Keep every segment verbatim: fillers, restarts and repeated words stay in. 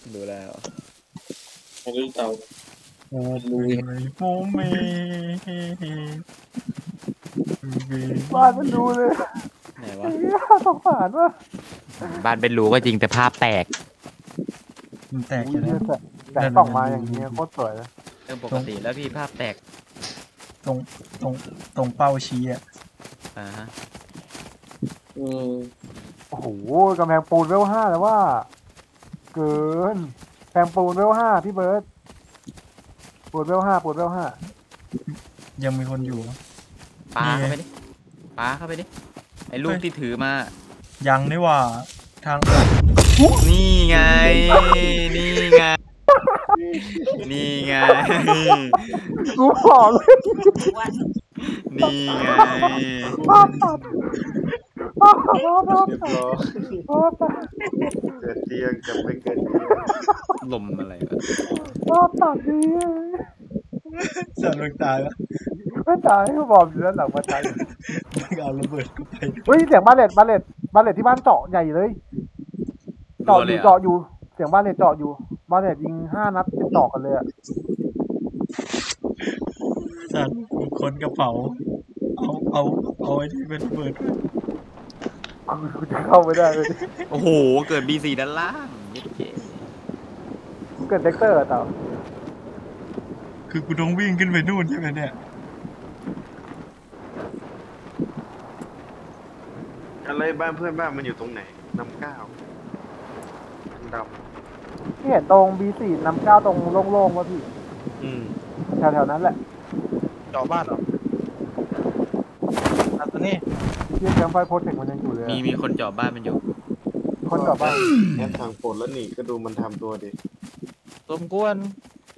ดูแล้วไม่รู้เต่าโอ้ยโอ้เมบ้านมันดูเลยไหนวะสงสารวะบ้านเป็นรูก็จริงแต่ภาพแตกมันแตกอยู่แล้วแต่ส่องมาอย่างนี้โคตรสวยเลยเรื่องปกติแล้วพี่ภาพแตกตรงตรงตรงเป้าชี้อ่ะอ่าฮะอืมโอ้โหกำแพงปูนเวลห้าแล้วว่าเกินแพงปูนเวลห้าพี่เบิร์ดปูนเวลห้าปูนเวลห้ายังมีคนอยู่ปาเข้าไปดิปาเข้าไปดิไอ้ลูกที่ถือมายังนี่ว่าทางนี่ไงนี่ไงนี่ไงกูบอกเลยนี่ไงภาพตัดภาพตัดภาพตัดภาพตัดเกิดเตียงกับไม่เกิดเตียงลมอะไรวะภาพตัดดีสัตว์มึงตายแล้วไม่ตายก็บอกอยู่แล้วหลังมาตายมึงเอาระเบิดกูไปเฮ้ยเสียงบาเลตบาเลตบาเลตที่บ้านเจาะใหญ่เลยเจาะอยู่เจาะอยู่เสียงบาเลตเจาะอยู่บาเลตยิงห้านัดติดต่อกันเลยอะสัตว์คนกระเป๋าเอาเอาเอาไอ้ที่เป็นระเบิดกูจะเข้าไม่ได้เลยโอ้โหเกิด บี ซี ด้านล่างเกิดเด็กเตอร์เต่าคือกูต้องวิ่งขึ้นไปนู่นใช่ไหมเนี่ยอะไรบ้านเพื่อนบ้านมันอยู่ตรงไหนน้ำก้าวดำที่เห็นตรง บี สี่ น้ำเก้าตรงโล่งๆวะพี่อืมแถวๆนั้นแหละจอบ้านเหรออันนี้ที่แคมป์ไฟโพสเทคมันยังอยู่เลยมีมีคนเจาะบ้านมันอยู่คนเจาะบ้านแค่ทางฝนแล้วนี่ก็ดูมันทำตัวดิสมควร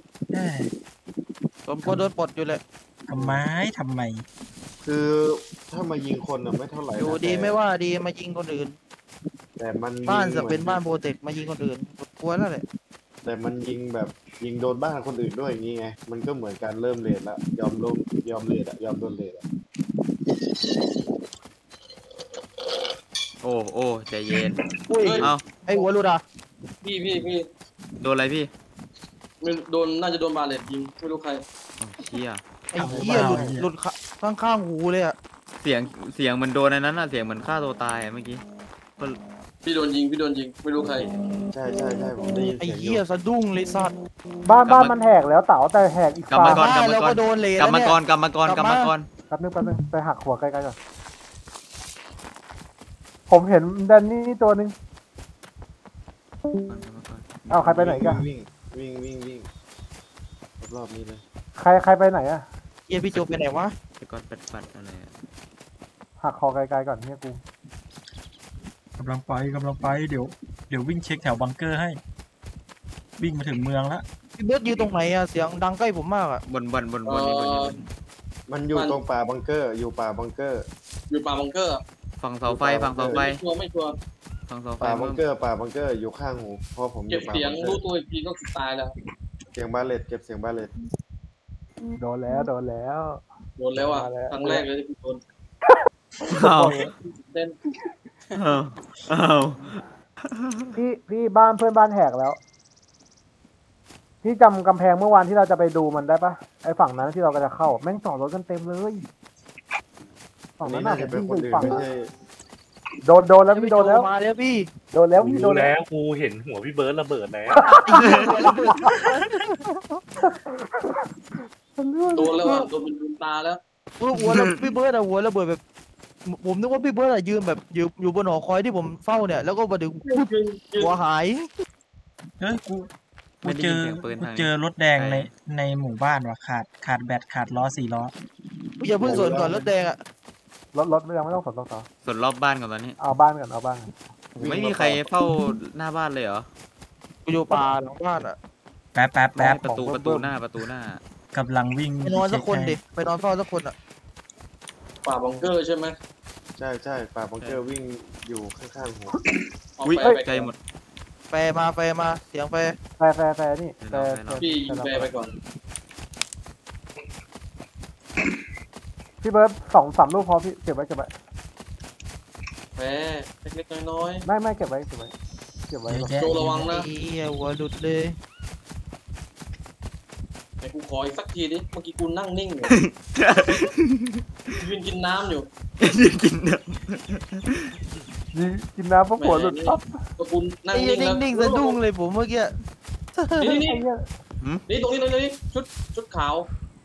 สมควรโดนปลดอยู่เลยทำไมทำไมคือถ้ามายิงคนน่ะไม่เท่าไหร่อยู่ดีไม่ว่าดีมายิงคนอื่นแต่มันบ้านจะเป็นบ้านโปรเทคมายิงคนอื่นกลัวแล้วแหละแต่มันยิงแบบยิงโดนบ้านคนอื่นด้วยอย่างงี้ไงมันก็เหมือนการเริ่มเลทแล้วยอมลงยอมเลทอะยอมโดนเลทอะโอ้โอ้ใจเย็นเอาไอ้หัวรูดาพี่พี่พี่โดนอะไรพี่ไม่โดนน่าจะโดนบาเลตยิงไม่รู้ใครเชี่ยไอ้เหี้ยหลุดหลุดข้างข้างหูเลยอะเสียงเสียงมันโดนในนั้นน่ะเสียงเหมือนฆ่าตัวตายเมื่อกี้พี่โดนยิงพี่โดนยิงไม่รู้ใครใช่ใช่ใช่ผมได้ยินไอ้เหี้ยสะดุ้งเลยสัตว์บ้านบ้านมันแหกแล้วเต๋าแต่แหกอีกฝั่งกลับมาก่อนกลับมาก่อนโดนเลยกลับมาก่อนกลับมาก่อนกลับมาก่อนแป๊บนึงแป๊บนึงไปหักหัวใกล้ๆก่อนผมเห็นแดนนี่ตัวนึงเอาใครไปไหนกันวิ่งวิ่งวิ่งวิ่งรอบนี้เลยใครใครไปไหนอะเยี่ยพี่โจไปไหนวะไปก่อนปัดปัดอะไรหักคอไกลๆก่อนเนี่ยกูกำลังไปกำลังไปเดี๋ยวเดี๋ยววิ่งเช็คแถวบังเกอร์ให้วิ่งมาถึงเมืองแล้วพี่เบิร์ดยืนตรงไหนอะเสียงดังใกล้ผมมากอะบนบนบนบนบนมันอยู่ตรงป่าบังเกอร์อยู่ป่าบังเกอร์อยู่ป่าบังเกอร์ฝั่งเสาไฟฝั่งเสาไฟไม่ชัวร์ไม่ชัวร์ฝั่งเสาไฟป่าบังเกอร์ป่าบังเกอร์อยู่ข้างหูพอผมเก็บเสียงรู้ตัวอีกทีก็ตายแล้วเสียงบาเลตเก็บเสียงบาเลตโดนแล้วโดนแล้วโดนแล้วอ่ะครั้งแรกเลยที่โดนเอาเต้นเอาเอาพี่พี่บ้านเพื่อนบ้านแหกแล้วพี่จำกำแพงเมื่อวานที่เราจะไปดูมันได้ปะไอ้ฝั่งนั้นที่เราก็จะเข้าแม่งจอดรถกันเต็มเลยฝั่งนั้นน่าจะเป็นคนอื่นไม่ใช่โดนโดนแล้วพี่โดนแล้วมาแล้วพี่โดนแล้วพี่โดนแล้วกูเห็นหัวพี่เบิร์ดระเบิดแล้วโดนแล้วอ่ะโดนเป็นตาแล้วหัวพี่เบิร์ดอะหัวระเบิดแบบผมนึกว่าพี่เบิร์ดอะยืนแบบอยู่อยู่บนหอคอยที่ผมเฝ้าเนี่ยแล้วก็มาดึงหัวหายเฮ้ยกูกูเจอกูเจอรถแดงในในหมู่บ้านว่ะขาดขาดแบตขาดล้อสี่ล้ออย่าเพิ่งสนก่อนรถแดงอะรถรถไม่ต้องไม่ต้องสนต่อสนรอบบ้านก่อนตอนนี้เอาบ้านก่อนเอาบ้านไม่มีใครเฝ้าหน้าบ้านเลยเหรอกูอยู่ป่าหลังบ้านอะแป๊บแป๊บแป๊บประตูประตูหน้าประตูหน้ากำลังวิ่งไปนอนสักคนดิไปนอนเฝ้าสักคนอะป่าบังเกอร์ใช่ไหมใช่ใช่ป่าบังเกอร์วิ่งอยู่ข้างๆหัวอุ้ยใจหมดแฟมาแฟมาเสียงแฟแฟแฟแฟนี่แฟพี่ยิงแฟไปก่อนพี่เบิร์ดสองสามลูกพอพี่เก็บไว้เก็บไว้แฟเล็กๆน้อยๆไม่ไม่เก็บไว้เก็บไว้เก็บไว้เยอะก่อนแยะโจระวังนะไอ้เหี้ยหัวหลุดเลยไอ้กูขออีกสักทีดิเมื่อกี้กูนั่งนิ่งอยู่ยืนกินน้ำอยู่ยืนกินเนอะยิงกินน้ำเพราะหัวหลุดปั๊บก็กูนั่งไอ้เหี้นิ่ยงแล้วนิ่งๆสะดุ้งเลยผมเมื่อกี้นี่นี่ไอ้เหี้ยนี่ตรงนี้ตรงนี้ชุดชุดขาว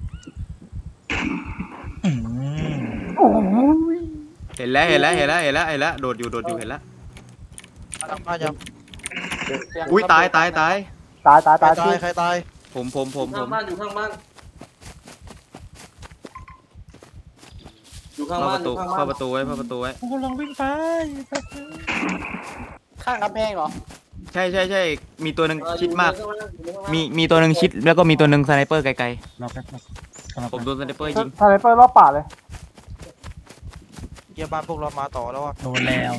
อืมโอ้ยเห็นแล้วเห็นแล้วเห็นแล้วเห็นแล้วเห็นแล้วโดดอยู่โดดอยู่เห็นแล้วทำมายังอุ้ยตายตายตายตายตายใครตายตาพี่ยใครตายผมผมผมผข้างมบ้านอยู่ข้างบ้านอยู่ข้างเข้าบ้าปนระอตูยู่ข้างบ้าเข้าน ประตูไว้เข้าประตูไว้กูกำลังวิ่งไปข้างกำแพงเหรอใช่ใช่ใช่มีตัวหนึ่งเออชิดมากอยู่ข้งล่างอยู่ข้างล่างมีมีตัวหนึ่งชิดแล้วก็มีตัวหนึ่งสไนเปอร์ไกลรอแป๊บนึงกำลังๆผมโดนสไนเปอร์ทยิงนายเปิดรอบป่าเลยเกียร์บ้านพวกเรามาต่อแล้วอ่ะโดนแล้ว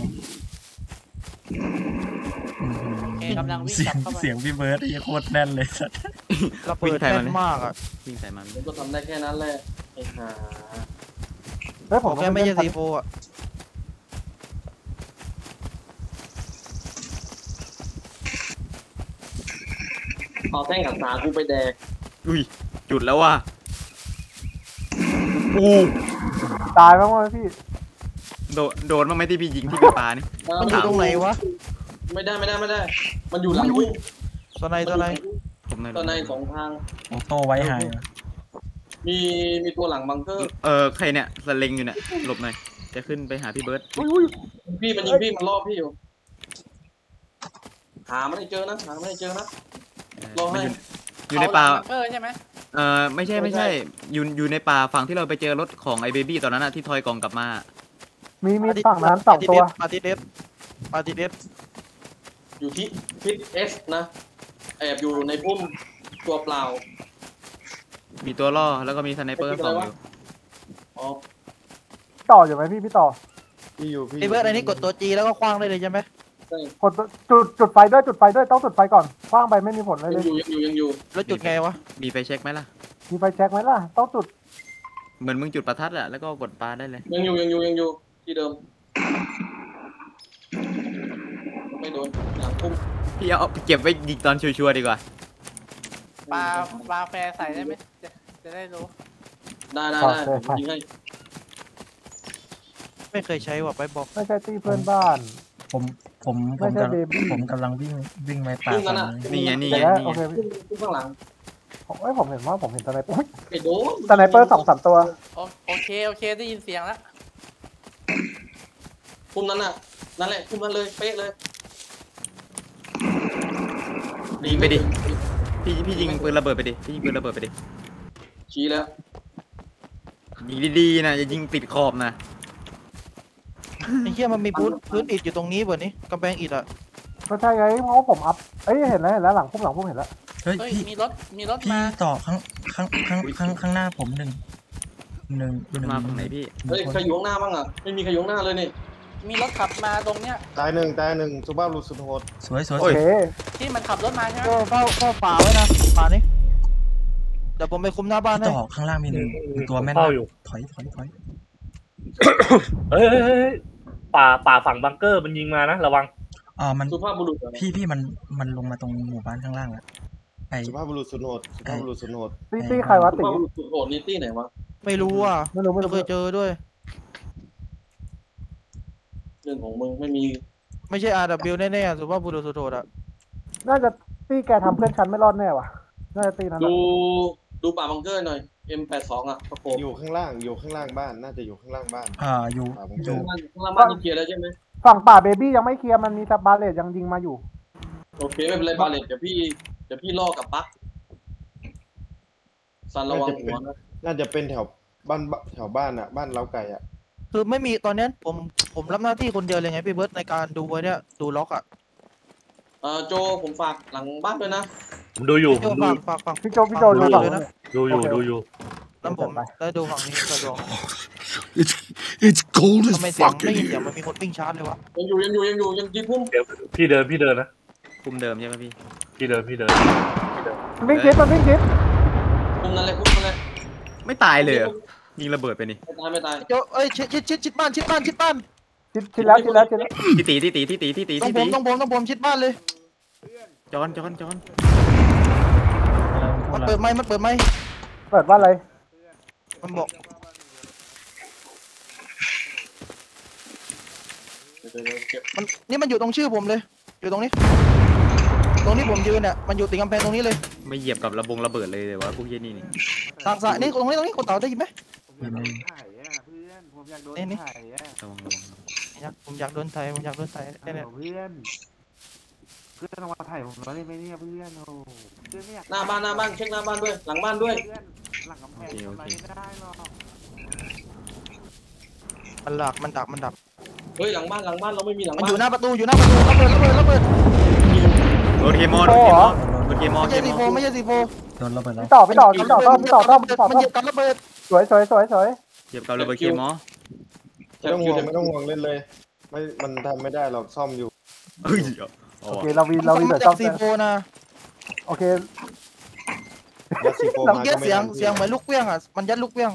อื้อหือโอเคกำลังวิ่งเสีกยลังบเข้ามาเสียงพี่เบิร์ดไอ้โคตรแน่นเลยสัสระเบิดแน่นมากอ่ะวิ่งใส่มันผมก็ทำได้แค่นั้นแหละไอ้ห่าเฮ้ยผผม มแค่ไม่ใช่ซีโฟอ่ะเอาแท่งกับสากูไปแดกอุ้ยจุดแล้วว่ะอู้ตายบ้างไหมพี่โดนโดนบ้างไหมที่พี่ยิงที่พี่ปานี่มันอยู่ตรงไหนวะไม่ได้ไม่ได้ไม่ได้ มันอยู่หลังทุ่งสไนด์สไนด์ผมหน่อยตอนในสองทางโอโต้ไว้หายมีมีตัวหลังบังเกอร์เออใครเนี่ยสเลงอยู่เนี่ยหลบหน่อยจะขึ้นไปหาพี่เบิร์ดอุ้ยอุ้ยพี่มันยิงพี่มันล่อพี่อยู่หาไม่ได้เจอนะหาไม่ได้เจอนะ รอให้มันอยู่อยู่ในป่าเขหลังบังเกอร์ใช่ไหมเออไม่ใช่ไม่ใช่อยู่อยู่ในป่าฝั่งที่เราไปเจอรถของไอ้เบบี้ตอนนั้นอะที่ทอยกล่องกลับมามีมีฝั่งนั้นสองตัวปาติเดสปาติเดสอยู่ที่ทิศเอสนะแอบอยู่ในพุ่มตัวเปล่ามีตัวล่อแล้วก็มีสไนเปอร์สองอยู่อ๋อต่ออยู่ไหมพี่พี่ต่อพี่อยู่พี่ไอ้เบิร์ดอันนี้กดตัวจีแล้วก็คว้างได้เลยใช่ไหมใช่กดจุดจุดไฟด้วยจุดไฟด้วยต้องจุดไฟก่อนคว้างไปไม่มีผลเลยยังเลยอยู่ยังอยู่ยังอยู่แล้วจุดไงวะมีไฟเช็คไหมล่ะมีไฟแช็กไหมล่ะต้องจุดเหมือนมึงจุดประทัดอะแล้วก็กดปาได้เลยยังอยู่ยังอยู่ยังอยู่ที่เดิมไม่โดนหลังพุ่มพี่เอาเก็บไว้ยิงตอนชัวร์ๆดีกว่าปลาปลาแฟร์ใส่ได้ไหมจะจะได้รู้ได้ได้ได้ผมยิงให้ไม่เคยใช้ว่ะไปบอกไม่ใช่ตีเพื่อนบ้านผมผมผไม่มใช่กำลัง baby ผมกำลังวิ่งวิ่งไปป่าฝั่งนี้นี่ไงนี่เดี๋ไงยวนะนี่โอไงเคพี่พุ่มข้างหลังผมเอ้ยผมเห็นว่าผมเห็นสไนเปอร์ไอ้โดนสไนเปอร์สองสามตัวโอโอเคโอเคได้ยินเสียงแล้วพุ่มนั้นน่ะนั่นแหละพุ่มนั้นเลยเป๊ะเลยยิงไปดิพี่พี่ยิงปืนระเบิดไปดิพี่ยิงปืนระเบิดไปดิชี้แล้วยิงดีๆนะอย่ายิงติดขอบนะไอ้เหี้ยมันมีพื้นพื้นอิฐอยู่ตรงนี้เบิร์ดนี้กำแพงอิฐอ่ะก็ใช่ไงเพราะว่าผมอัพเอ้ยเห็นแล้วเห็นแล้วหลังพุ่มหลังพุ่มเห็นแล้วเฮ้ยเฮ้ยพี่มีรถมีรถพี่มาต่อข้างข้างข้างข้างข้างหน้าผมหนึ่งหนึ่งหนึ่งมาฝั่งไหนพี่เฮ้ยใครอยู่ข้างหน้าบ้างอ่ะไม่มีใครอยู่ข้างหน้าเลยนี่มีรถขับมาตรงเนี้ยตายหนึ่งตายหนึ่งสุภาพบุรุษสุดโหดสวยสวยโอสวยเคที่มันขับรถมาใช่ไหมก็เฝ้าเฝ้าป่าไว้นะป่านี้เดี๋ยวผมไปคุมหน้าบ้านพี่ให้ต่อข้างล่างมีหนึ่งมีตัวแม่นเฝ้ามากอยู่ถอยถอยถอยเฮ้ยเฮ้ยเฮ้ยป่าป่าฝั่งบังเกอร์มันยิงมานะระวังอ่ามันสุภาพบุรุษเหรอพี่พี่มันมันลงมาตรงหมู่บ้านข้างล่างแล้วไปสุภาพบุรุษสุดโหดสุภาพบุรุษสุดโหดตีตีใครวะสุตีภาพบุรุษสุดโหดนี่ตี้ไหนวะไม่รู้อ่ะไม่รู้ไม่ไม่รู้เคยเจอด้วยเรื่องของมึงไม่มีไม่ใช่ อาร์ ดับเบิลยู แน่ๆสุภาพบุรุษสุดโหดอ่ะน่าจะตีแกทำเพื่อนฉันไม่รอดแน่ว่ะน่าจะตีนั้นดูอะดูป่าบังเกอร์หน่อย เอ็ม แปดสิบสอง อ่ะประกบอยู่ข้างล่างอยู่ข้างล่างบ้านน่าจะอยู่ข้างล่างบ้านอ่าอยู่ป่าบังอเกอยู่ ร์ข้างล่างบ้านนี่เคลียร์แล้วใช่ไหมฝั่งป่าเบบี้ยังไม่เคลียร์มันมีสบาเลตยังยิงมาอยู่โอเคไม่เป็นไรบาเลตเดี๋ยวพี่เดี๋ยวพี่ล่อกับปั๊กซันระวังหัวนะน่าจะเป็นแถวบ้านแถวบ้านอ่ะบ้านเล้าไก่อ่ะคือไม่มีตอนนี้ผมผมรับหน้าที่คนเดียวเลยไงพี่เบิร์ดในการดูไว้เนี่ยดูล็อกอ่ะเออโจผมฝากหลังบ้านด้วยนะผมดูอยู่ผเดี๋ยมวดูฝากฝากฝากพี่โจพี่โจดูฝั่งเลยนู้นนะดูอยู่ดูอยู่แล้วผมได้ดูฝั่งนี้สะดวก It's it's cold as ทำไมเสียง fuck ไม่ in ยินเสียง here. มันมีคนวิ่งชาร์จเลยวะยังอยู่ยังอยู่ยังอยู่ยังที่พุ่มเดี๋ยวพี่เดินพี่เดินนะคุมเดิมใช่ไหมพี่พี่เดินพี่เดินมันวิ่งชิดมันวิ่งชิดพุ่มนั่นเลยพุ่มนั่นเลยไม่ตายเลยเหรอยิงระเบิดไปนี่ไม่ตายไม่ตายโจเอ้ยชิดชิดชิดชิดบ้านชิดบ้านชิดบ้านชิดชิดแล้วชิดแล้วชิดแล้วที่ตีที่ตีที่ตีที่ตีต้องที่ผตีมต้องผมต้องผมชิดบ้านเลยจอนจอนจอนมันเปิดไม้มันเปิดไม้เปิดว่าอะไรมันบอกเดี๋ยวเดี๋ยวเก็บมันนี่มันอยู่ตรงชื่อผมเลย อยู่ตรงนี้ ตรงนี้ผมยืนเนี่ยมันอยู่ติดกำแพงตรงนี้เลยไม่เหยียบกับระบงระเบิดเลยเดี๋ยวว่าพวกเหี้ยนี่นี่ทางซ้ายนี่ตรงนี้ตรงนี้คนเต่าได้ยินไหมอยู่ในนี่นี่ระวังระวังอยากผมอยากโดนไทยผมอยากโดนไทยเนี่ยเพื่อนเพื่อนต้องมาถ่ายผมแล้วได้ไหมเนี่ยเพื่อนโอ้เพื่อนไม่อยากหน้าบ้านหน้าบ้านเช็คหน้าบ้านด้วย หลังบ้านด้วยเพื่อนหลังกำแพงทำอะไรไม่ได้หรอกมันหลักมันดักมันดักเฮ้ยหลังบ้านหลังบ้านเราไม่มีหลังมันบ้าอน ยู่หน้าประตูอยู่หน้าประตูระเบิดระเบิดระเบิดโดนเคมอโดนเคมอโดนเคมอไม่เคใช่ซีมโฟอไม่ใช่ซีโฟโดนระเบิดแล้วพี่ต่อพี่ต่อพี่ต่อต้อมพี่ต่อต้อมพี่ต่อมันต้อเหมยียบกับระเบิดสวยสวยสวยสวยเหยียบกับระเบิดเคมอไม่ต้องห่วงไม่ต้องห่วงเล่นเลย ไม่มันทำไม่ได้หรอกซ่อมอยู่เฮ้ยโอเคเราวีเราวีเหลือจาต้อก มซีโฟนะโอเคยัดซีโฟเรามาเกี้ยก็ไม่เสียงทันเสียงเหมือนลูกเปี้ยงอ่ะมันยัดลูกเปี้ยง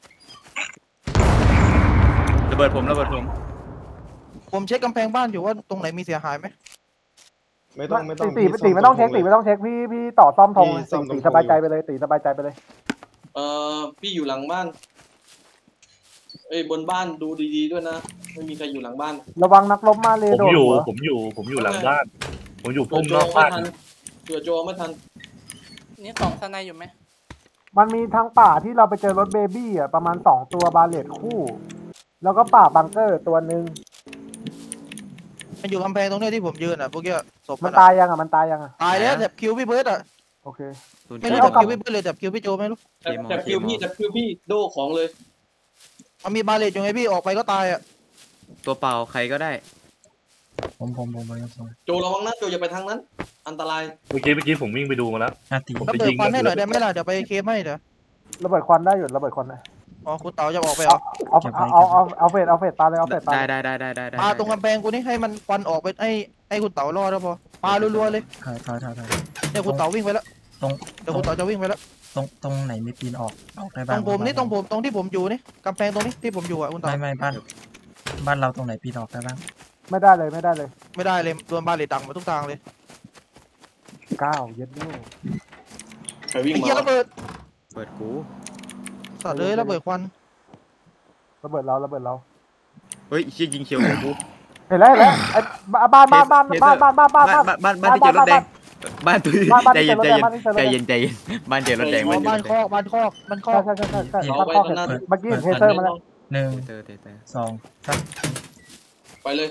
ระเบิดผมระเบิดผมผมเช็คกำแพงบ้านอยู่ว่าตรงไหนมีเสียหายไหมไม่ต้องไม่ต้องตีพี่ตีไม่ต้องเช็คตีซ่ไม่ต้องเช็คพี่พี่ต่อซ่อมธงพี่ซ่อมธงตีสบายใจไปเลยตีสบายใจไปเลยเอ่อพี่อยู่หลังบ้าน เอ้ยบนบ้านดูดีๆด้วยนะ ไม่มีใครอยู่หลังบ้านระวังนักรบมาเลยผมโดดอยู่หัวผมอยู่ผมอยู่หลังบ้าน ผมอยู่เผื่พุ่อมโจนอกไม่บ้านทันเผื่อโจไม่ทันนี่กล่องสไนอยู่ไหมมันมีทางป่าที่เราไปเจอรถเบบี้อ่ะประมาณสองตัวบาเลตคู่ แล้วก็ป่าบังเกอร์ตัวหนึ่งมันอยู่กำแพงตรงเนี้ยที่ผมยืนอ่ะพวกเกี้ยศพมัมัน นตาอะยยังอ่ะมันตายยังอ่ะตายแล้วแถบคิวพี่เบิร์ดอ่ะโอเคศูนย์ไม่เก้ารู้แถบเอาคิวพี่เบิร์ดเลยแถบคิวพี่โจไม่รู้แต่แต่คิวพี่แต่คิวพี่โดของเลยมันมีบาเลตอยู่ไงพี่ออกไปก็ตายอ่ะตัวเปล่าใครก็ได้ผมผมผมผมผมโจระวังนะโจอย่าไปทางนั้น อันตรายเมื่อกี้เมื่อกี้ผมวิ่งไปดูมาแล้วนาทีผมระไปเบิดยิงควันให้หน่อยได้ไหมล่ะเดี๋ยวไปเคมให้เดี๋ยวระเบิดควันได้อยู่ระเบิดควันนะอ๋อคุณเต๋าจะออกไปเหรอเอาเอาเอาเอาเอาเฟดเอาเฟดปาเลยเอาเฟดปาได้ได้ได้ได้ได้ได้ปาตรงกำแพงกูนี่ให้มันควันออกไปให้ให้คุณเต๋ารอดแล้วพอปารัวๆเลยถอยถอยถอยถอยเนี่ยคุณเต๋าวิ่งไปแล้วตรงเดี๋ยวคุณเต๋าจะวิ่งไปแล้วตรงตรงไหนมีปีนออกออกได้ตบ้ารง งผมนี่ตรงผมตรงที่ผมอยู่นี่กำแพงตรงนี้ที่ผมอยู่อ่ะคุณเต๋าไม่ไม่บ้านบ้านเราตรงไหนปีนออกได้บ้างไม่ได้เลยไม่ได้เลยไม่ได้เลยโดนบาเลตดังมาทุกทางเลยเก้าเย็ดนิ้วใครวิ่งไอ้มาเหี้ยระเบิดเปิดกูสัตว์เลยระเบิดควันระเบิดเราระเบิดเราเฮ้ยเชี่ยยิงเขียวของกูเห็นแล้วเห็นแล้วไอ้บ้านบ้านบ้านบ้านบ้านบ้านบ้านบ้านบ้านบ้านที่เจอรถแดงบ้านตัวบ้านบ้านใจที่เย็นเจใจอรถแดเย็งนใจเย็นใจเย็นบ้านเจอรถแดงอ๋บ้าอนเจอบ้าร นถคแดอง กบ้านคอกบ้านคอกใช่ใช่ใช่ใช่เอาบ้านไว้คอกข้างหน้าเมื่อกี้เห็นเทเซอร์มาแล้วหนึ่งเตอร์เตอร์เตอร์สองสามไปเลย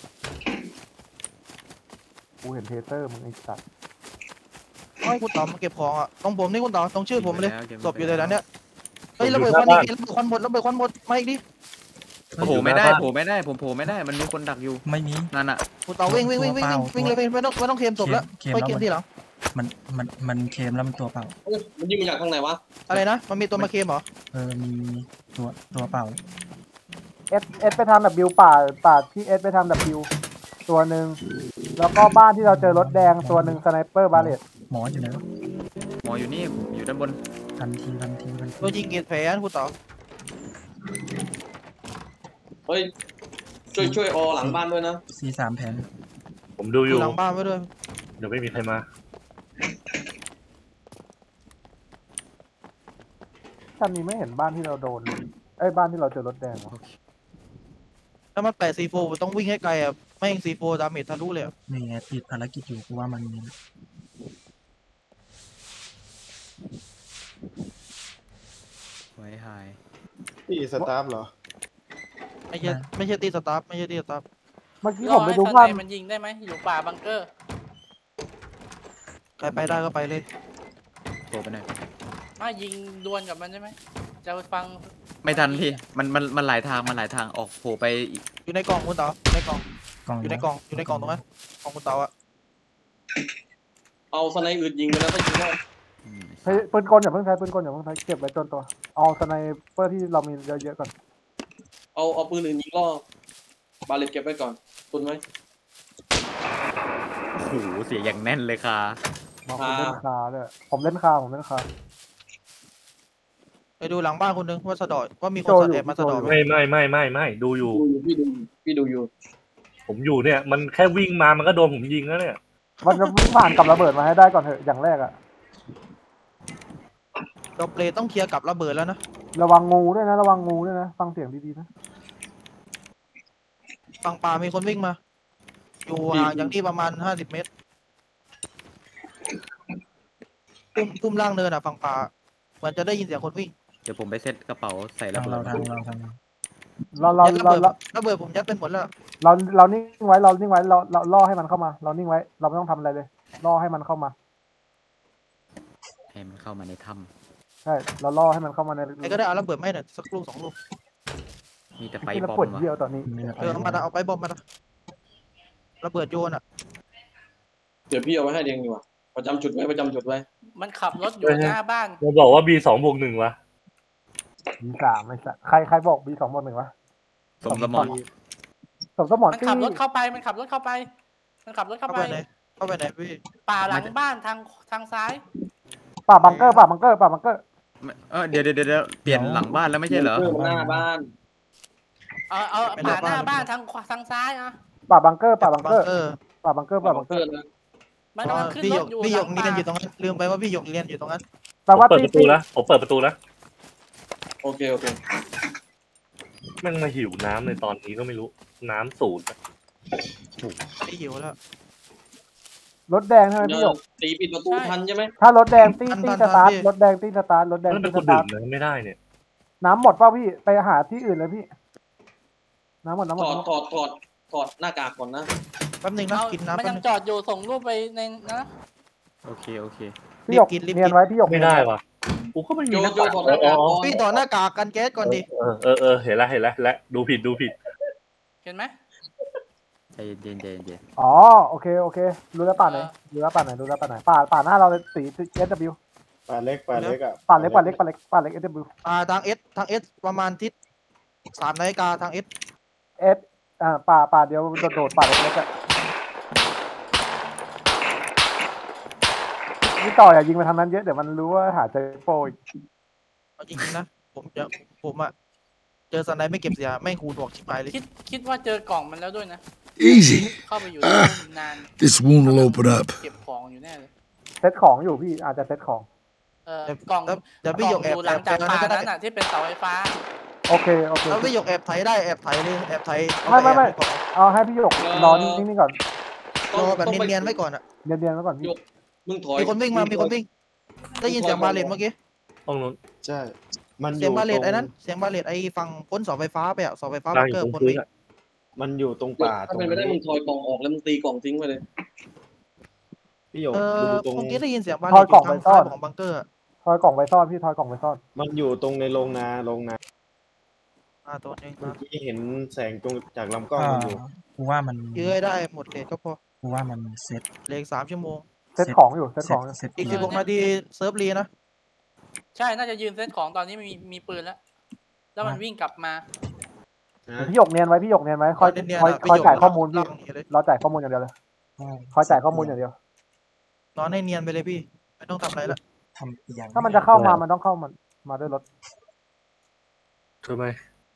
กูเห็นเทเซอร์มึงไอ้สัตว์ให้คุณเต๋ามาเก็บของอ่ะตรงผมนี่คุณเต๋าตรงชื่อผมเลยศพอยู่ในนั้นเนี่ยเฮ้ยผมอยู่ระเบิดควันหน้าอีกระเบิดควันหมดระเบิดควันหมดมาอีกดิโผล่ไม่ได้โผล่ไม่ได้ผมโผล่ไม่ได้มันมีคนดักอยู่ไม่มีนั่นอ่ะคุณเต๋าวิ่งวิ่งวิ่งวิ่งวิ่งเลยไม่ต้องไม่ต้องเคมศพแล้วไปเคมทีหลังมันมันมันเค็มแล้วมันตัวเปล่าเอ้ยมันยิงมาจากทางไหนวะอะไรนะมันมีตัวมาเคมเหรอเออมีตัวตัวเปล่าเอสเอสไปทำแบบบิวป่าป่าที่เอสไปทำแบบบิวตัวหนึ่งแล้วก็บ้านที่เราเจอรถแดงตัวหนึ่งสไนเปอร์บาเลตหมออยู่ไหนวะหมออยู่นี่อยู่ด้านบนทันทีทันทีทันทีตัวยิงเกียร์แผลคุณเต๋าเฮ้ยช่วยช่วยออหลังบ้านด้วยนะซีสามแผนผมดูออยู่ ยู่หลังบ้านไว้ด้วยเดี๋ยวไม่มีใครมาท่านนี้ไม่เห็นบ้านที่เราโดนเลยไอ้ยบ้านที่เราเจอรถแดงวะถ้ามันแปดซีโฟต้องวิ่งให้ไกลอ่ะไม่งซีโฟดาเมจทะลุเลยนี่ไงติดภารกิจอยู่กูว่ามันมีไว้หายพี่สตาฟเหรอไม่ใช่ไม่ใช่ตีสตาร์ไม่ใช่ตีสตาร์เมื่อกี้รผอมไปให้ดูสไนบ้านมันยิงได้ไหมอยู่ป่าบังเกอร์ใครไปได้ก็ไปเลยโผล่ไปหน่อยมายิงดวลกับมันได้ไหมจะฟังไม่ทันพี่มันมันมันหลายทางมันหลายทางออกโผล่ไปอีกอยู่ในกล่องคุณเต๋าในกล่องกล่องอยู่ในกล่องอยู่ในกล่องตรงนั้นกล่องคุณเต๋าอ่ะเอาสไนอื่นยิงไปแล้วก็ยิงได้อืมใช้ปืนกลอย่าเพิ่งใช้ปืนกลอย่าเพิ่งใช้เก็บไว้จนตัวเอาสไนเปอร์ที่เรามีเยอะๆก่อนเอาเอาปืนอื่นยิงล่อบาเลตเก็บไว้ก่อนตุนไว้โอ้โหเสียอย่างแน่นเลยค่ะบอกผมเล่นคาด้วยผมเล่นคาผมเล่นคาไปไปดูหลังบ้านคนนึงว่าสะดอดว่ามีคนสอดแอบมาสะดอดไหมไม่ไม่ไม่ไม่ไม่ดูอยู่ดูอยู่พี่ดูพี่ดูอยู่ผมอยู่เนี่ย มันแค่วิ่งมามันก็โดนผมยิงแล้วเนี่ยมันจะวิ่งผ่านกับระเบิดมาให้ได้ก่อนเถอะอย่างแรกอะเราเปลต้องเคลียร์กับระเบิดแล้วนะระวังงูด้วยนะระวังงูด้วยนะฟังเสียงดีๆนะฝั่งป่ามีคนวิ่งมา อยู่ห่างจากนี่ประมาณห้าสิบเมตรตุ้มตุ้มล่างเนินอ่ะฝั่งป่าเหมือนจะได้ยินเสียงคนวิ่งเดี๋ยวผมไปเซ็ตกระเป๋าใส่ระทางเบิเราดทางเราทางเราเราเรายัดระเราเบิดเราระเบิดผมยัดเป็นหมดแล้วเราเรานิ่งไว้เรานิ่งไว้เราเราล่อให้มันเข้ามา เรานิ่งไว้ เราไม่ต้องทำอะไรเลยล่อให้มันเข้ามาให้มันเข้ามาในถ้ใช่เราล่อให้มันเข้ามาในไอ้ก็ได้เอาระเบิดไม่หน่อยสักลูกสองลูกำมีแต่ไฟที่เราบอมปวดวะเยี่ยวตอนนี้มีแต่เออเอามาเอาไปบอมมาระเบิดโยนอ่ะเดี๋ยวพี่เอาไว้ให้เองดีกว่าประจำจุดไว้ประจำจุดไว้มันขับรถอยู่หน้าบ้านเราบอกว่า บี สองบวกหนึ่งวะบีสามไม่ใช่ใครใครบอกบีสองบนหนึ่งวะสมสมอนสมสมอนมันตี้ขับรถเข้าไปมันขับรถเข้าไป มันขับรถเข้าเข้าไปไปไหนเข้าไปไหนพี่ป่าหลังบ้านทางทางซ้ายป่าบังเกอร์ป่าบังเกอร์ป่าบังเกอร์เออเดี๋ยวเดี๋ยวเดี๋ยวเปลี่ยนหลังบ้านแล้วไม่ใช่เหรอเพื่อหน้าบ้านเอาเอาป่าหน้าบ้านทางขวาทางซ้ายอ่ะป่าบังเกอร์ป่าบังบัเกงอร์เกอร์ป่าบังเกอร์ป่าบังเกอร์นะมันกำลังขึ้นพี่รหยถกอยู่พี่หยกหลังเรียนป่าอยู่ตรงนั้นลืมไปว่าพี่หยกเรียนอยู่ตรงนั้นแปลว่าเปิดตีประตูแล้วผมเปิดประตูแล้วโอเคโอเคแมันมาหิวน้ำในตอนนี้ก็ไม่รู้น้ำสูตรพี่หิวแล้วรถแดงใช่ไหมเดี๋พี่ยหยว กตีปิดประตูทันใช่ไหมถ้ารถแดงตีทันตีทันสตาร์ททันพี่รถแดงตีสตาร์ทรถแดงแล้วตีเป็นสคนตาดื่ร์ทมนะไม่ได้เนี่ยน้ำหมดเปล่าพี่ไปหาที่อื่นเลยพี่ น้ำหมดน้ำหมถดอดถอดถอดถอดหน้ากากก่อนนะแป๊บนึงนะเอากินน้ำมันแป๊บยังนึงจอดอยู่ส่งรูปไปในนะโอเคโอเคพี่หยกรีบกินรีบกินเนียนไว้พี่หยกไม่ได้วะกูก็ไม่มีโยหน้าโยกากถอดหน้ากากก่อนพี่ต่อหน้ากากกันแก๊สก่อนดิเออเออเออเห็นแล้วเห็นแล้วและดูผิดดูผิดเห็นไหมใจเย็นใจเย็นอ๋อโอเคโอเครู้แล้วป่าไหนรู้แล้วป่าไหนรู้แล้วป่าไหนป่าป่าหน้าเราเลยสีเอสวปลาเล็กปลาเล็กอ่ะป่าเล็กป่าเล็กป่าเล็กป่าเล็กเอสวอ่าทางเอสทางเอสประมาณทิศสามนาฬิกาทางเอสเอสอ่าป่าป่าเดียวโดดโดดป่าเล็กๆอ่ะนี่ต่ออย่ายิงมาทางนั้นเยอะเดี๋ยวมันรู้ว่าหาเจอโปรอีกเอาจริงๆนะผมจะผมอะเจอสไนไม่เก็บเสียแม่งคูณหกชิบหายเลยคิดคิดว่าเจอกล่องมันแล้วด้วยนะ Easy. เข้าไปอยู่ในรูนาน This wound will open up. เก็บของอยู่แน่เลยเซตของอยู่พี่อาจจะเซตของเออกล่องแล้วเดี๋ยวพี่หยกแอบยู่หแอลังบจากแอบป่าก็ได้นั้นอ่ะที่เป็นเสาไฟฟ้าโอเคโอเคแล้วพี่หยกแอบไถได้แอบไถเลยแอบไถเอาไม่ไม่ไม่แอบว้ก่อนเอาให้พี่หยกรอนิ่งๆก่อนรอแบบเนียนๆไว้ก่อนอะเนียนๆไว้ก่อนพี่โยกมึงถอยมีคนวิ่งมามีคนวิ่งได้ยินเสียงบาเลตเมื่อกี้ห้องนู้นใช่ มันอเสียงยู่บาเลตตรงไอ้นั้นเสียงบาเลตไอ้ฝั่งพ้นเสาไฟฟ้าไปอะเสาไฟฟ้านั่บังงอเกยู่อตร์รงคนพื้นวิ่งอะมันอยู่ตรงป่าตถ้ารงเป็นไปได้มึนี้งถอยกล่องออกแล้วมึงตีกล่องทิ้งไปเลยพี่หยกเออดูตรงเมื่อกี้ได้ยินเสียงบาเลตอยู่ทางซ้ายของบังเกอร์อะทอยกล่องไว้ซ่อนพี่ทอยกล่องไว้ซ่อนมันอยู่ตรงในโรงนาโรงนาอ่าตัวนึงเมื่อกี้เห็นแสงตรงจากลำกล้องอ่ามันอยู่กูว่ามันเยื้อได้หมดเลยก็พอกูว่ามันเซ็ตเหลืออีกสามชั่วโมงเซตของอยู่เซตของอยู่เซ็ตอีกเกสิบมหกนาทีเซิร์ฟรีนะใช่น่าจะยืนเซตของตอนนี้มีมีปืนแล้ว แล้วมันวิ่งกลับมานะเดี๋ยวพี่หยกเนียนไว้พี่หยกเนียนไว้คอยเนียนคอยๆะคอยจ่ายข้อมูลล่พี่งอย่างเลยรอจ่ายข้อมูลอย่างเดียวเลยคอยจ่ายข้อมูลอย่างเดียวนอนให้เนียนไปเลยพี่ไม่ต้องทำอะไรละทำอีกอย่างถ้ามันจะเข้ามามันต้องเข้ามันมาด้วยรถใช่ไหม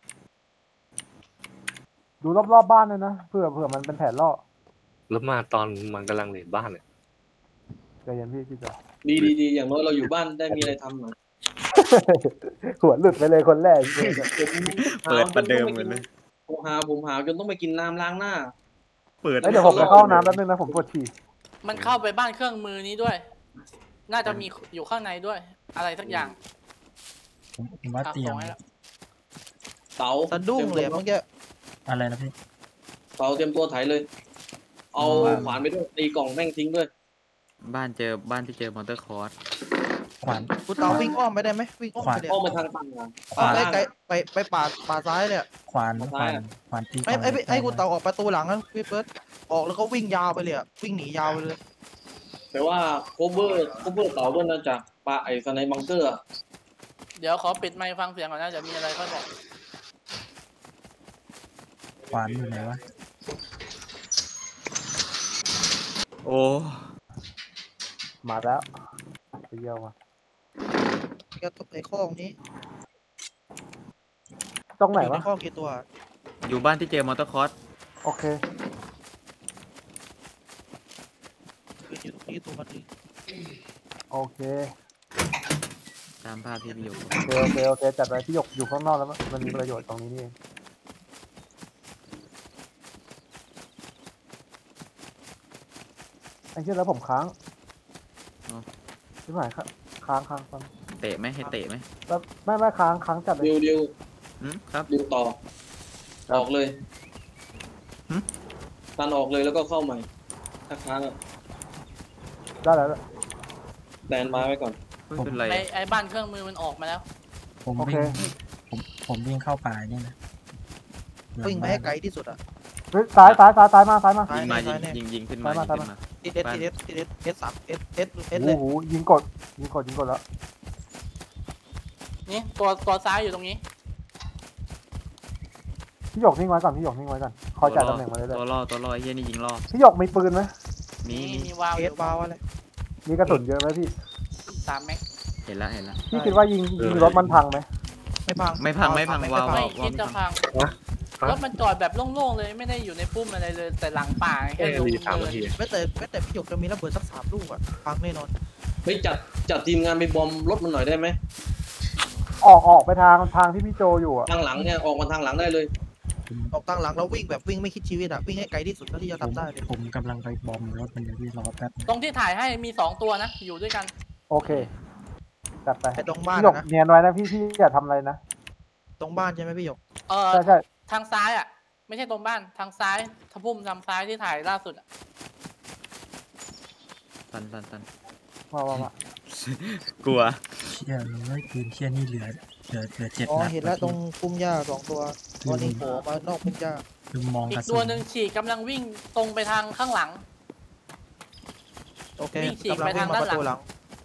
ดูรอบๆบ้านเลยนะเผื่อเผื่อมันเป็นแผนล่อแล้วมาตอนมันกำลังเล่นบ้านเนี่ยใจเย็นพี่พี่จ๋าดีดีดีอย่างน้อยเราอยู่บ้านได้มีอะไรทำหน่อยหัวหลุดไปเลยคนแรกเปิดประเดิมเหมือนเลยผมหาผมหาจนต้องไปกินน้ำล้างหน้าเปิดเอ้ยเดี๋ยวผมไปเข้าห้องน้ำแป๊บนึงนะผมปวดฉี่มันเข้าไปบ้านเครื่องมือนี้ด้วย น่าจะมีอยู่ข้างในด้วย อะไรสักอย่างผมผมว่าอ่ะเตรียส่มงให้แล้วเต๋าสะดุ้งเลยเมื่อกี้อะไรนะพี่เต๋าเตรียมตัวไถเลย เอาขวานไปด้วยตีกล่องแม่งทิ้งด้วยบ้านเจอบ้านที่เจอมอเตอร์คอร์สขวานกูเตาวิ่งอ้อมไปได้ไหมวิ่งอ้อมไปเลยอ้อมไปทางฝั่งอ่ะอ้อมไปไกลไปไปป่าป่าซ้ายเนี่ยขวานขวานขวานตีไอ้ไอ้ก่นไอ้กูเตาออกประตูหลังนะพี่เบิร์ดออกแล้วก็วิ่งยาวไปเลยอะวิ่งหนียาวไปเลยแต่ว่าโคเวอร์โคเวอร์เต๋าด้วยนะจากปลาไอ้สไนบังเกอร์อะเดี๋ยวขอปิดไมค์ฟังเสียงก่อนนะเดี๋ยวมีอะไรค่อยบอกขวานอยู่ไหนวะโอ้มาแล้วไปเยี่ยวมาก็ตกไอ้ข้องนี้ตรงไหนอยู่ในวะข้อกี่ตัวอยู่บ้านที่เจอมอเตอร์คอร์สโอเคอยู่ตรงนี้ตัวมันนี่โอเคตามภาพที่พี่อยู่โอเคโอเคโอเคจัดไปที่หยกอยู่ข้างนอกแล้วมันมีประโยชน์ตรงนี้นี่เองไอ้เชี่ยแล้วผมค้างที่หมายค้างค้างค้างเตะไหมให้เตะไหมแล้วไม่ไม่ค้างค้างจัดเลยดิวดิวอืมครับดิวต่อออกเลยหึตันออกเลยแล้วก็เข้าใหม่ถ้าค้างอะได้แล้วแดนมาไว้ก่อนไม่เป็นไรไอ้ไอ้บ้านเครื่องมือมันออกมาแล้วผมโอเควิ่งผมผมวิ่งเข้าป่านี่นะวิ่งไปให้ไกลที่สุดอ่ะเฮ้ยซ้ายซ้ายซ้ายซ้ายมาซ้ายมายิงมาซ้ยิยงแน่ยิงยิงขึ้นมาซ้ายยิมางขึ้นทีมาเอสทีเอสทีเอสเอสสามเอสเอสเอสเลโอ้ยโหยิงกดยิงกดยิงกดแล้วนี่ตัวตัวซ้ายอยู่ตรงนี้พี่หยกนิ่งไว้ก่อนพี่หยกนิ่งไว้ก่อนคอยจัดตำแหน่งมาเลยตัวล่อตัวล่อไอ้เหี้ยนี่ยิงล่อพี่หยกมีปืนไหมมีมีมีมีวาล์วเออยู่สวาวอะไรมีกระสุนเยอะไหมพี่สามแม็กเห็นแล้วเห็นแล้วพี่คิดว่ายิงยิงรถมันพังไหมไม่พังไม่พังไม่พังวาวไม่วาวคิดจะพังรถมันจอดแบบโล่งๆเลยไม่ได้อยู่ในพุ่มอะไรเลย แต่หลังป่าแค่ลงเนินแม้แต่แม้แต่พี่หยกจะมีระเบิดสักสามลูกอ่ะพังแน่นอนเฮ้ยจัดจัดทีมงานไปบอมรถมันหน่อยได้ไหมออกออกไปทางทางที่พี่โจอยู่อะทางหลังเนี่ยออกมาทางหลังได้เลยออกตั้งหลังแล้ววิ่งแบบวิ่งไม่คิดชีวิตอ่ะวิ่งให้ไกลที่สุดเท่าที่จะผมทำได้เลยผมกำลังไปบอมรถมันอยู่ที่รอแป๊บนึงตรงที่ถ่ายให้มีสองตัวนะ อยู่ด้วยกันโอเคจัดไปไปตรงบ้านพี่หยกนะเนียนไว้นะพี่พี่อย่าทำอะไรนะตรงบ้านใช่ไหมพี่หยกเออใช่ใช่ทางซ้ายอ่ะ ไม่ใช่ตรงบ้านทางซ้ายทางพุ่มทางซ้ายที่ถ่ายล่าสุดอ่ะตันตันตันมามามากลัวเชี่ยเลยปืนเชี่ยนี่เหลือเหลือเหลือเจ็ดอ๋อนัดเห็นแล้วตรงพุ่มหญ้าสองตัวตัวนี้โผล่มานอกพุ่มหญ้าคือมองอีกระกสุตัวน หนึ่งฉีกกำลังวิ่งตรงไปทางข้างหลังโอเควิ่งฉีกกำลังไปวิ่ทางงมาด้านประตูหหลัลังง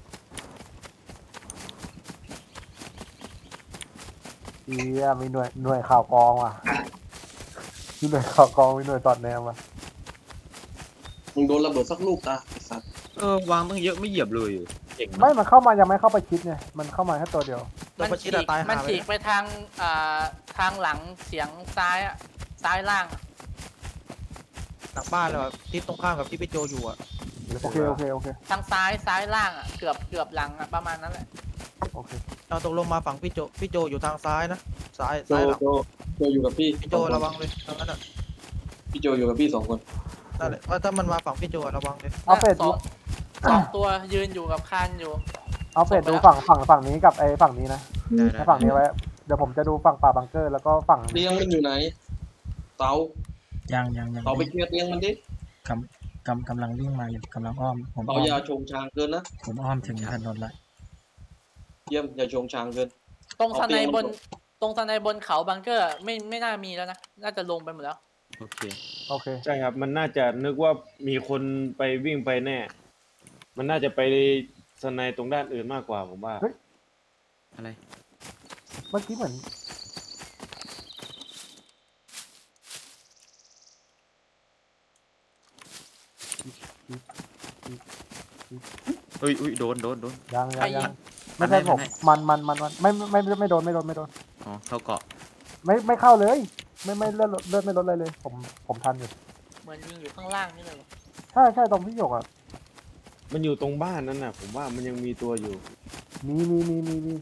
เอียมีหน่วยหน่วยข่าวกองว่ะมีหน่วยข่าวกองมีหน่วยตอดแนวว่ะมึงโดนระเบิดสักลูกตาไอ้สัตว์เออวางตั้งเยอะไม่เหยียบเลยเก่งไม่เนาะมันเข้ามายังไม่เข้าไปชิดไงมันเข้ามาแค่ตัวเดียวตัวมันประชิฉีดอะกตายมัหาน ไปฉีกไปทางอ่าทางหลังเสียงซ้ายอ่ะซ้ายล่างอะหลังบ้านเลยอะที่ตรงข้ามกับที่พี่โจอยู่อ่ะโอเคโอเคโอเคทางซ้ายซ้ายล่างอ่ะเกือบเกือบหลังอ่ะประมาณนั้นแหละโอเคเราตกลงมาฝั่งพี่โจพี่โจอยู่ทางซ้ายนะซ้ายโจซ้ายหลังโจโจอยู่กับพี่พี่โจระวังเลยทางนั้นอ่ะพี่โจอยู่กับพี่สองคนนั่นแหละว่าถ้ามันมาฝั่งพี่โจอะระวังเลยเอาเป็ดสดูองสองตัวยืนอยู่กับคานอยู่เอาเป็ดดูฝั่งฝั่งฝั่งนี้กับไอ้ฝั่งนี้นะได้ได้ถ้าฝั่งนี้ไว้เดี๋ยวผมจะดูฝั่งป่าบังเกอร์แล้วก็ฝั่งเตียงมันอยู่ไหนเตายังยังยังเตาไปเคลียร์เตียงมันดิกำกำกำลังวิ่งมาอยู่กำลังอ้อมผมเตาอ้อมอย่าชงชางเกินนะผมอ้อมถึงถนนละเยี่ยมอย่าชงชางเกินตรงสเอาไนเตียงบนมาตรงสไนบนเขาบังเกอร์ไม่ไม่น่ามีแล้วนะ น่าจะลงไปหมดแล้วโอเคโอเคใช่ครับ มันน่าจะนึกว่ามีคนไปวิ่งไปแน่ มันน่าจะไปสไนตรงด้านอื่นมากกว่าผมว่าเฮ้ยอะไรเมื่อกี้เหมือนเอ้ยอุ้ยโดนโดนโดนยังใครยังยิยัง งไม่ใช่ไม่ผมไม่มันมันมันมันไม่ไม่ไม่ไม่โดนไม่โดนไม่โดนอ๋อเข้าเกาะไม่ไม่เข้าเลย ไม่ไม่เลือดเลือดไม่ลดเลยเลย ผมผมทันอยู่เหมือนยิงอยู่ข้างล่างนี่เลยใช่ใช่ตรงพี่หยกอ่ะมันอยู่ตรงบ้านนั้นน่ะ ผมว่ามันยังมีตัวอยู่มีมีมีมีมี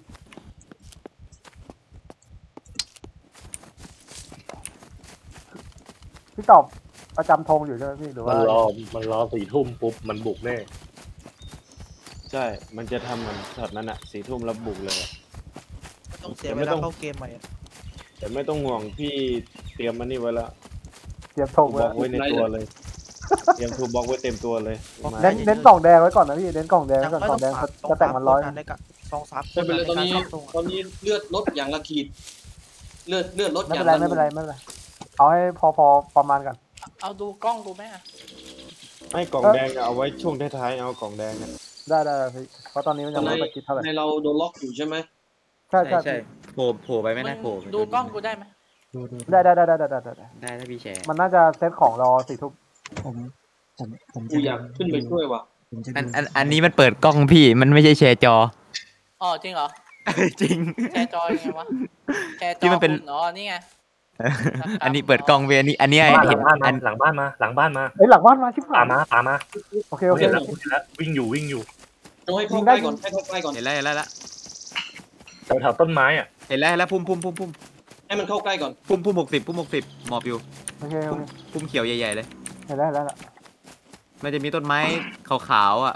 พี่ตอบประจำธงอยู่ใช่ไหมพี่หรือมัว่านรอมันรอสี่ทุ่มปุ๊บมันบุกแน่ใช่ มันจะทำเหมือนช็อตนั้นอ่ะสี่ทุ่มแล้วบุกเลยอะไม่ต้องเสียไม่เวต้ลาองเข้าเกมใหม่อะแต่ไม่ต้องห่วงพี่เตรียมมันนี่ไว้แล้วเตรียมธทูงบไว้ล็อกไว้ในตัวเลย เตรียมทูบล็อกไว้เต็มตัวเลยมาเน้นเน้นกล่องแดงไว้ก่อนนะพี่เน้นกล่องแดงไว้ก่อนไม่กล่ต้อองงแดงฝากจะแต่งมันร้อยสงสามคนในกะสองสามคไม่นเป็นไรในตอนการนี้เข้าตรงตอนนี้เลือดลดอย่างละขีด เลือดเลือดลดไม่อเป็ย่าน งไรละไม่เป็นไรไม่เป็นไรเอาให้พอพอประมาณกันเอาดูกล้องดูไหมอะไม่กล่องแดงอะเอาไว้ช่วงท้ายๆเอากล่องแดงอะได้ได้ได้พี่เพราะตอนนี้มันยังไม่ไปคิดเท่าไหร่ในเราโดนล็อกอยู่ใช่ไหมใช่ใช่ใช่ใช่โผล่โผล่ไปไม่ได้โผล่มึงดูกล้องกูได้ไหมดูดูได้ได้ได้ได้ได้ได้ได้ได้ถ้าพี่แชร์มันน่าจะเซตของรอสี่ทุ่มผมผมผมกูอยากขึ้นไปช่วยว่ะผมจะอันดูอันอันนี้มันเปิดกล้องพี่มันไม่ใช่แชร์จออ๋อจริงเหรอจริงแชร์จอยังไงวะแชร์จที่อมันเป็นคุณอ๋อนี่ไงอันนี้เปิดกล้องเวอันนี้อันนี้บ้านหเห็ลันงบ้านอัมาน หลังบ้านมาหลังบ้านมาเฮ้ยหลังบ้านมาชิบหาตาย มมาตามมาโอเคโอเคเห็นแล้วเห็นแล้ววิ่งอยู่วิ่งอยู่ต้องให้เข้าใกล้ก่อนให้เข้าใกล้ก่อนเห็นแล้วเห็นแล้วละแถวแถวต้นไม้อ่ะเห็นแล้วเห็นแล้วพุ่มพุ่มพุ่มพุ่มให้มันเข้าใกล้ก่อนพุ่มพุ่มหกสิบพุ่มหกสิบหมอบอยู่โอเคโอพุ่มเคพุ่มเขียวใหญ่ๆเลยเห็นแล้วเห็นแล้วละมันจะมีต้นไม้ขาวๆอ่ะ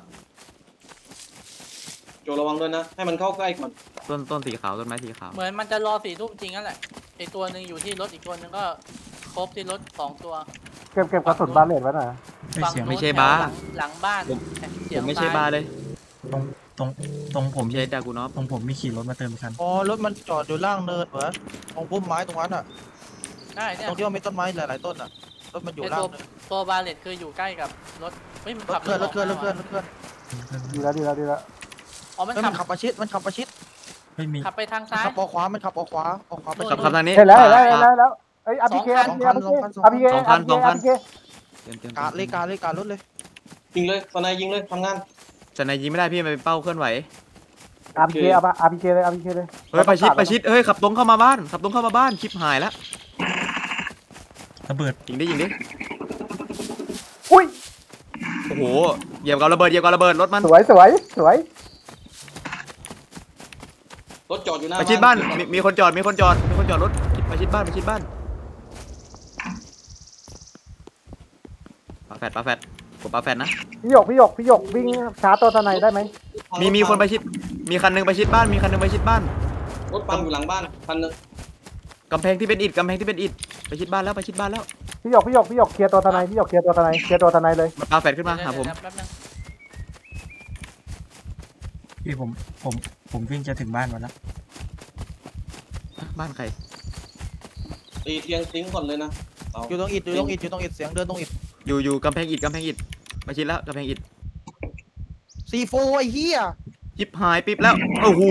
โจระวังด้วยนะให้มันเข้าใกล้ก่อนต้นต้นสีขาวต้นไม้สีขาวเหมือนมันจะรอสี่ทุ่มจริงนั่นแหละไอตัวหนึ่งอยู่ที่รถอีกตัวหนึ่งก็ครบที่รถสองตัวเก็บเก็บกระสุนบาเลตไว้หน่อยนะไม่เสียงฝั่งนู้นไม่ใช่บ้าแถวหลังหลังบ้านผมเสีผยงมไม่ใช่ซ้ยบาร์เลยตรงตรงตรงผผม มใช้ดากูนอฟตรงผมมีขี่รถมาเติมคันอ๋อรถมันจอดอยู่ล่างเนินเหรอตรงพุ่มไม้ตรงนั้นอ่ะได้เนี่ยตรงที่ว่ามีต้นไม้หลายๆต้นอ่ะรถมันอยู่ไอล่าตังวเนินตัวบาเลตคืออยู่ใกล้กับรถเฮ้ยมันรขัถบเคลื่อนรถเคลื่อนรอถกเคลื่อนมารถเคลื่อนดีแล้วดีแล้วดีแล้วอ๋อมันเฮ้ยขัมับนขับประชิดมันขับประชิดไม่มีขับไปทางมันซ้ายขับออกขวามันขับออกขวาออกขวาไปขับขับทางนี้เห็นแล้วเห็นแล้วเห็นแล้วเห็นแล้วเอ้ยอาร์พีเคสอาองร์คัพีนเคอาร์พีเคอาร์พีเคสองคันสองคันอาร์พีเคเตรียมเตรียมกาดเลยกาดเลยกาดรถเลยยิงเลยสไนยิงเลยทำงานจะนายยิงไม่ได้พี่มันเป็นเป้าเคลื่อนไหวอาร์พีเคเอามาอาร์พีเคเลยอาร์พีเคเลยเฮ้ยประชิดประชิดเฮ้ยขับตรงเข้ามาบ้านขับตรงเข้ามาบ้านชิบหายแล้วระเบิดยิงดิยิงดิอุ้ยโอ้โหเหยียบกับระเบิดเหยียบกับระเบิดรถมันสวยสวยสวยรถจอดอยู่หน้าประชิดบ้านมีมีคนจอดมีคนจอดมีคนจอดรถประชิดบ้านประชิดบ้านปาแฟดปาแฟดกดปาแฟดนะพี่หยกพี่หยกพี่หยกวิ่งชาร์จตัวทนายได้ไหมมีมีคนประชิดมีคันหนึงประชิดบ้านมีคันหนึงประชิดบ้านรถปั๊มอยู่หลังบ้านคันนึงกำแพงที่เป็นอิฐกำแพงที่เป็นอิฐประชิดบ้านแล้วประชิดบ้านแล้วพี่หยกพี่หยกพี่หยกเคลียร์ตัวทนายพี่หยกเคลียร์ตัวทนายเคลียร์ตัวทนายเลยมันปาแฟดขึ้นมาหาผมเดี๋ยวๆแป๊บนึงพี่ผมผมผมวิ่งจะถึงบ้านหมดแล้วบ้านใครตีเทียงทิ้งก่อนเลยนะเอาอยู่ตรงอิดอยู่ตรงอิดอยู่ตรงอิดเสียงเดินตรงอิดอยู่อยู่กำแพงอิฐกำแพงอิฐประชิดแล้วกำแพงอิฐซีโฟไอ้เหี้ยชิบหายปิ๊บแล้วโอ้โห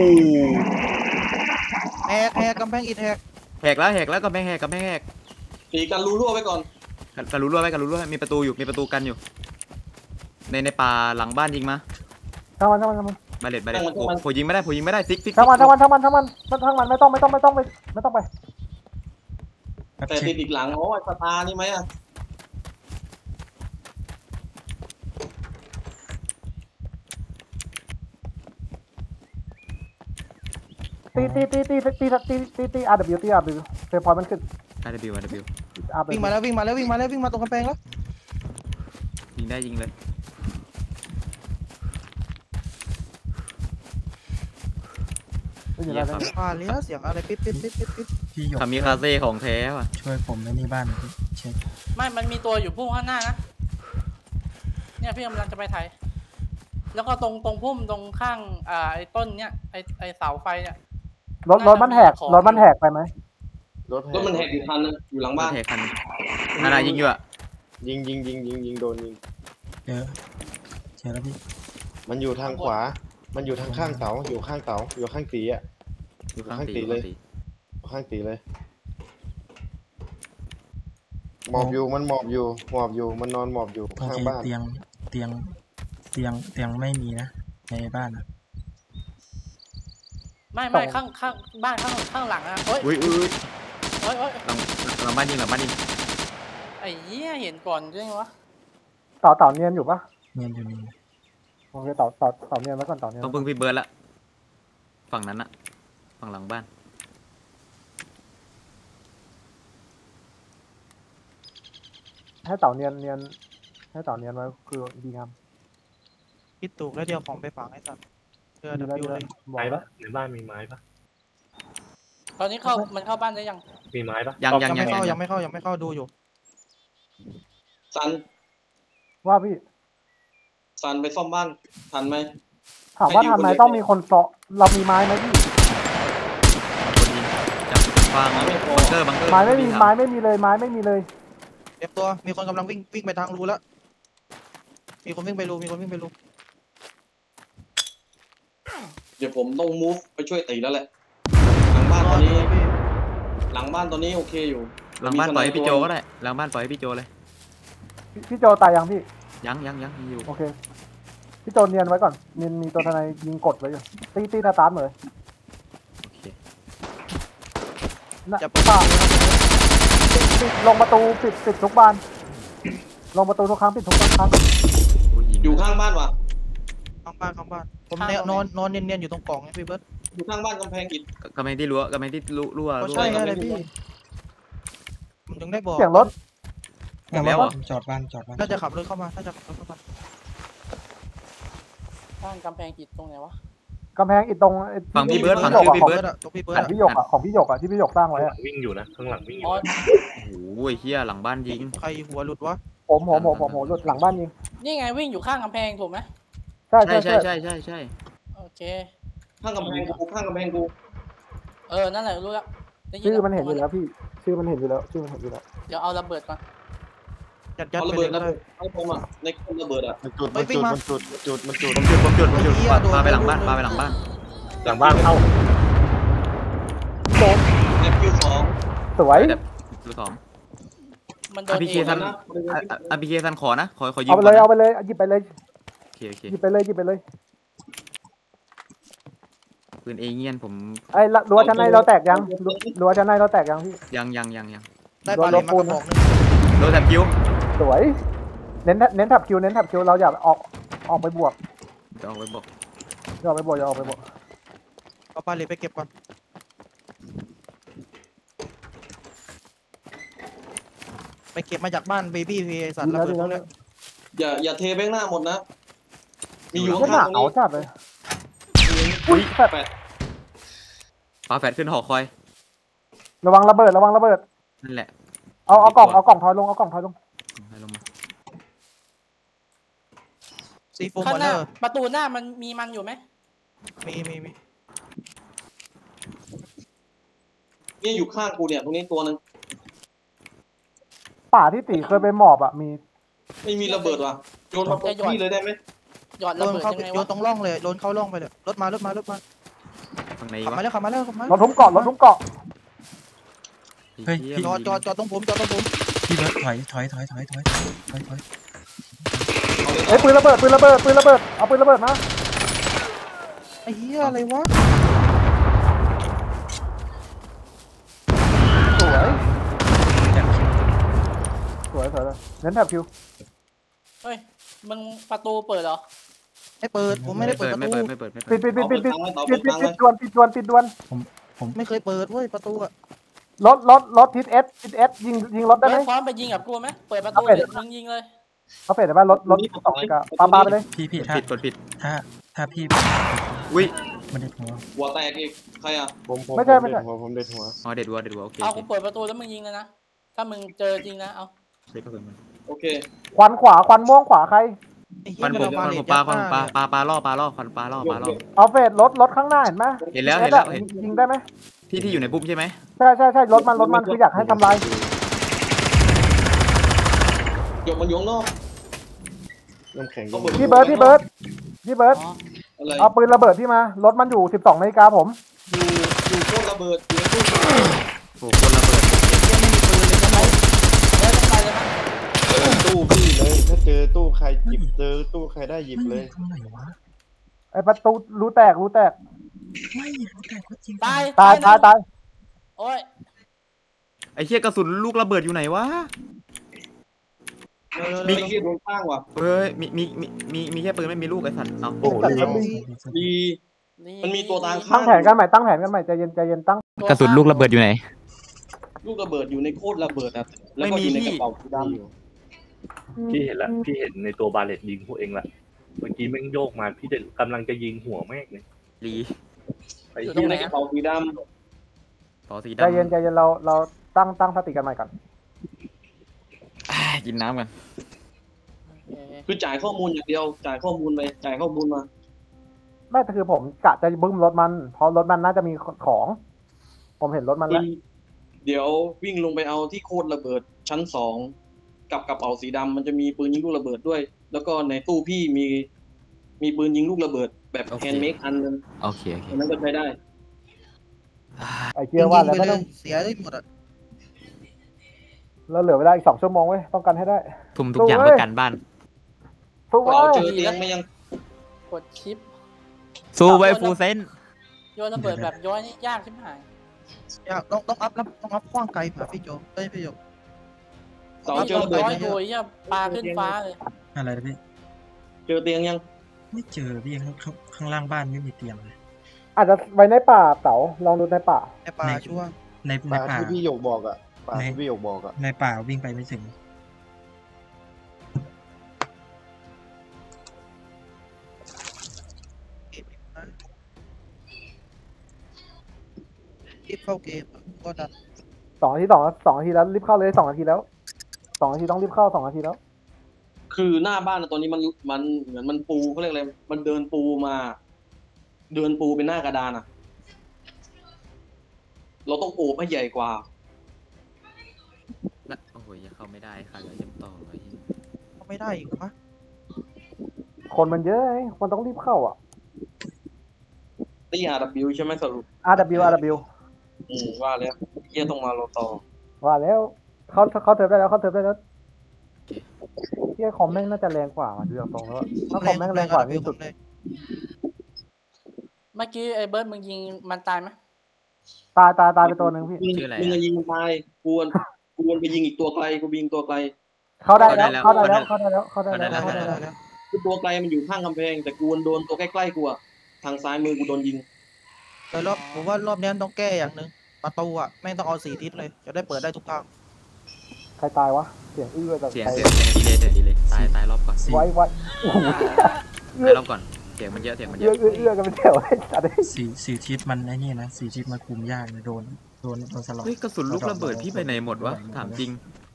แหกแหกกำแพงอิดแหกแหกแล้วแหกแล้วกำแพงแหกกำแพงแหกตีกันรูรั่วไว้ก่อนกันกันรู้รั่วไว้กันรู้รั่วไว้มีประตูอยู่มีประตูกันอยู่ ในในป่าหลังบ้านยิงมาทั้งมันทั้งมันทั้งมันบาเลตบาเลตโอ้โหยิงไม่ได้ผมยิงไม่ได้ซิกซิกทั้งมันทั้งมันทั้งมันทั้งมันทั้งมันไม่ต้องไม่ต้องไม่ต้องไปไม่ต้องไปแป๊บแต่เช็ติคดอีกหลังโอ้ยสตาร์นี่ไหมอ่ะตีตีตีตีตีตีตีตีอาร์ดับตีอาร์ดับเฟรพอยมันขึ้นอาร์ดับบิวอาร์ดับบิวอาร์วิ่งมาแล้ววิ่งมาแล้ววิ่งมาแล้ววิ่งมาตรงกำแพงแล้วยิงได้ยิงเลยอยู่แล้วผ่านแล้วเสียงอะไรปิ๊บปิ๊บปิ๊บปิ๊บปิ๊บพี่หยกคามิคาเซ่ของแท้ว่ะช่วยผมในนี่บ้านหน่อยพี่เช็คไม่มันมีตัวอยู่พุ่มข้างหน้านะเนี่ยพี่กำลังจะไปไทยแล้วก็ตรงตรงพุ่มตรงข้างอ่าไอ้ต้นเนี่ยไอ้ไอ้เสาไฟเนี่ยรถรถมันแหกรถมันแหกไปไหมรถแหรถมันแหกอยู่คันนึงอยู่หลังบ้านแหกคันนานายิงอยู่อ่ะยิงยิงยิงยิงยิงโดนยิงเจอเจอแล้วพี่มันอยู่ทางขวา มันอยู่ทางข้างเสาอยู่ข้างเสาอยู่ข้างตีอ่ะอยู่ข้างข้างตีตีอยู่เลยข้างตีข้างตีเลยหมอบอยู่มันหมอบอยู่หมอบอยู่มันนอนหมอบอยู่โอข้างเคบ้านเตียงเตียงเตียงเตียงไม่มีนะในบ้านอะไม่ไม่ข้างข้างบ้านข้างข้างหลังอะโอ๊ยอุ้ยอุ้ยโอ๊ยโอ๊ยหลังหลังบ้านยิงหลังบ้านยิงไอ้เหี้ยเห็นก่อนใช่ไหมวะต่อต่อเนียนอยู่ปะเนียนอยู่นี่โอเคต่อต่อต่อเนียนไว้ก่อนต่อเนียนต้องพึ่งพี่เบิร์ดละฝั่งนั้นอะฝั่งหลังบ้านให้ต่อเนียนเนียนให้ต่อเนียนไว้คือดีครับคิดถูกแล้วเดียวของไปฝังไอ้สัตว์เจอดีดับแล้วบิดีวแล้เลวยไม้ปะในบ้านมีไม้ปะตอนนี้เข้ามันเข้าบ้านได้ยังมีไม้ปะยังยังยังยังไม่ยังเข้ายังไม่เข้ายังไม่เข้าดูอยู่ซันว่าพี่ซันไปซ่อมบ้านทันไหมถามว่าทันไหมต้องมีคนเสาะเรามีไม้ไหมพี่คนยิงจับฟังบังเกอร์บังเกอร์ไม้ไม่มีพี่ถาไม้ไม่มีเลยไม้ไม่มีเลยเก็บตัวมีคนกำลังวิ่งวิ่งไปทางรูแล้วมีคนวิ่งไปรูมีคนวิ่งไปรูเดี๋ยวผมต้อง move ไปช่วยตีแล้วแหละหลังบ้านตอนนี้ หลังบ้านตอนนี้โอเคอยู่หลังบ้านปล่อยให้พี่โจก็ได้หลังบ้านปล่อยให้พี่โจเลยพี่พี่โจตายยังพี่ยังยังยังยังอยู่โอเคพี่โจเนียนไว้ก่อนเนียนมีตัวทนายยิงกดไว้อยู่ตีตีหน้าตามเลยน่ะจะไปป่าปิดปิดลงประตูปิดปิดทุกบานลงประตูทุกครั้งปิดทุกครั้งโอ้ยยิงอยู่ข้างบ้านวะข้างบ้านข้างบ้านผมแนวนอนนอนเนียนๆอยู่ตรงกล่องไงพี่เบิร์ดอยู่ข้างบ้านกำแพงอิฐกำแพงที่รั้วกำแพงที่รั่วรั่วก็รั่วใช่ก็อะไรไม่รู้พี่ผมถึงได้บอกเสียงรถหมดแล้วเหรอจอดบ้านจอดบ้านน่าจะขับรถเข้ามาน่าจะขับรถเข้ามาข้างกำแพงกิดตรงไหนวะกำแพงอีกตรงไอ้ฝั่งพี่เบิร์ดที่ฝั่งหยกชื่ออะพี่ของเบิร์ดอะตรงพี่เบิร์ดของอะพี่หยกอะของพี่หยกอะที่พี่หยกสร้างไว้ข้างหอะลังวิ่งอยู่นะข้างหลังวิ่งออ๋ยู่อนะโอ้ยเฮียหลังบ้านยิงใครหัวหลุดวะผมผมผมผมผมหลุดหลังบ้านยิงนี่ไงวิ่งอยู่ข้างกำแพงถูกไหมใช่ใช่ใช่ใช่ใช่ใช่ใช่ใช่โอเคข้างกำแพงกูข้างกำแพงกูเออนั่นแหละรู้แล้วได้ยิชื่อแล้วมันเห็นอยู่แล้วพี่ชื่อมันเห็นอยู่แล้วชื่อมันเห็นอยู่แล้วเดี๋ยวเอาระเบิดก่อนจัดยัดเอาไประ เลเบิยดก็ระได้เบิดให้ผมอ่ะในคนระเบิดอ่ะมันจุดมันจุดมันจุดมันจุดมันจุดผมจุดผมจุดผมจุดไอ้เหี้ยปาโดนปาไปหลังบ้านไปปาไปหลังบ้านหลังบ้านเข้าในคิวสองสวยแบบดูสองมันโดอน พีเอเคงทันนะอาร์พีเคทันขอนะขอขอยิงเอาไปก่เลอนยนะเอาไปเลยหยิบไปเลยโอเคโอเคหยิบไปเลยหยิบไปเลยปืนเอเงียนผมไอ้ละรั้วชั้นในเราแตกยังรั้วชั้นในเราแตกยังพี่ยังยังยังยังได้ปลาเลนมากระบอกหนึงโดนแถบคิวสวยเน้นเน้นทับคิวเน้นทับคิวเราอย่าออกออกไปบวกจะออกไปบอกอย่าออกไปบวกอย่าออกไปบวกเอาปลาเลนไปเก็บก่อนไปเก็บมาจากบ้านเบบี้พีไอสัตว์ดีระแล้วเบิดีดแล้วพวกเนี้ยอย่าอย่าเทแบงหน้าหมดนะ มีอยู่ก็หข้านางๆตรงวนี้จัดเลยอุ้ยแปดปาแฟดขึ้นหอคอยระวังระเบิดระวังระเบิดนั่นแหละเอาเอากล่องเอากล่องถอยลงเอากล่องถอยลงให้ลงมาซีโฟข้างมอหเนน้าอร์ประตูหน้ามันมีมันอยู่ไหมมีมีมีนี่อยู่ข้างกูเนี่ยตรงนี้ตัวหนึงป่าที่ตีเคยไปหมอบอ่ะมีไม่มีระเบิดว่ะโยนมาตรงนี้เลยได้ไหมหยอดโยระนเบิดเข้ายังไงโยนวะตรงร่องเลยโยนเข้าร่องไปเลยรถมารถมารถมาข้างในขับวะมาแล้วขับมาแล้วขับมารถทุ้มเกาะรถทุ้มเกาะเฮ้ยเหี้ยจอดจอดจอดตรงผมจอดตรงผมพี่เบิร์ดถอยถอยถอยถอยถอยถอยถอยเอ้ยปืนระเบิดปืนระเบิดปืนระเบิดเอาปืนระเบิดมาไอ้เหี้ยอะไรวะสวยอยากคิวสวยสวยเลยเน้นทับคิวเฮ้ยมึงประตูเปิดเหรอไม่เปิดผมไม่ได้เปิดประไม่ตูเปิดไม่เปิดไม่เปิปิดดปิดปิดปิดปิดต่อปิเปิดดปิดทางปิเลดยดวนปิดดวนปิดดวนไม่เคยเปิดเว้ยประตูอะรถรถรถทิศเอสทิศเอสยิงยิงรถได้ไหมเฮ้ยพร้อมไปยิงกับกูไหมเปิดประตูเอาไปเสร็จมึงยิงเลยเขาเฟดได้ป่ะรถรถสองเลยกะปาปาไปเลยพี่พี่ถ้าผิดกดผิดถ้าถ้าพี่อุ้ยไม่ได้หัวหัวแตกอีกใครอ่ะผมผมไม่ใช่ผไม่ใช่เด็ดหัวผมเด็ดหัวอ๋อเด็ดวัวเด็ดวัวโอเคเอาโอเคกูเปิดประตูแล้วมึงยิงเลยนะ ถ้ามึงเจอจริงนะ เอาเด็ดเข้าไปมันโอเคควันขวาควันม่วงขวาใครไอ้เหี้ควัยนมันผมเอาคบาวันเลผตมปลายัดควันหปลาน้าปลาปลาล่อปลาล่อควันปลาล่อปลาล่อเอาเฟดรถรถข้างหน้าเห็นไหมเห็นแล้วเห็นแล้วเห็นยิงได้ไหมที่ที่อยู่ในปุ๊บใช่ไหมใช่ใช่ใช่รถมันรถมันคืออยากให้ทำลายยกมันอยข้างนอกน้ำแข็งต้องเปิดพี่เบิร์ดพี่เบิร์ดพี่เบิร์ดอ๋ออะไรเอาปืนระเบิดพี่มารถมันอยู่สิบสองนาฬิกาผมอยู่อยู่โคตรระเบิดอยู่ในตู้โอ้โหคนระเบิดแล้วจะไปเลยไหมตู้พี่เลย ถ้าเจอตู้ใครหยิบเจอตู้ใครได้หยิบเลยตรงไหนวะไอประตูรูแตกรูแตกไม่รู้แต่ก็จริงตายตายตายตายโอ้ยไอ้เชี่ยกระสุนลูกระเบิดอยู่ไหนวะเออมีเกียร์โดนข้างว่ะเฮ้ยมีมีมีมีมีแค่ปืนไม่มีลูกไอ้สัตว์เอาโอ้โหแต่เลี้ยวดี มันมีตัวตางข้าตั้งแผนกันใหม่ตั้งแผนกันใหม่ใจเย็นใจเย็นตั้งกระสุนลูกระเบิดอยู่ไหนลูกระเบิดอยู่ในโคตรระเบิดอ่ะแล้วก็อยู่ในกระเป๋าสีดำพี่เห็นละพี่เห็นในตัวบาเลตยิงพวกเองละเมื่อกี้แม่งโยกมาพี่จะกำลังจะยิงหัวแม่งเลยลีไอ้อเหี้ยู่ยในกระเป๋าสีดต่อสีใจดำเย็นใจเย็นเราเราตั้งตั้งสติกันใหม่ก่อนอ่ากินน้ำกันโอเคำคือจ่ายข้อมูลอย่างเดียว จ่ายข้อมูลไปจ่ายข้อมูลมาไม่แต่คือผมกะจะบึ้มรถมันเพราะรถมันน่าจะมีของ ผมเห็นรถมันแล้วเดี๋ยววิ่งลงไปเอาที่โคตรระเบิดชั้นสองกับกระเป๋าสีดำมันจะมีปืนยิงลูกระเบิดด้วย แล้วก็ในตู้พี่มีมีปืนยิงลูกระเบิด แบบแฮนด์เมดอันนึงโอเคโอเคอันนั้นก็ใช้ได้ไอเกียร์ว่าแล้วยิงไม่ไปเลต้องยเสียได้หมดอะเราเหลือเวลาอีกสองชั่วโมงเว้ยต้องกันให้ได้ทุ่มทุกอย่างเพื่อการบ้านสู้เราเว้ยเจอเตียงไหมยังกดชิปสู้ไว้ฟูเซนโยนระเบิดแบบย้อยนี่ยากชิบหายอยากต้องต้องอัพแล้วต้องอัพขว้างไกลผ่าพี่โจเอ้ยพี่โจเสาเจอระเบิดร้อยยังโอยเนี่ยปลาขึ้นฟ้าเลยอะไรนะพี่เจอเตียงยังไม่เจอพี่ข้างข้างข้างล่างบ้านไม่มีเตียงเลยอาจจะไว้ในป่าเต๋าลองดูในป่าในป่าช่วงในในป่าป่าที่พี่หยกบอกอ่ะป่าในที่พี่หยกบอกอ่ะในป่าวิ่งไปไม่ถึงรีบเข้าเกมก็ดันสองนาทีสองสองนาทีแล้วรีบเข้าเลยสองนาทีแล้วสองนาทีต้องรีบเข้าสองนาทีแล้วคือหน้าบ้านอะตอนนี้มันมันเหมือนมันปูเขาเรียกอะไรมันเดินปูมา เดินปูเป็นหน้ากระดานอะเราต้องโอบให้ใหญ่กว่าแล้วโอ้โหยังเข้าไม่ได้ค่ะเดี๋ยวจะต่อไว้ก็ไม่ได้อีกวะคนมันเยอะไงมันต้องรีบเข้าอ่ะตี อาร์ ดับเบิลยู ใช่ไหมสรุปอาร์ ดับเบิลยู อาร์ ดับเบิลยูอืมว่าแล้วเฮียต้องมาเราต่อว่าแล้วเขาเขาเทิร์ฟได้แล้วเขาเทิร์ฟได้แล้วที่คอมแม่งน่าจะแรงกว่าว่ะดูจากตรงแล้วถ้าคอมแม่งแรงกว่าที่สุดเลยเมื่อกี้ไอ้เบิร์ดมึงยิงมันตายไหมตายตายตายไปตัวหนึ่งพี่มึงมึงจะยิงมันตายกวนกวนไปยิงอีกตัวไกลกูไปยิงตัวไกลเข้าได้แล้วเข้าได้แล้วเข้าได้แล้วเข้าได้แล้วได้เข้าได้ได้ได้แล้วแล้วคือตัวไกลมันอยู่ข้างกำแพงแต่กูโดนตัวใกล้ๆกูอะทางซ้ายมือกูโดนยิงแต่รอบผมว่ารอบนี้ต้องแก้อย่างหนึ่งประตูอ่ะแม่งต้องเอาสี่ทิศเลยจะได้เปิดได้ทุกทางใครตายวะเสียงอื้อจากเสียงใครเสียงเสียงดีเลยเสียงดีเลยตายตายรอบก่อนไว้ไว้โอ้โหตายรอบก่อนเสียงมันเยอะเสียงมันเยเอื้ออะเอื้อเอื้อกันเป็นแถวไอ้สัตว์สี่สี่ทิศมันไอ้นี่นะสี่ทิศมันคุมยากนะโดนโดนโดนสลับเฮ้ยกระสุนลูกระเบิดพี่ไปไหนหมดวะถามจริง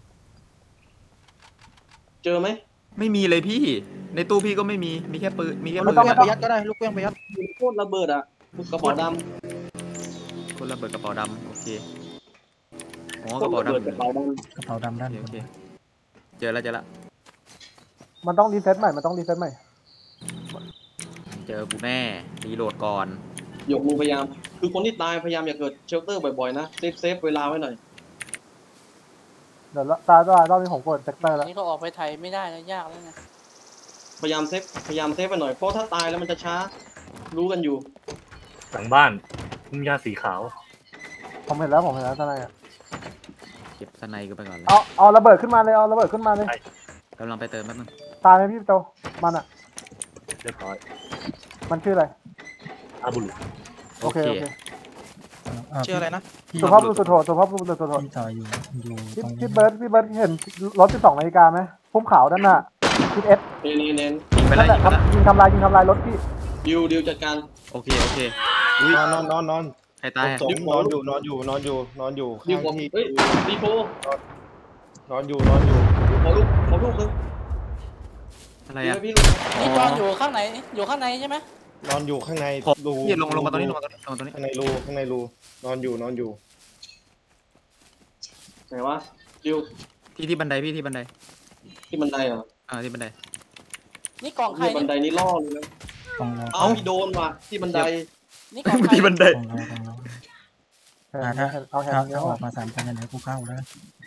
เจอไหมไม่มีเลยพี่ในตู้พี่ก็ไม่มีมีแค่ปืนมีแค่ลูปืกนเปี้ยงไปยัดก็ได้ลูกเปี้ยงไปยัดโคตรระเบิดอะกระเป๋าดคนระเบิดกระเป๋าดำโอเคอ๋อำโคกระตรเป๋าระเบิดดำกระเป๋าดกระเป๋าดำด้านโอบนเคเจอแล้วเจอแล้วมันต้องรีเซ็ตใหม่มันต้องรีเซ็ตใหม่เจอกูแน่รีโหลดก่อนำยกมือพยายาม คือคนที่ตายพยายามอย่าเกิดเชลเตอร์บ่อยๆนะเซฟเซฟเวลาไว้หน่อยเดี๋ยวตาตารอบนี้ผมกดเซกเตอร์แล้วนี่ก็ออกไปไทยไม่ได้แล้วยากแล้วนะพยายามเซฟพยายามเซฟไปหน่อยเพราะถ้าตายแล้วมันจะช้า รู้กันอยู่หลังบ้านพุ่มหญ้าสีขาวผมเห็นแล้วผมเห็นแล้วทนายอ่ะเก็บสไนกูไปก่อนเลยเอาเอาระเบิดขึ้นมาเลยเอาระเบิดขึ้นมาเลยกำลังไปเติมแป๊บนึงตายไหมพี่โตมันอ่ะเรียบร้อยมันชื่ออะไรอาบุรุโอโอเคเคโอเคชื่ออะไรนะพี่สุภาพบุรุษสุดโหดสุภาพบุรุษสุดโหดพี่ต่ออยู่อยู่พี่ตรงพี่เบิร์ดพี่เบิร์ดเห็นรถสิบสองนาฬิกาไหมพุ่มขาวด้านหน้าทิศเอสเน้นเน้นยิงไปนั่แล้วนแหละยิงไปทำแล้วยิงทำลายยิงทำลายรถพี่ดิวดิวจัดการโอเคโอเคอุ้ยนอนนอนนอนนอนใครตายสองนอนอยู่นอนอยู่นอนอยู่นอนอยู่ดิวข้างขอที่เฮ้ยดีโฟนอนอยู่นอนอยู่ขอลูกขอลูกนึงอะไรดีอ่ะไหมพี่ลูกนี่จอนอยู่ข้างไหนอยู่ข้างในใช่ไหมนอนอยู่ข้างในขอรูพี่ลงลงมาตรงนี้ลงมาตรงนี้ลงมาตรงนี้ข้างในรูข้างในรูนอนอยู่นอนอยู่ไหนวะดิวที่ที่บันไดพี่ที่บันไดที่บันไดเหรออ่าที่บันไดนี่กล่องใครที่บันไดนี่นี่ล่อเลยนะตรงเราเอ้าพี่โดนว่ะที่บันไดนี่กล่องใครที่บันไดตรงเราตรงเราเอออ่าถ้าเอาแฮนถ้าด์ถ้าออกมาสามคนเนี่ยกูเข้าแล้ว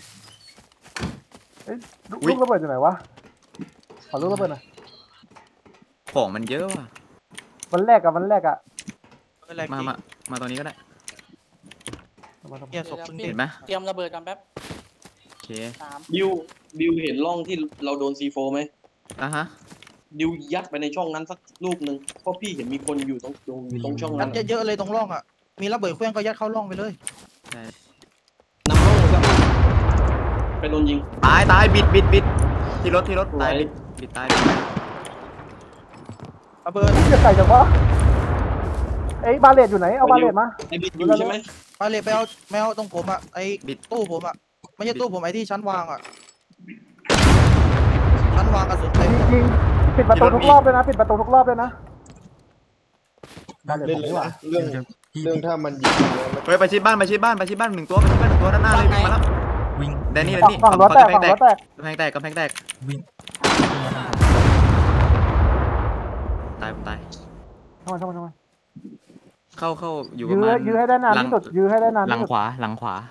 ลูกลูกระเบิดอยู่ไหนวะขอลูกระเบิดหน่อยของมันเยอะว่ะวันแรกอะวันแรกอะไม่เป็นไรมามามาตรงนี้ก็ได้เกียร์ศพเพิ่งเห็นไหมเตรียมระเบิดกันแป๊บโอเคสามดิวดิวเห็นร่องที่เราโดนซีโฟไหมอ่ะฮะดิวยัดไปในช่องนั้นสักลูกหนึ่งเพราะพี่เห็นมีคนอยู่ตรงตรงตรงช่องยันั้ดนเยอะๆเลยตรงร่องอ่ะมีระเบิดเครื่องก็ยัดเข้าร่องไปเลยใช่นำร่องซะไปโดนยิงตายตายบิดบิดบิดที่รถที่รถตายไหวบิดบิดตายบิดระเบิดพี่จะใส่จังวะเอ้ยบาเลตอยู่ไหนเอาบาเลตมาไอ้บิดอยู่ใช่ไหมไปเลยไปเอาแมวตรงผมอ่ะไอ้ตู้ผมอ่ะไม่ใช่ตู้ผมไอ้ที่ชั้นวางอ่ะชั้นวางกระสุนเต็มจริงๆปิดประตูทุกรอบเลยนะปิดประตูทุกรอบเลยนะบาเลตเล่ผนมเลยดีกว่านะเรื่องเดี๋ยวพี่เรื่องถ้ามันยิงเนี่ยมันเฮ้ยไปชิดบ้านไปชิดบ้านไปชิดบ้านหนึ่งตัวไปชิดบ้านหนึ่งตัวด้านหน้าเลยวิ่งมาแล้ววิ่งแดนนี่แดนฝั่งนี่ฝั่งรถแตกฝั่งรถแตกกำแพงแตกกำแพงแตกวิ่งตายผมตายทำไมทำไมทำไมเข้าเข้าอยู่ประยื้อมาณยื้อให้ได้นานที่สุดยื้อให้ได้นานหลัที่งสุดขวาหลังขวา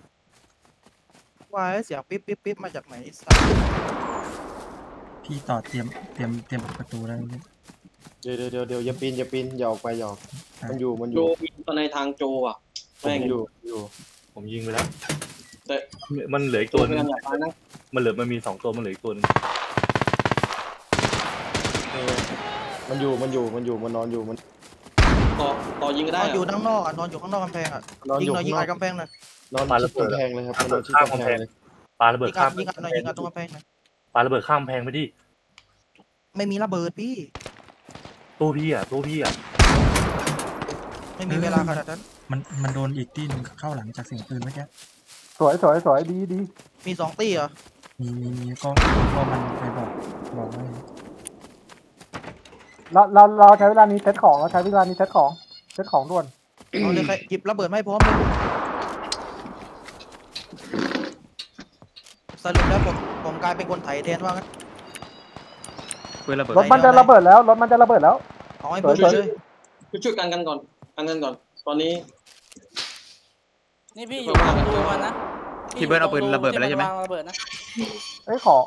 ว่าเสียงปิ๊บปิ๊บปิ๊บมาจากไหนสัตว์พี่ต่อเตรียมเตรียมเตรียมประตูแล้วพี่เดี๋ยวเดี๋ยวเดี๋ยวเดี๋ยวอย่าปีนอย่าปีนอย่าออกไปอย่าออกมันอยู่มันอโจยู่มีตอนในทางโจอ่ะแม่งอยู่อยู่ผมยิงไปแล้วแต่มันเหลืออีกตัตัว วพหนึยาง ยามอย่าตายนะมันเหลือมันมีสองตัวมันเหลืออีกตัวหนึงเออมันอยู่มันอยู่มันอยู่มันนอนอยู่มันต่อต่อยิงก็นได้อนอะอยู่ด้านนอกอ่ะนอนอยู่ข้างนอกกำแพงอ่ะนอนยิอง ยู่หน่อยยิงข้างนอัอกดกำแพงหน่อยนอนชิดกำแพงเลยครับมันนอนชิดข้ามกำกำแพแพงงเลยปาระเบิดยิงอัข้าดมยิงอัดหน่อยยิงอัดตรงกำแพงหน่อยปาระเบิดข้ามกำแพงไปดิไม่มีระเบิดพี่ตู้พี่อ่ะตู้พี่อ่ะไม่มีเวลาขนาดนั้นมันมันโดนอีกที่หนึงเข้าหลังจากเสียงปืนเมื่อกี้สวยสวยสวยดีดีมีสองตีเหรอมีมีมีก็ก็มันไปบอกบอกว่าเราเราเราใช้เวลานี้เซตของเราใช้เวลานี้เซตของเซตของด่วนเอาเลยใครหยิบระเบิดไม่พร้อมเลยสรุปแล้วผมผมกลายเป็นคนไถแทนว่างั้นปืนระเบิดรถมันจะระเบิดแล้วรถมันจะระเบิดแล้วเอาให้เบิร์ดสวยๆเลยช่วยกันกันก่อนกันกันก่อน ตอนนี้นี่พี่อยู่ตรงรูมันนะพี่เบิร์ดเอาปืนระเบิดไปแล้วใช่ไหมที่นวางระเบิดนะเอ้ยขอ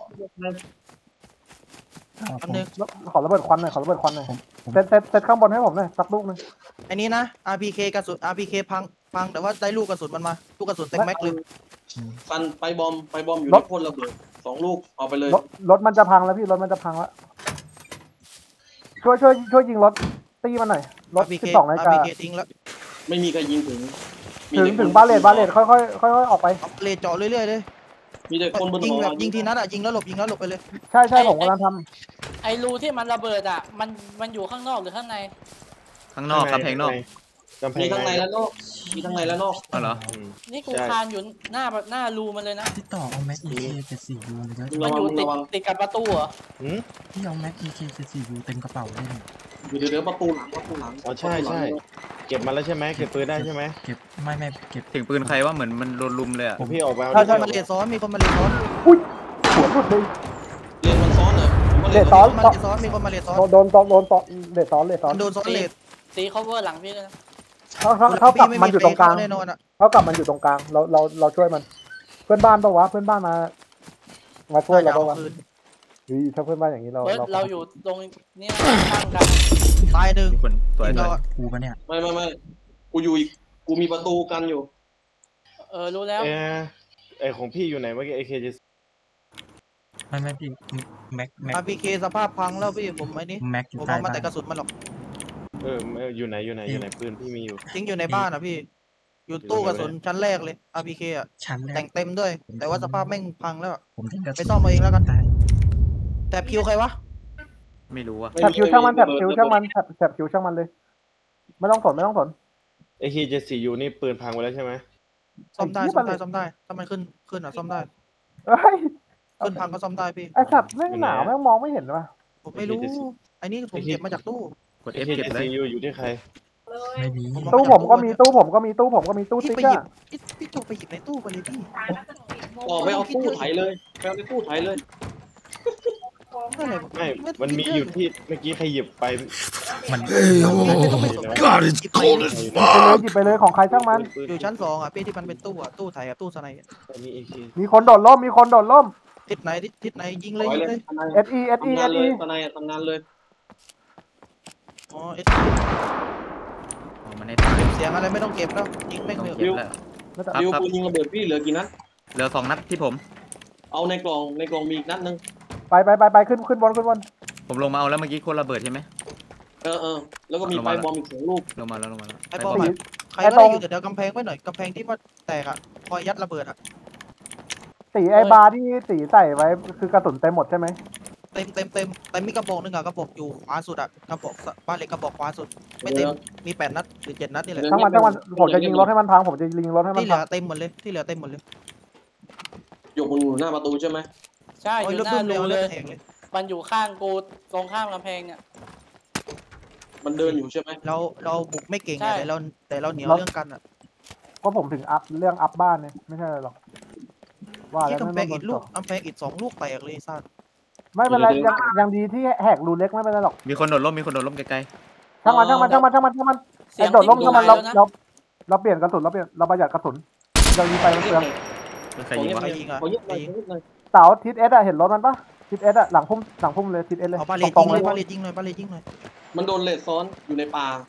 อ้าวอันผมนึงขอระเบิดควันหน่อยขอระเบิดควันหน่อยเซตเซตเซตข้างบนให้ผมหน่อยสักลูกหนึงอันนี้นะ อาร์ พี เค กระสุน อาร์ พี เค พังพังแต่ว่าได้ลูกกระสุนมันมาลูกกระสุนเต็มแม็กเลยฟันไปบอมไปบอมอยู่ในพ่นระเบิดสองลูกเอาไปเลยรถรถมันจะพังแล้วพี่รถมันจะพังแล้วช่วยช่วยช่วยยิงรถตีมันหน่อยรถอาร์ พี เคสิบสองนาฬิอาร์กาพี เค ทิ้งแล้วไม่มีใครยิงถึงมีถึงแต่ถึงคนบาเลตบาเลตค่อยค่อยค่อยค่อยออกไปเอาเลเจาะเรื่อยๆเลยมีแต่คนบนยิงหอแบบยิงทีนัดอ่ะยิงแล้วหลบยิงแล้วหลบไปเลยใช่ใช่ผมกำลังทไอ้รูที่มันระเบิดอ่ะมันมันอยู่ข้างนอกหรือข้างในข้างนอกกำแพงนอกกำแพมีงทั้งในและนอกมีทั้งในและนอกอ๋อเหรออืมนี่กูใช่คานอยู่หน้าหน้ารูมันเลยนะที่ต่อเอาแม็กอีเคเจ็ดสี่ยูเลยนะระมันวัอง ยู่ติดระวังติดกับประตูเหรอหืมที่เอาแม็กอีเคเจ็ดสี่ยูเต็มกระเป๋าเลยเนี่ยอยู่เดี๋ยวเดี๋ยวประตูหลังประตูหลังอ๋อใช่ใช่เก็บมาแล้วใช่ไหมเก็บปืนได้ใช่ไหมเก็บไม่ไม่เก็บถึงปืนใครว่าเหมือนมันโดนลุมเลยอ่ะผมพี่ออกมามีคนมาเลซ้อนมีคนมาเลซ้อนำอุ้ยหัวหลุดเลยเรียนมันซ้อนเหรอผมว่าเลเรียนนซ้อนมีคนมาเลซ้อนมีคนมาเลซ้อนโดนโดนโดนโดนเลนซ้อนเลนซ้อนมันโดนซ้อนเลสตี cover หลังพี่เลยนะเขาเขาเขากลับมันอยู่ตรงกลางแน่นอนอ่ะเขากลับมันอยู่ตรงกลางเราเราเราช่วยมัน เพื่อนบ้านปะวะเพื่อนบ้านมามาช่วยเราปะวะคืนดีถ้าเพื่อนบ้านอย่างนี้เราเบิร์ดเราเราอยู่ตรงนี้นะข้างกันตายหนึ่งมีคนสวยอีกสเราวยอะกูปะเนี่ยไม่ไม่ไม่กูอยู่อีกกูมีประตูกันอยู่เออรู้แล้วเออไอของพี่อยู่ไหนเมื่อกี้ไอเคจะไม่ไม่พี่แม็กแม็กอาร์ พี เค สภาพพังแล้วพี่ผมไอ้นี่แม็กอยู่ผมใต้เอามาบ้าแต่นกระสุนมันหรอกเออเอออยู่ไหนอยู่ไหนอยู่ไหนปืนพี่มีอยู่ทิ้งอยู่ในบ้านอ่ะพี่ อยู่ตู้กระสุนชั้นแรกเลย อาร์ พี เค อ่ะชั้นแรแต่กงเต็มด้วย แต่ว่าสภาพแม่งพังแล้วอะผมทิ้งกระสุนไปซ่อมเอาเองแล้วกันใต้แต่คิวใครวะไม่รู้อ่ะแถบคิวช่างมันแถบคิวช่างมันแถบแถบคิวช่างมันเลย ไม่ต้องสนไม่ต้องสนไอเคจะสี่อยู่นี่ปืนพังไปแล้วใช่ไหมซ่อมได้ไอ้เหี้ยซ่อมได้มันซ่อมได้ ถ้ามันขึ้นขึ้นอ่ะซ่อมได้เอ้ยขึ้นพังก็ซ่อมได้พี่ไอ้สัตว์แม่งหนาวแม่งมองไม่เห็นว่ะผมไม่รู้ไอ้นี่ผมเก็บมาจากตู้กดไอ F เคเก็บจะเลยสี่อยู่อยู่ที่ใครไม่มีผมตู้ผมก็มีตู้ผมก็มีตู้ผมก็มีตู้พี่ติ๊กไปเกหอยิบร์พี่พี่โจไปหยิบในตู้ไปเลยพี่ออกไปเอาตู้ไถเลยไปเอาในตู้ไถเลยอะไรไม่มันมีอยู่ที่เมื่อกี้ใครหยิบไปมัน Hey, oh, God, it's cold as ไปเลย fuck. หยิบไปเลยของใครช่างมันอยู่ชั้นสองอ่ะพี่ที่มันเป็นตู้อ่ะตู้ไถกับตู้สไนด์อะมีเอเคมีคนโดดร่มมีคนโดดร่มทิศไหนทิศทิศไหนยิงถเลยอยยิงเลเลย ยทนายเอสอีเอสอีทำเอนานสเลอียทนายทำงานเลยอ๋อเอสอ๋อมันได้ตายเก็บเสียงอะไรไม่ต้องเก็บแล้วยิงไม่ต้องเถอะเก็บแล้วไม่ต้องครับดิวครับปืนยิงระเบิดพี่เหลือกี่นัดเหลือสองนัดที่ผมเอาในกล่องในกล่องมีอีกนัดนึงไปไปไปไปขึ้นขึ้นบนขึ้นบนผมลงมาเอาแล้วเมื่อกี้คนระเบิดใช่ไหมเออเออแล้วก็มีไปบอมอีกสองลูกลงมาแล้วลงมาแล้วไอ้ไปบอมบอมอะใครก็ได้อยู่เดี๋ยวกำแพงไว้หน่อยกำแพงที่ว่าแตกอ่ะคอยยัดระเบิดอ่ะสีไอ้บาร์ที่สีใส่ไว้คือกระสุนเต็มหมดใช่ไหมเต็มเต็มเต็มแต่มีกระบอกหนึงอ่ะกระบอกอยู่ขวาสุดอ่ะกระบอกบ้านเล็กกระบอกขวาสุด ไม่เต็มมีแปดนัดหรือเจ็ดนัดนี่แหละช่างมันช่างมันผมจะยิงรถให้มันพังผมจะยิงรถให้มันที่เหลืพัอง เต็มหมดเลยที่เหลือเต็มหมดเลยหยกมึงอยู่หน้าประตูใช่ไหมใช่อยู่หน้ารูเลยแทงเลยมันอยู่ข้างกูตรงข้ามกำแพงเนี่ยมันเดินอยู่ใช่ไหมเราเราบุกไม่เก่งใช่ไงแต่เราแต่เราเหนียวเรื่องกันอ่ะก็ผมถึงอัพเรื่องอัพบ้านเนี่ยไม่ใช่อะไรหรอกว่าแล้วที่กำแพไม่งโดอีนกลูกกำแพงอีกสองลูกแตกเลยซ่าไม่เป็นไรยังยังดีที่แหกรูเล็กไม่เป็นไรหรอกมีคนโดดร่มมีคนโดดร่มไกลช่างมันช่างมันช่างมันช่างมันช่างมันเสีไอ้ยงโดดร่มที่ช่างมันกูเราหายแล้วนะเราเราเปลี่ยนกระสุนเราเปลี่ยนเราประหยัดกระสุนเรายิงไปมันเปลืองๆแล้วใครยิงวะใครยิงอ่ะขอยึดหน่อยขอยึดหน่อยเสาทิศเอสอะเห็นรถมันปะทิศเอสอะหลังพุ่มหลังพุ่มเลยทิศเอสเลยเอาบาเลตรยิงงๆเลเลย ยบาเลยิงหน่อยบาเลยิงหน่อยมันโดนเลดซ้อนอยู่ในป่า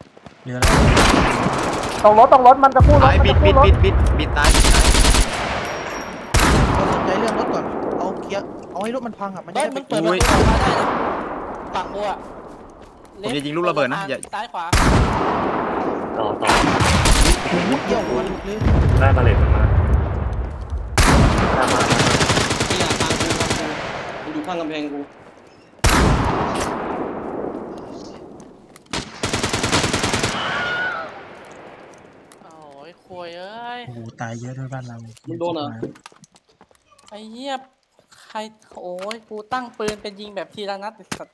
เรืออะไรตรงรถตรงรถมันจะกู้รถไอ้มันบิดจะบิกู้ดรถบิดบิดบิดตายบิดตายเราสนใจเรื่องรถก่อนเอาเคลียร์เอาให้รถมันพังอ่ะมันจะเฮ้ยได้มึไปงเปิดประตูออกมาได้นะฝั่งกูอะผมจะยิงลูกระเบิดนะอย่าซ้ายขวาต่อต่อเกี่ยวหัวหลุดเลยได้บาเลตมันมาได้มาที่อยากทางกูทางกูมันอยู่ข้างกำแพงกูโอ้ยควยเอ้ยโอ้โหตายเยอะด้วยบ้านเรามันโดนอ่ะไอ้เหี้ยใครโอ้ยกูตั้งปืนเป็นยิงแบบทีละนัดไอ้สัตว์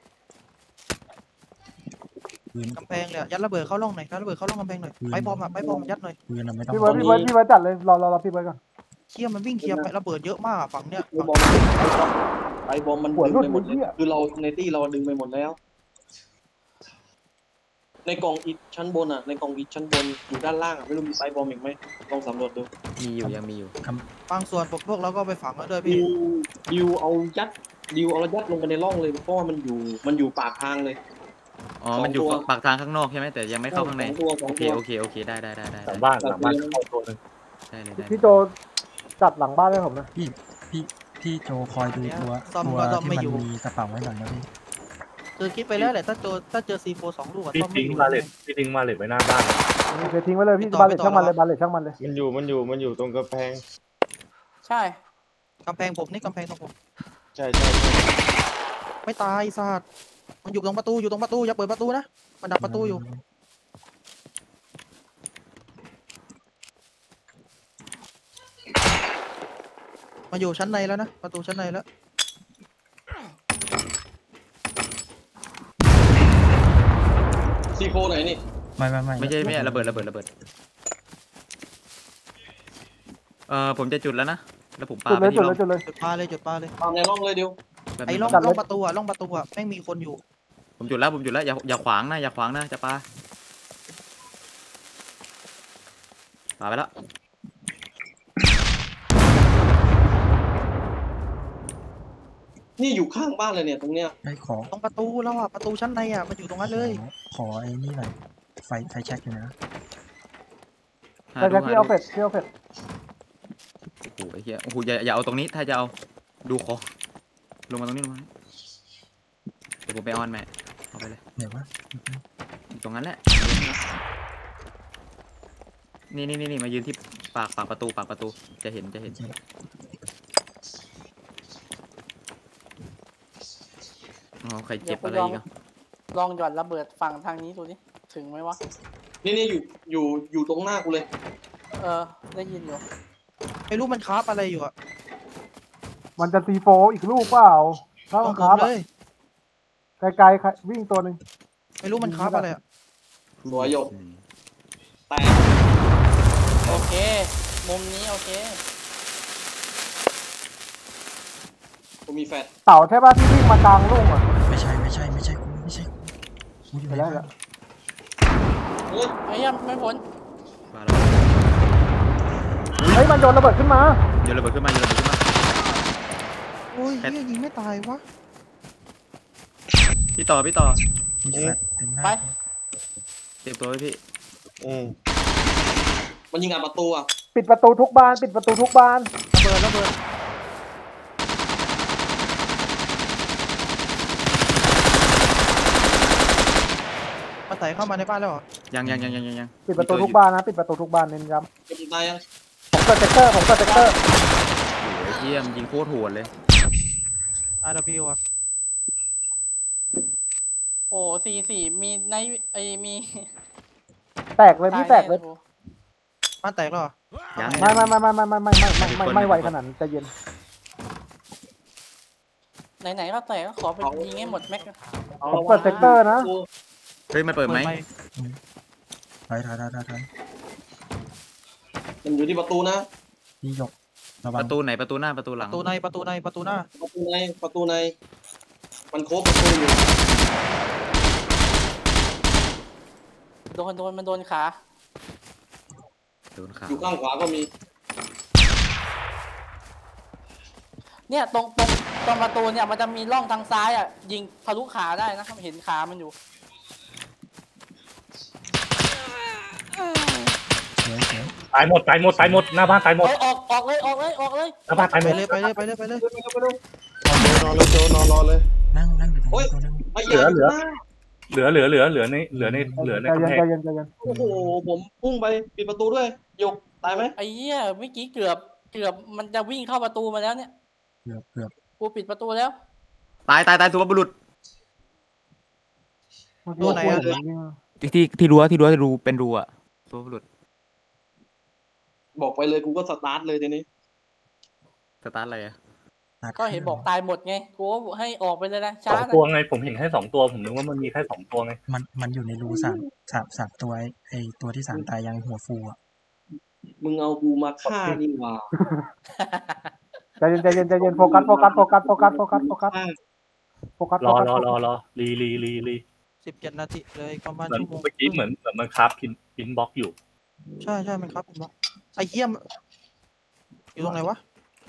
ปืนกำแพงเลยอะยัดระเบิดเข้าร่องหน่อยยัดระเบิดเข้าร่องกำแพงหน่อยไปบอมอ่ะไปบอมยัดหน่อยปืนเราไม่ต้องพี่เบิร์ดพี่เบิร์ดพี่เบิร์ดจัดเลยรอรอรอพี่เบิร์ดก่อนเคลียร์มันวิ่งเคลียร์ไประเบิดเยอะมากอะฝั่งเนี้ยไอ้บอมไอ้บอมมันดึงไปหมดเลยคือเราในตี้เราดึงไปหมดแล้ว ในกล่องอิฐชั้นบนอ่ะในกล่องอิฐชั้นบนอยู่ด้านล่างอ่ะไม่รู้มีไซบอมอีกไหมลองสำรวจดูมีอยู่ยังมีอยู่บางส่วนพวกเราก็ไปฝังแล้วด้วยดิพี่วดิวเอายัดดิวเอายัดลงไปในร่องเลยเพราะว่ามันอยู่มันอยู่ปากทางเลยอ๋อมันอยู่สองตัวปากทางข้างนอกใช่ไหมแต่ยังไม่เข้าข้างในสองตัวสองโอเคตัวโอเคโอเคได้ได้ได้ได้หลังบ้านหลังบ้านเข้าตัวหนึงได้เลยได้พี่โจจัดหลังบ้านให้ผมนะพี่พี่พี่โจคอยดูตัวตัวที่มันมีกระเป๋าไว้หน่อยนะพี่คือคิดไปแล้วแหละถ้าเจอถ้าเจอซีโฟสองลูกอะพี่ซ่อมไม่ทิ้งอยู่บาเลตพี่ทิ้งบาเลตไว้หน้าบ้านเดี๋ยวทิ้งไว้เลยพี่ไม่ต่อบาเลตไม่ต่อช่างมันเลยหรอบาเลตช่างมันเลยมันอยู่มันอยู่มันอยู่ตรงกำแพงใช่กำแพงผมนี่กำแพงตรงผมใช่ใช่ใช่ไม่ตายซาดมันอยู่ตรงประตูอยู่ตรงประตูอย่าเปิดประตูนะมันดักประตูอยู่มาอยู่ชั้นในแล้วนะประตูชั้นในแล้วซีโฟไหนนี่ไม่ไม่ไม่ไม่ใช่ไม่ใช่ระเบิดระเบิดระเบิดเอ่อผมจะจุดแล้วนะแล้วผมปาจุดไปเลยที่จุดร่เลอย งจุดเลยจุดปลาเลยจุดปลาเลยตามในร่องเลยดิวแบบไอ้นี้ร่องจัดเลยร่องประตูอะร่องประตูอะแม่งมีคนอยู่ผมจุดแล้วผมจุดแล้วอย่าอย่าขวางนะอย่าขวางนะจะปาปาไปแล้วนี่อยู่ข้างบ้านเลยเนี่ยตรงเนี้ยไอ้ขอตรงประตูแล้วอะประตูชั้นในอะมันอยู่ตรงนั้นเลยขอไอ้นี่หน่อยไฟไฟแช็กอยู่นะหาแต่ดูจะที่หาเอาดูเฟดที่เอาเฟดโอ้โหไอ้เหี้ยโอ้โหอย่าอย่าเอาตรงนี้ถ้าจะเอาดูของลงมาตรงนี้ลงมาตรงนี้เดี๋ยวผมไปออนแม่เอาไปเลยเดี๋ยวว่าอยู่ตรงนั้นแหละนี่นี่นี่นี่มายืนที่ปากปากประตูปากประตูจะเห็นจะเห็นอ๋อใครเดี๋เจ็ยบวกูอะไรลองอีกอ่ะลองหย่อนระเบิดฝั่งทางนี้ดูดิถึงไหมวะนี่นี่อยู่อยู่อยู่ตรงหน้ากูเลยเออได้ยินอยู่ไม่รู้มันคราฟอะไรอยู่อะมันจะซีโฟอีกลูกเปล่าถ้าตรมังนผครัมบเลอะยไกลๆใครวิ่งตัวหนึ่งไม่รู้มันคราฟอะไรอะสวยโยกแต่โอเค มุมนี้โอเคกูมีแฟดเต่าใช่ป่ะที่วิ่งมากลางลูกอ่ะไม่ใช่ไม่ใช่ไม่ใช่กูไม่ใช่กูอยู่ไปในแล้วบ้านเฮ้ยไอ้เหี้ยไม่พ้นมาแล้วเฮ้ยมันโยนระเบิดขึ้นมาโยนระเบิดขึ้นมาโยนระเบิดขึ้นมาโอ้ยเฮียยิงไม่ตายวะพี่ต่อพี่ต่อมีแฟลชเต็มหน้าไปเตรียมตัวไว้พี่อืมมันยิงอัดประตูอ่ะปิดประตูทุกบานปิดประตูทุกบานระเบิดระเบิดมันไต่เข้ามาในบ้านแล้วเหรอยังยังยังยังยังยังปิดประตูทุกบานนะปิดประตูทุกบานเน้นย้เก็บตายยังำผมเกิดเซกเตอร์ผมเกิดเซกเตอร์โอ้ยเยี่ยมยิงโคตรโหดเลยอาร์ ดับเบิลยู อะโอ้สี่สี่มีในไอ้มีแตกเลยพี่แตกเลยกูบ้านแตกแล้วเหรอยังไม่ไม่ไม่ไม่ไม่ไม่ไม่ไม่ไม่ไม่ไม่ไหวขนาดนั้นใจเย็นไหนๆก็แตกก็ขอไปยิงให้หมดแม็กซ์ผมเปิดเซกเตอร์นะเฮ้ยมันเปิดไหมถอยถอยถอยถอยถอยมันอยู่ที่ประตูนะพี่ยกระปวังระตูไหนประตูหน้าประตูหปลังระตูในประตูในประตูหน้าประตูในประตูในมันโคบประตูอยู่โดนโดนมันโดนขาโดนขาอยู่ข้างขวาก็มีเนี่ยตรงตรงตรงประตูเนี่ยมันจะมีร่องทางซ้ายอ่ะยิงทะลุขาได้นะเห็นขามันอยู่ตายหมดตายหมดตายหมดหน้าบ้านตายหมดเอ้ยออกออกเลยออกเลยออกเลยหน้าบ้านตายหไปมดเลยไปเลยไปเลยไปเลยไปเร็วไปเร็วนอนเลยโจนอนรอเลยนั่งนั่งอยู่ตรงโอ้ยนี้ตัวนึงไม่เหลือเหลือนะเหลือเหลือเหลือเหลือในเหลือในเหลือในใจกำเย็นแพงใจเย็นใจเย็นโอ้โหผมพุ่งไปปิดประตูด้วยหยกตายไหมไอ้เหี้ยเมื่อกี้เกือบเกือบมันจะวิ่งเข้าประตูมาแล้วเนี่ยเกือบเกือบกูปิดประตูแล้วตายตายตายสุภาพบุรุษตัวไหนอะที่ที่ที่รั้วที่รั้วที่รูเป็นรูอะสุภาพบุรุษบอกไปเลยกูก็สตาร์ทเลยทีนี้สตาร์ทอะไรอะตัดก็เห็นบอกตายหมดไงกูก็ให้ออกไปเลยนะสช้าองนะตัวไงผมเห็นแค่สองตัวผมนึกว่ามันมีแค่สองตัวไงมันมันอยู่ในรูสามสามสามตัวไอ้ไอตัวที่สามตายยังหัวฟูอ่ะมึงเอากูมาฆ่านี่หว่าใจเย็นใจเย็นใจเย็นโฟกัสโฟกัสโฟกัสโฟกัสโฟกัสโฟกัสโฟกัสรอรอรอรอรีรีรีรีสิบเจ็ดนาทีเลยประมาณเหมือนชั่วโมงเมื่อกี้เหมือนเหมือนมันคราฟพินพินบล็อกอยู่ใช่ใช่มันครับผมบอกไอ้เหี้ยมอยู่ตรงไหนวะ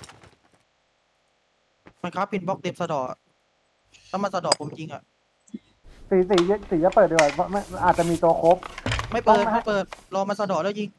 มันครับปินบล็อกเต็มสะดอถ้ามันสะดอผมจริงอ่ะสีสีสีจะเปิดดีกว่าเพราะไม่อาจจะมีตัวครบไม่เปิดไม่เปิดรอมันสะดอแล้วยิง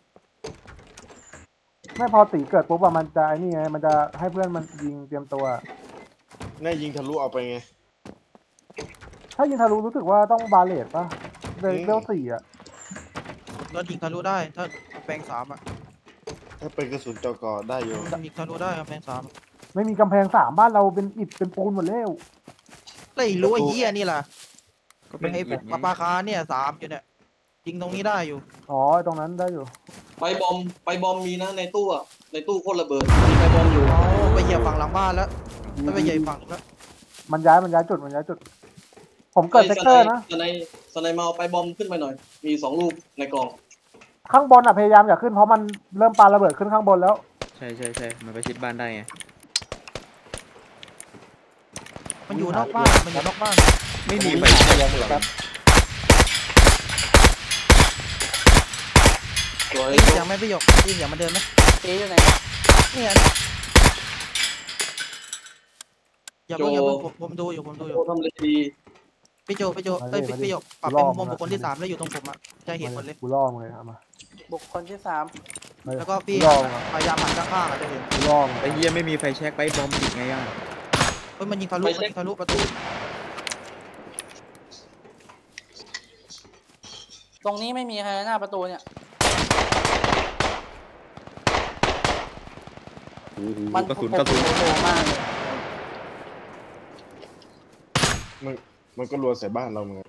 ไม่พอสีเกิดปุ๊บอะมันจะไอ้นี่ไงมันจะให้เพื่อนมันยิงเตรียมตัวแน่ยิงทะลุเอาไปไงถ้ายิงทะลุรู้สึกว่าต้องบาเลตป่ะเวลสี่อะก็ยิงทะลุได้ถ้าแปลงสามอ่ะถ้าเป็นกระสุนจอกอได้อยู่ยิงทะลุได้ครับแปลงสามไม่มีกำแพงสามบ้านเราเป็นอิฐเป็นปูนหมดแล้วเลยรู้ไอ้เหี้ยนี่ล่ะก็เป็นไอ้อิฐไงปลาปลาคาเนี่ยสามอยู่เนี่ยยิงตรงนี้ได้อยู่อ๋อตรงนั้นได้อยู่ไปบอมไปบอมมีนะในตู้อะในตู้โคตรระเบิดมีไปบอมอยู่อ๋อไปเหยียบฝั่งหลังบ้านแล้วไม่ไปเหยียบฝั่งแล้วมันย้ายมันย้ายจุดมันย้ายจุด ผมเกิดเซกเตอร์นะสไนสไนเมาไปบอมขึ้นไปหน่อย มีสองลูกในกล่องข้างบนอะพยายามอย่าขึ้นเพราะมันเริ่มปาระเบิดขึ้นข้างบนแล้วใช่ใช่ใช่มันไปชิดบ้านได้ไงมันอยู่นอกบ้านมันอยู่นอกบ้านไม่มีไฟครับสวยได้ยินเสียงไหมพี่หยกได้ยินเสียงมันเดินไหมเจ๊อยู่ไหนเนี่ยอย่าเพิ่งอย่าเพิ่งผมผมดูอยู่ผมดูอยู่โจทำเลยดีพี่โจพี่โจเอ้ยพี่พี่หยกปรับรเป็อน บมุมนะบุคคลที่สามแล้วอยู่ตรงผมอ่ะจะเห็นหมดเลยกูล่อมึงเลยเอามาบุคคลที่สามเฮ้ยแล้วก็พี่กูล่อมึงอะพยายามหันข้างๆอ่ะจะเห็นกูล่อมึงไอ้เหี้ยไม่มีไฟแช็กไปบอมติดไงอ่ะเฮ้ยมันยิงทะลุมันยิงทะลุประตูตรงนี้ไม่มีใครหน้าประตูเนี่ยโอ้โหมันกระสุนกระสุนโผล่มากเลยมันมันก็รัวใส่บ้านเราเหมือนกัน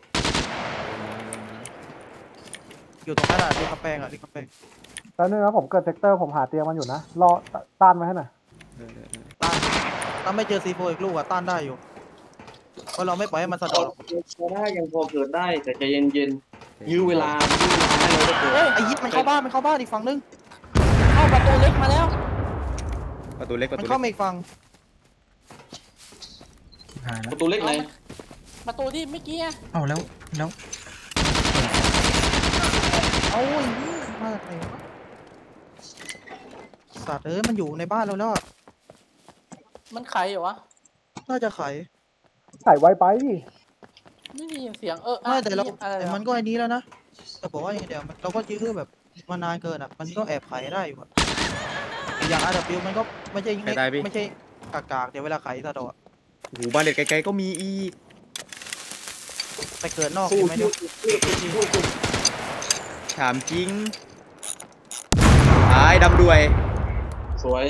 อยู่ตรงนั้นอ่ะที่กำแพงอ่ะที่กำแพงแล้วนึงนะผมเกิดเซกเตอร์ผมหาเตียงมันอยู่นะรอต้านไว้ให้หน่อยเออเออเออต้านถ้าไม่เจอซีโฟอีกลูกอ่ะต้านได้อยู่เพราะเราไม่ปล่อยให้มันสะพดออหรอกพอได้ยังพอเกิดได้แต่ใจเย็นเย็นๆยื้อเวลายื้อเวลาให้เราได้เกิดเฮ้ยไอ้ยิปมันเข้าบ้านมันเข้าบ้านอีกฝั่งนึงเข้าประตูเล็กมาแล้วประตูเล็กประมันตูเข้าเล็กมาอีกฝั่งหายแล้ปวระตูเล็กไหนประตูที่เมื่อกี้อะเอ้าแล้วแล้วเอาไอ้นี่มาจากไหนวะสัตว์เอ้ยมันอยู่ในบ้านเราแล้วอะมันไขเหรอวะน่าจะไขใส่ไวไปดิไม่ได้ยินเสียงเออไม่แต่เราอะไรแต่วะมันก็ไอ้นี้แล้วนะแต่บอกว่าอย่างเดียวมันเราก็ยื้อแบบมานานเกินอ่ะมันก็แอบไขได้อยู่อะอย่างอาร์ดับบิวมันก็ไม่ใช่ใครตายพี่ไม่ใช่กากๆเดี๋ยวเวลาไขสะดอโอ้โหบ้านเล็กไกลๆก็มีอีกไปเกิดนอกสู้ใช่ไหมสู้เดี๋ยวสู้สู้สู้สู้ถามจริงตายดำด้วยสวย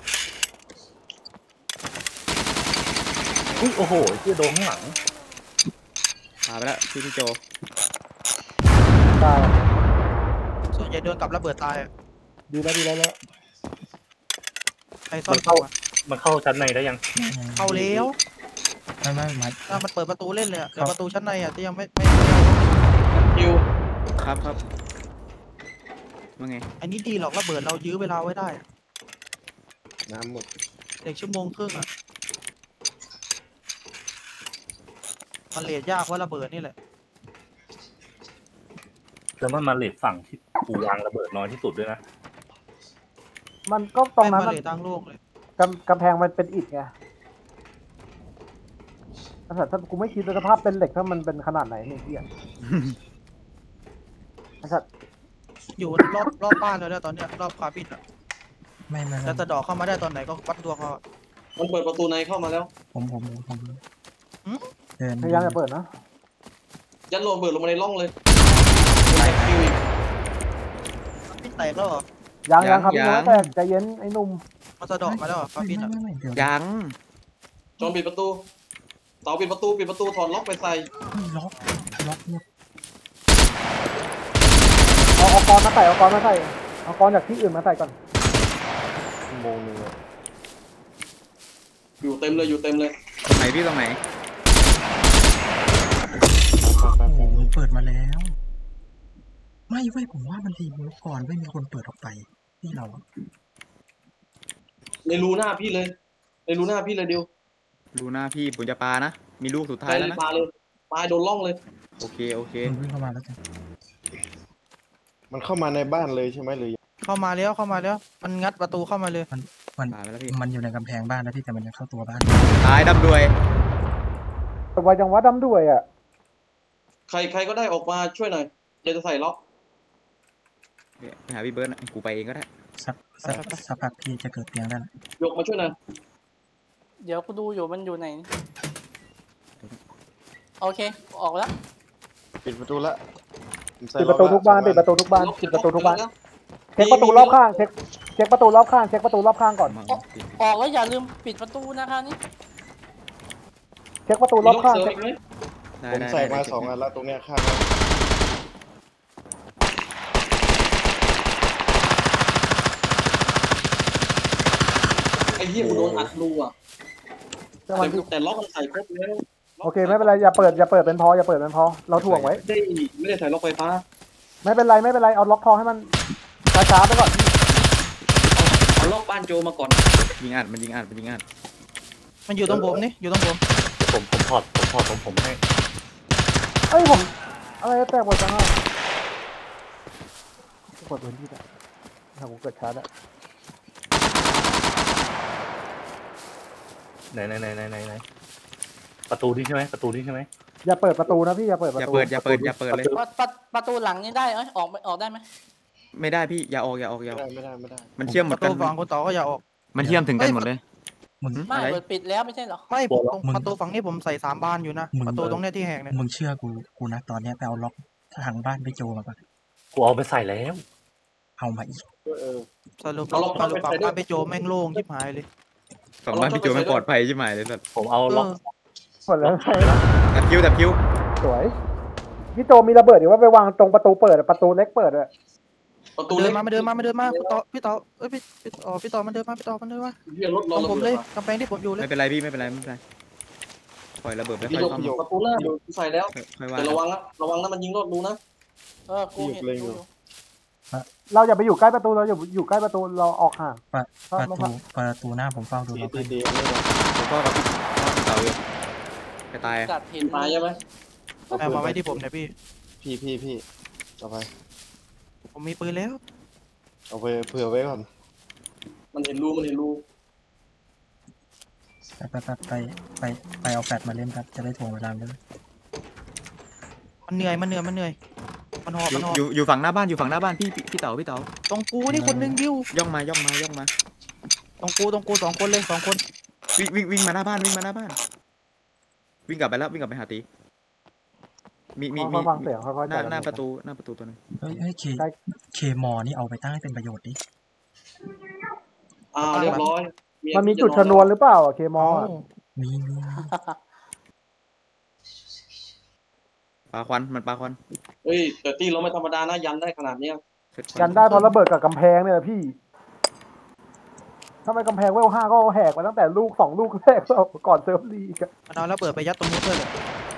อุ้ยโอ้โหเชี่ยโดนข้างหลังพาไปแล้วพี่พี่โจได้ส่วนใหญ่โดนกับระเบิดตายอะดีแล้วดีแล้วแล้วไอ้ซ่อนเข้าอะมันเข้าชั้นในได้ยังเข้าแล้วไม่ไม่ไม่ถ้ามันเปิดประตูเล่นเลยอะแต่ประตูชั้นในอ่ะที่ยังไม่ไม่คิวครับครับว่าไงอันนี้ดีหรอกระเบิดเรายื้อเวลาไว้ได้อะน้ำหมดเด็กชั่วโมงครึ่งอ่ะมันเลทยากว่าระเบิดนี่แหละแล้วมันมาเลทฝั่งที่กูวางระเบิดน้อยที่สุดด้วยนะมันก็ตรงนั้นมัมันเลทตั้งโลกเลยกำกำแพงมันเป็นอิฐไงแต่ถ้ากูไม่คิดว่าสภาพเป็นเหล็กถ้ามันเป็นขนาดไหนเนี่ยเฮียไอ้สัตว์อยู่รอบรอบบ้านเลยนะตอนเนี้ยรอบคาบินอ่ะไม่ไม่แล้วจะดอกเข้ามาได้ตอนไหนก็วัดดวงเขามันเปิดประตูในเข้ามาแล้วผมผมผมผมหืมเดินพยายามจะเปิดนะยัดโรเบิร์ตลงมาในร่องเลยบินแตกแล้วเหรอยังยังครับพี่น้องแต่ใจเย็นไอ้หนุ่มมาจะดอกมาแล้วเหรอคาบินอ่ะไม่ไม่เดี๋ยวยังจอนปิดประตูเต๋าปิดประตูปิดประตูถอดล็อกไปใส่ล็อกล็อกเนี่ยเอาเอากรมาใส่เอากรมาใส่เอากรจากที่อื่นมาใส่ก่อนชั่วโมงหนึงอะอยู่เต็มเลยอยู่เต็มเลยตรงไหนพี่ตรงไหนไปโอ้ไปโหเปิดมาแล้ว ไม่เว้ยผมว่ามันรีมูฟก่อนไม่มีคนเปิดออกไปนี่เราอะในรูหน้าพี่เลยในรูหน้าพี่เลยเดียวดูหน้าพี่ผมจะปานะ มีลูกสุดท้าไปยเลแล้วยนะปาเลยปาโดนร่องเลยโอเคโอเคมันวิ่งเข้ามาแล้วจ้ะมันเข้ามาในบ้านเลยใช่ไหมหรือเข้ามาแล้วเข้ามาแล้ว มันงัดประตูเข้ามาเลยมันปาไปแล้วพี่มันอยู่ในกำแพงบ้านแล้วพี่แต่มันยังเข้าตัวบ้านตายดำด้วยแต่ว่าจังหวะดำด้วยอ่ะใครใครก็ได้ออกมาช่วยหน่อยเดี๋ยวจะใส่ล็อกเนี่ยไปหาพี่เบิร์ดนะกูไปเองก็ได้สักสักสักพักพี่จะเกิดเตียงได้ละยกมาช่วยหน่อยเดี๋ยวกูดูอยู่มันอยู่ไหน โอเค ออกแล้วปิดประตูละผมใส่ปิดประตูล็อทุกบ้านละปิดประตูทุกบ้านล็อกปิดประตูทุกบ้านล็อกเช็คประตูรอบข้างเช็คเช็คประตูรอบข้างเช็คประตูรอบข้างก่อนมาออกแล้วอย่าลืมปิดประตูนะคะนี่เช็คประตูมีรอบล็อกข้างเสริมเช็คอีกไหมได้ผมได้ใส่มาได้สองอันแล้วตรงเนี้ยข้างแล้วไอ้เหี้ยกูโดนอัดรูอ่ะแต่วันที่แต่ล็อกมันใส่ครบแล้วโอเคไม่เป็นไรอย่าเปิดอย่าเปิดเป็นพออย่าเปิดเป็นพอเราถ่วงไว้ไม่ได้ไม่ได้ใส่ล็อกไฟฟ้าไม่เป็นไรไม่เป็นไรเอาล็อกคอให้มันช้าๆไปก่อนเอาล็อกบ้านโจมาก่อนยิงอัดมันยิงอัดมันยิงอัดมันอยู่ตรงผมนี่อยู่ตรงผมผมผมถอดผมถอดผมผมให้เอ้ยผมอะไรแตกหมดจังอ่ะกดพื้นที่ได้ถ้ากูเกิดช้าได้ไหนไหนไหนไหนไหนไหนประตูนี่ใช่ไหมประตูนี่ใช่ไหมอย่าเปิดประตูนะพี่อย่าเปิดประอย่าตูเปิดอย่าเปิดอย่าเปิดเลยประประประตูหลังนี่ได้เอ้ยออกไปออกได้ไหมไม่ได้พี่อย่าออกอย่าออกอย่าไม่ออกได้ไม่ได้ไม่ได้มันเชื่อมหมปดระกัตูนฝั่งคุณต่อก็อย่าออกมันเชื่อมถึงกันหมดเลยมึงไม่อะไรเปิดปิดแล้วไม่ใช่เหรอไม่ผมตรงประตูฝั่งนี้ผมใส่สามบานอยู่นะมึงประตูตรงเนี้ยที่แหกเนี่ยมึงเชื่อกูกูนะตอนเนี้ยไปเอาล็อกทางบ้านไปโจมาก่อนกูเอาไปใส่แล้วเอามาอีกเออเออสรุปสรุปฝั่งบ้านไปโจแม่งโล่งชิบหายเลยฝั่งบ้านพี่โจไม่ปลอดภัยใช่ไหมเลยสัตว์ผมเอาล็อกหมดแล้วตัดคิ้วตัดคิ้วสวยพี่โจมีระเบิดหรือว่าไปวางตรงประตูเปิดอะประตูเล็กเปิดอะประตูเดิเล็นกมามาเดินมามาเดินมาพี่ต่อพี่ต่อเอ้ยพี่พี่ต่อพี่ต่อมันเดินมาพี่ต่อมันเดินมาเหี้ยรถตรรอง ระผมเบิดเลยว่ะกำแพงที่ผมอยู่เลยไม่เป็นไรพี่ไม่เป็นไรไม่เป็นไรปล่อยระเบิดไปพี่ค่อยโยกซ่อมประตูหน้าดูใส่แล้วค่อยว่าแต่ระวังนะระวังนะมันยิงรถรูนะเออ กูเห็นกูอยู่เราอย่าไปอยู่ใกล้ประตูเราอย่าอยู่ใกล้ประตูเราออกห่างประประตูประตูหน้าผมเฝ้าดูดีล็อกดีให้ดีไม่ได้ผมก็กับพี่เต่าอยู่ไปตายกัดเห็นตายใช่ไหมแต่มาไว้ที่ผมเนี่ยพี่พี่พี่พี่เอาไปผมมีปืนแล้วเอาไปเผื่อไว้ก่อนมันเห็นรูมันเห็นรูไปไปไปไปไปเอาแฟลชมาเล่นครับจะได้ถ่วงเวลาเลยมันเหนื่อยมันเหนื่อยมันเหนื่อยมันหอบอยู่มันหอบอยู่อยู่ฝั่งหน้าบ้านอยู่ฝั่งหน้าบ้านพี่พี่พี่เต๋าพี่เต๋าตรงกูนี่คนหนึงดิวย่องมาย่องมาย่องมาตรงกูตรงกูสองคนเลยสองคนวิ่งวิ่งวิ่งมาหน้าบ้านวิ่งมาหน้าบ้าน วิ่งกลับไปแล้ววิ่งกลับไปหาตีมีมีมีค่อยๆฟังเสียงค่อยๆหน้าจัดหน้าประตูหน้าประตูตัวนึงเฮ้ยเฮ้ยเคเคมอนี่เอาไปตั้งให้เป็นประโยชน์ดิอ่าเรียบร้อยมันมีจุดชนวนหรือเปล่าอะเคมอเอ้าอะมีมีปาควันมันปาควันเฮ้ยแต่ตีเราไม่ธรรมดานะยันได้ขนาดเนี้ยเสร็จกันได้เพราะระเบิดกับกำแพงเนี่ยแหละพี่ถ้าไม่กำแพงเวลห้าก็แหกมาตั้งแต่ลูกสองลูกแรกแล้วก่อนเซิร์ฟลีกอะมันเอาแล้วเปิดไปยัดตรงนู้นด้วยเลย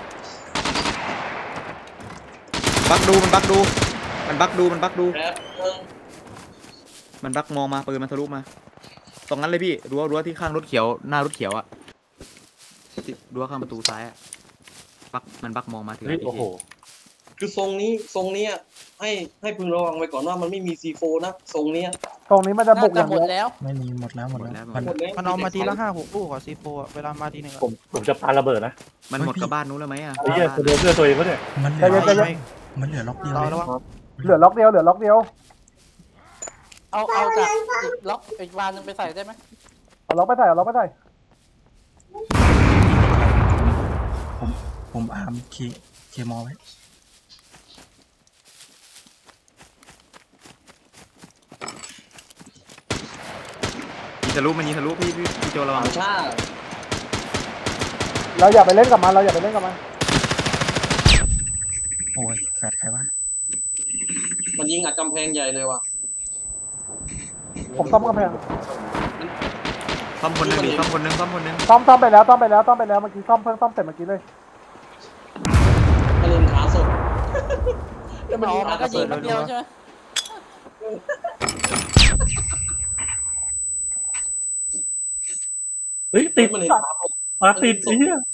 บักดูมันบักดู มันบักดูมันบักดูแป๊บนึงมันบักมองมาปืนมันทะลุมา ตรงนั้นเลยพี่รั้วรั้วที่ข้างรถเขียวหน้ารถเขียวอะที่รั้วข้างประตูซ้ายอะบักมันบักมองมาถือเฮ้ยโอ้โหคือทรงนี้ทรงเนี้ยให้ให้พึงระวังไว้ก่อนว่ามันไม่มีซีโฟนะทรงเนี้ยตรงนี้มันจะบุน่ากอจะย่างหมเดีดยวแล้วไม่มีหมดแล้วหมดแล้วมันหมดแล้วมันเอามาทีละห้าหกลูกขอซีโฟเวลามาทีหนึ่งอะผมผมจะปาระเบิดนะมันหมดกับบ้านนู้นแล้วไหมอะไอ้เหี้ยกูโดนเพื่อนตัวเองปะเนี่ยมันเหลืใจอเย็นใจเย็นมันเหลือล็อกเดียวต่อเลยแล้ววะเหลือล็อกเดียวเหลือล็อกเดียวเอาเอาจากอีกล็อกอีกวานหนึงไปใส่ได้ไหมเอาล็อกไปใส่เอาล็อกไปใส่ผมผมอาร์มเคเคมอไว้ยิงทะลุมันยิงทะลุพี่พี่พี่โจระวังต่างชาติเราอย่าไปเล่นกับมันเราอย่าไปเล่นกับมันโอ้ยแฟดใครวะมันยิงอัดกำแพงใหญ่เลยว่ะผมซ่อมกำแพงซ่อมคนหนึงดิซ่อมคนหนึงซ่อมคนหนึงซ่อมซ่อมไปแล้วซ่อมไปแล้วซ่อมไปแล้วเมื่อกี้ซ่อมเพิ่งซ่อมเสร็จเมื่อกี้เลยกระเลนขาสดแล้วมันอ๋อยิงมัอันดก็ระยิเบิงดคนเดียวใช่ไหมเฮ้ยติดมันเห็นขาสดมาติดไอ้เหี้ย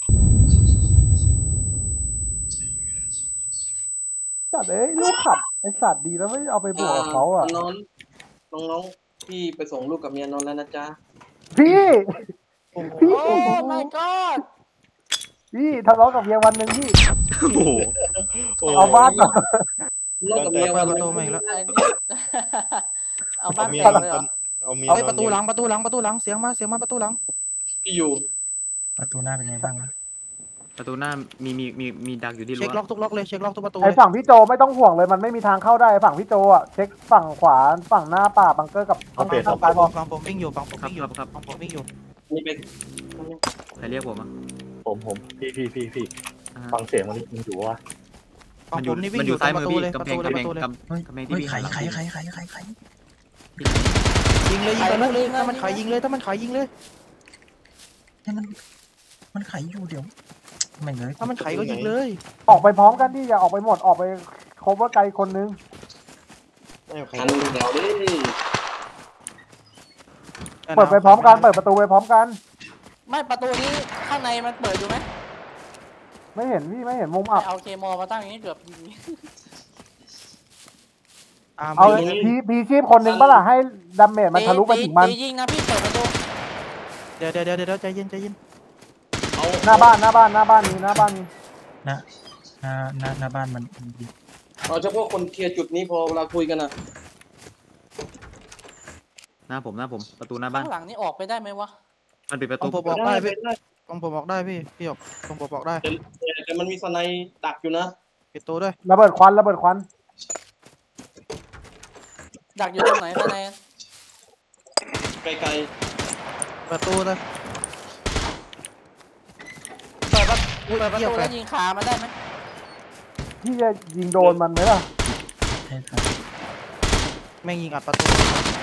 สัตว์เอ้ยลูกขับไอสัตว์ดีแล้วไม่เอาไปบวกกับเขาอ่ะน้องน้องน้องพี่ไปส่งลูกกับเมียนอนแล้วนะจ๊ะพี่พี่โอ้ my god พี่ทะเลาะกับเมียวันหนึ่งพี่โอ้โหเอาบ้านก่อนลูกกับเมียเปิวัดนประนึตูงมาอีกแล้วไอ้นี่เอาบ้านเมีแตยกเลยเหรอเอาเมียเฮ้ยประตูหลังประตูหลังประตูหลังเสียงมาเสียงมาประตูหลังที่อยู่ประตูหน้าเป็นไงบ้างวะประตูหน้ามีมีมีมีดักอยู่ที่เช็รั้คว ล็อกทุกล็อกเลยเช็คล็อกทุกประตูไอเลยฝั่งพี่โจไม่ต้องห่วงเลยมันไม่มีทางเข้าได้ฝั่งพี่โจอ่ะเช็คฝั่งขวาฝั่งหน้าป่าบังเกอร์กับเอาเปลี่ยนข้าเอางซ้ายพอฝั่งผมวิ่งอยู่ฝั่งผมครับวิ่งอคยู่รับครับฝั่งผมวิ่งอยู่นี่ไปใครเรียกผมอ่ะผมผมพี่พี่พี่พี่อ่าฟังเสียงมันนี่มันอยู่วะฝั่งมันอผยู่มนี่วิ่มันงออยู่ยู่ซ้ายปมืระอตูพี่เลยปกำระแพงตูเลยกำปแพงระตูเลยกำเฮ้ยกำแพงที่เฮ้ยพี่ไขหันหลังไขไขไขไขยิงเลยยิงไปลูกเลยถ้ามันขายยิงเลยถ้ามันขายยิงเลยถ้ามันขายยิงเลยให้มันมันไขอยู่เดี๋ยวไม่เลยถ้ามันขายก็ยิงเลยออกไปพร้อมกันที่อย่าออกไปหมดออกไปคบว่าไกลคนนึงไม่เอาใครคันเดี๋ยวดิเปิดไปพร้อมกันเปิดประตูไปพร้อมกันไม่ประตูนี้ข้างในมันเปิดอยู่ไหมไม่เห็นพี่ไม่เห็นมุมอับเอาเคมอมาตั้งอย่างนี้เกือบยิงอ่าเอาไม่พีพีชีพคนหนึ่งปะล่ะให้ดาเมจมันทะลุไปถึงมันตียิงนะพี่เปิดประตูเดี๋ยวเดี๋ยวเดี๋ยวเดี๋ยวใจเย็นใจเย็นเอาหน้าบ้านหน้าบ้านหน้าบ้านนี้หน้าบ้านนี้หน้าหน้าหน้าหน้าบ้านมันเอาเฉพาะคนเคลียร์จุดนี้พอเวลาคุยกันนะหน้าผมหน้าผมประตูหน้าบ้านข้างหลังนี่ออกไปได้ไหมวะมันปิดประขอตูงผมบอกได้พี่ของผมบอกได้พี่พี่หยกของผมบอกได้แต่แต่มันมีสไนดักอยู่นะปิดตัวด้วยระเบิดควันระเบิดควันดักอยู่ตรงไหนข้างในไกลประตูเลยเปิดประตูอุ้ยเปิดประเหี้ยตูแฟแล้ดวยิงขามันได้ไหมพี่จะยิงโดนมันไหมล่ะให้ครับแม่งยิงอัดประตูๆ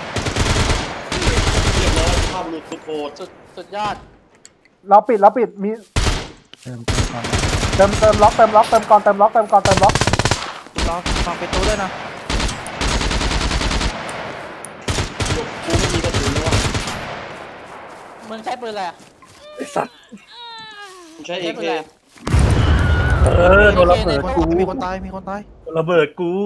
เรียบร้อยภาพหลุดสุดโหดสุดสุดยอดเราปิดเราปิดมีเติมเติมก่อนนะเติมเติมล็อกเติมล็อกเติมก่อนเติมล็อกเติมก่อนเติมล็อกปิดล็อกฟังประตูด้วยนะกูไม่มีกระสุนแล้วมึงใช้ปืนอะไรอะไอ้สัตว์กูใช้เอใช้ปืเคนอะไรอะเออโดนระเบิดมีกูคนมีคนตายมีคนตายโดนระเบิดกู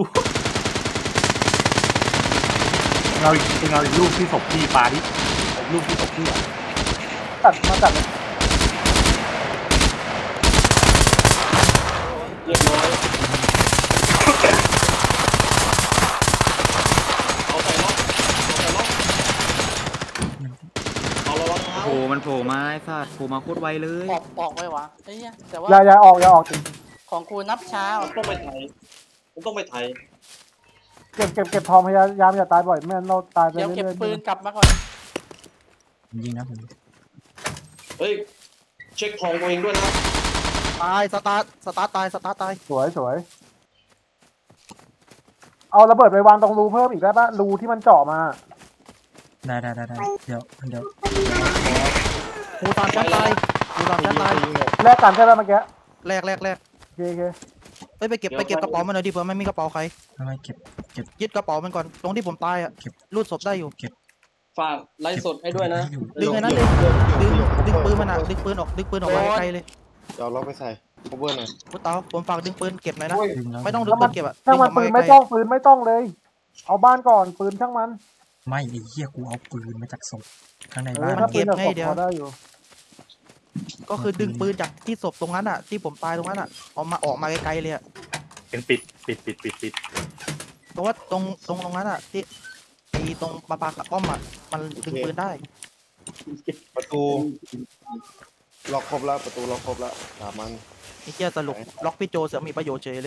เราเราอีกลูกที่ศพพี่ปาดิเอาลูกที่ศพพี่อะตัดมาตัดเลยเรียบร้อยเอาใส่ล็อกเอาใส่ล็อกเอาระวังเท้าโอ้โหมันโผล่มาไอ้สัตว์โผล่มาโคตรไวเลยออกออกไปวะไอ้เหี้ยแต่ว่าอย่าอย่าออกอย่าออกของกูนับช้ามัว่ะนต้องไปไถมันต้องไปไถเก็บเก็บเก็บทองพยายามอย่าตายบ่อยไม่งั้นเราตายไปเดี๋ยวเรื่เก็บอยปืนกลับมาก่อนผมยิงนะผมเฮ้ยเช็คทองตัวเองด้วยนะตายสตาร์ทสตาร์ทตายสตาร์ทตายๆสวยสวยเอาระเบิดไปวางตรงรูเพิ่มอีกได้ปะรูที่มันเจาะมาได้ได้ได้ได้เดี๋ยวเดี๋ยวหูตามชั้นตายหูตามชั้นตายแลกกันใช่ปะเมื่อกี้แรกแรกแรกโอเคโอเคเอ้ยไปเก็บไปเก็บกระเป๋ามันหน่อยดิเผื่อไม่มีกระเป๋าใครทำไมเก็บยึดกระเป๋ามันก่อนตรงที่ผมตายอ่ะเก็บรูดศพได้อยู่ฝากไลฟ์สดให้ด้วยนะอยู่ดึงไอ้นั้นเลยดึงดึงปืนมันอ่ะดึงปืนออกดึงปืนออกมาไกลๆเลยเดี๋ยวเอาล็อกไปใส่ cover หน่อยพุทธเต๋าผมฝากดึงปืนเก็บหน่อยนะดึงแล้วไม่ต้องดึงปืนเก็บอ่ะช่างมันดึปืนออกไม่ไกลต้องปืนไม่ต้องเลย เอาบ้านก่อนปืนช่างมันไม่ไอ้เหี้ยกูเอาปืนมาจากศพข้างในเอบ้าอน ถ้าปืนแบบศพพอได้อยู่ก็คือดึงปืนจากที่ศพตรงนั้นอ่ะที่ผมตายตรงนั้นอ่ะออกมาออกมาไกลๆเลยอ่ะเป็นปิดปิดปิดปิดปิดเพราะว่าตรงตรงตรงนั้นอ่ะที่อ้ตรงปลาปลาป้อมอ่ะมันดึงปืนได้ประตูล็อกครบแล้วประตูล็อกครบแล้วสามมันไอ้เหี้ยสรุปล็อกพี่โจเสือมีประโยชน์เฉยเลย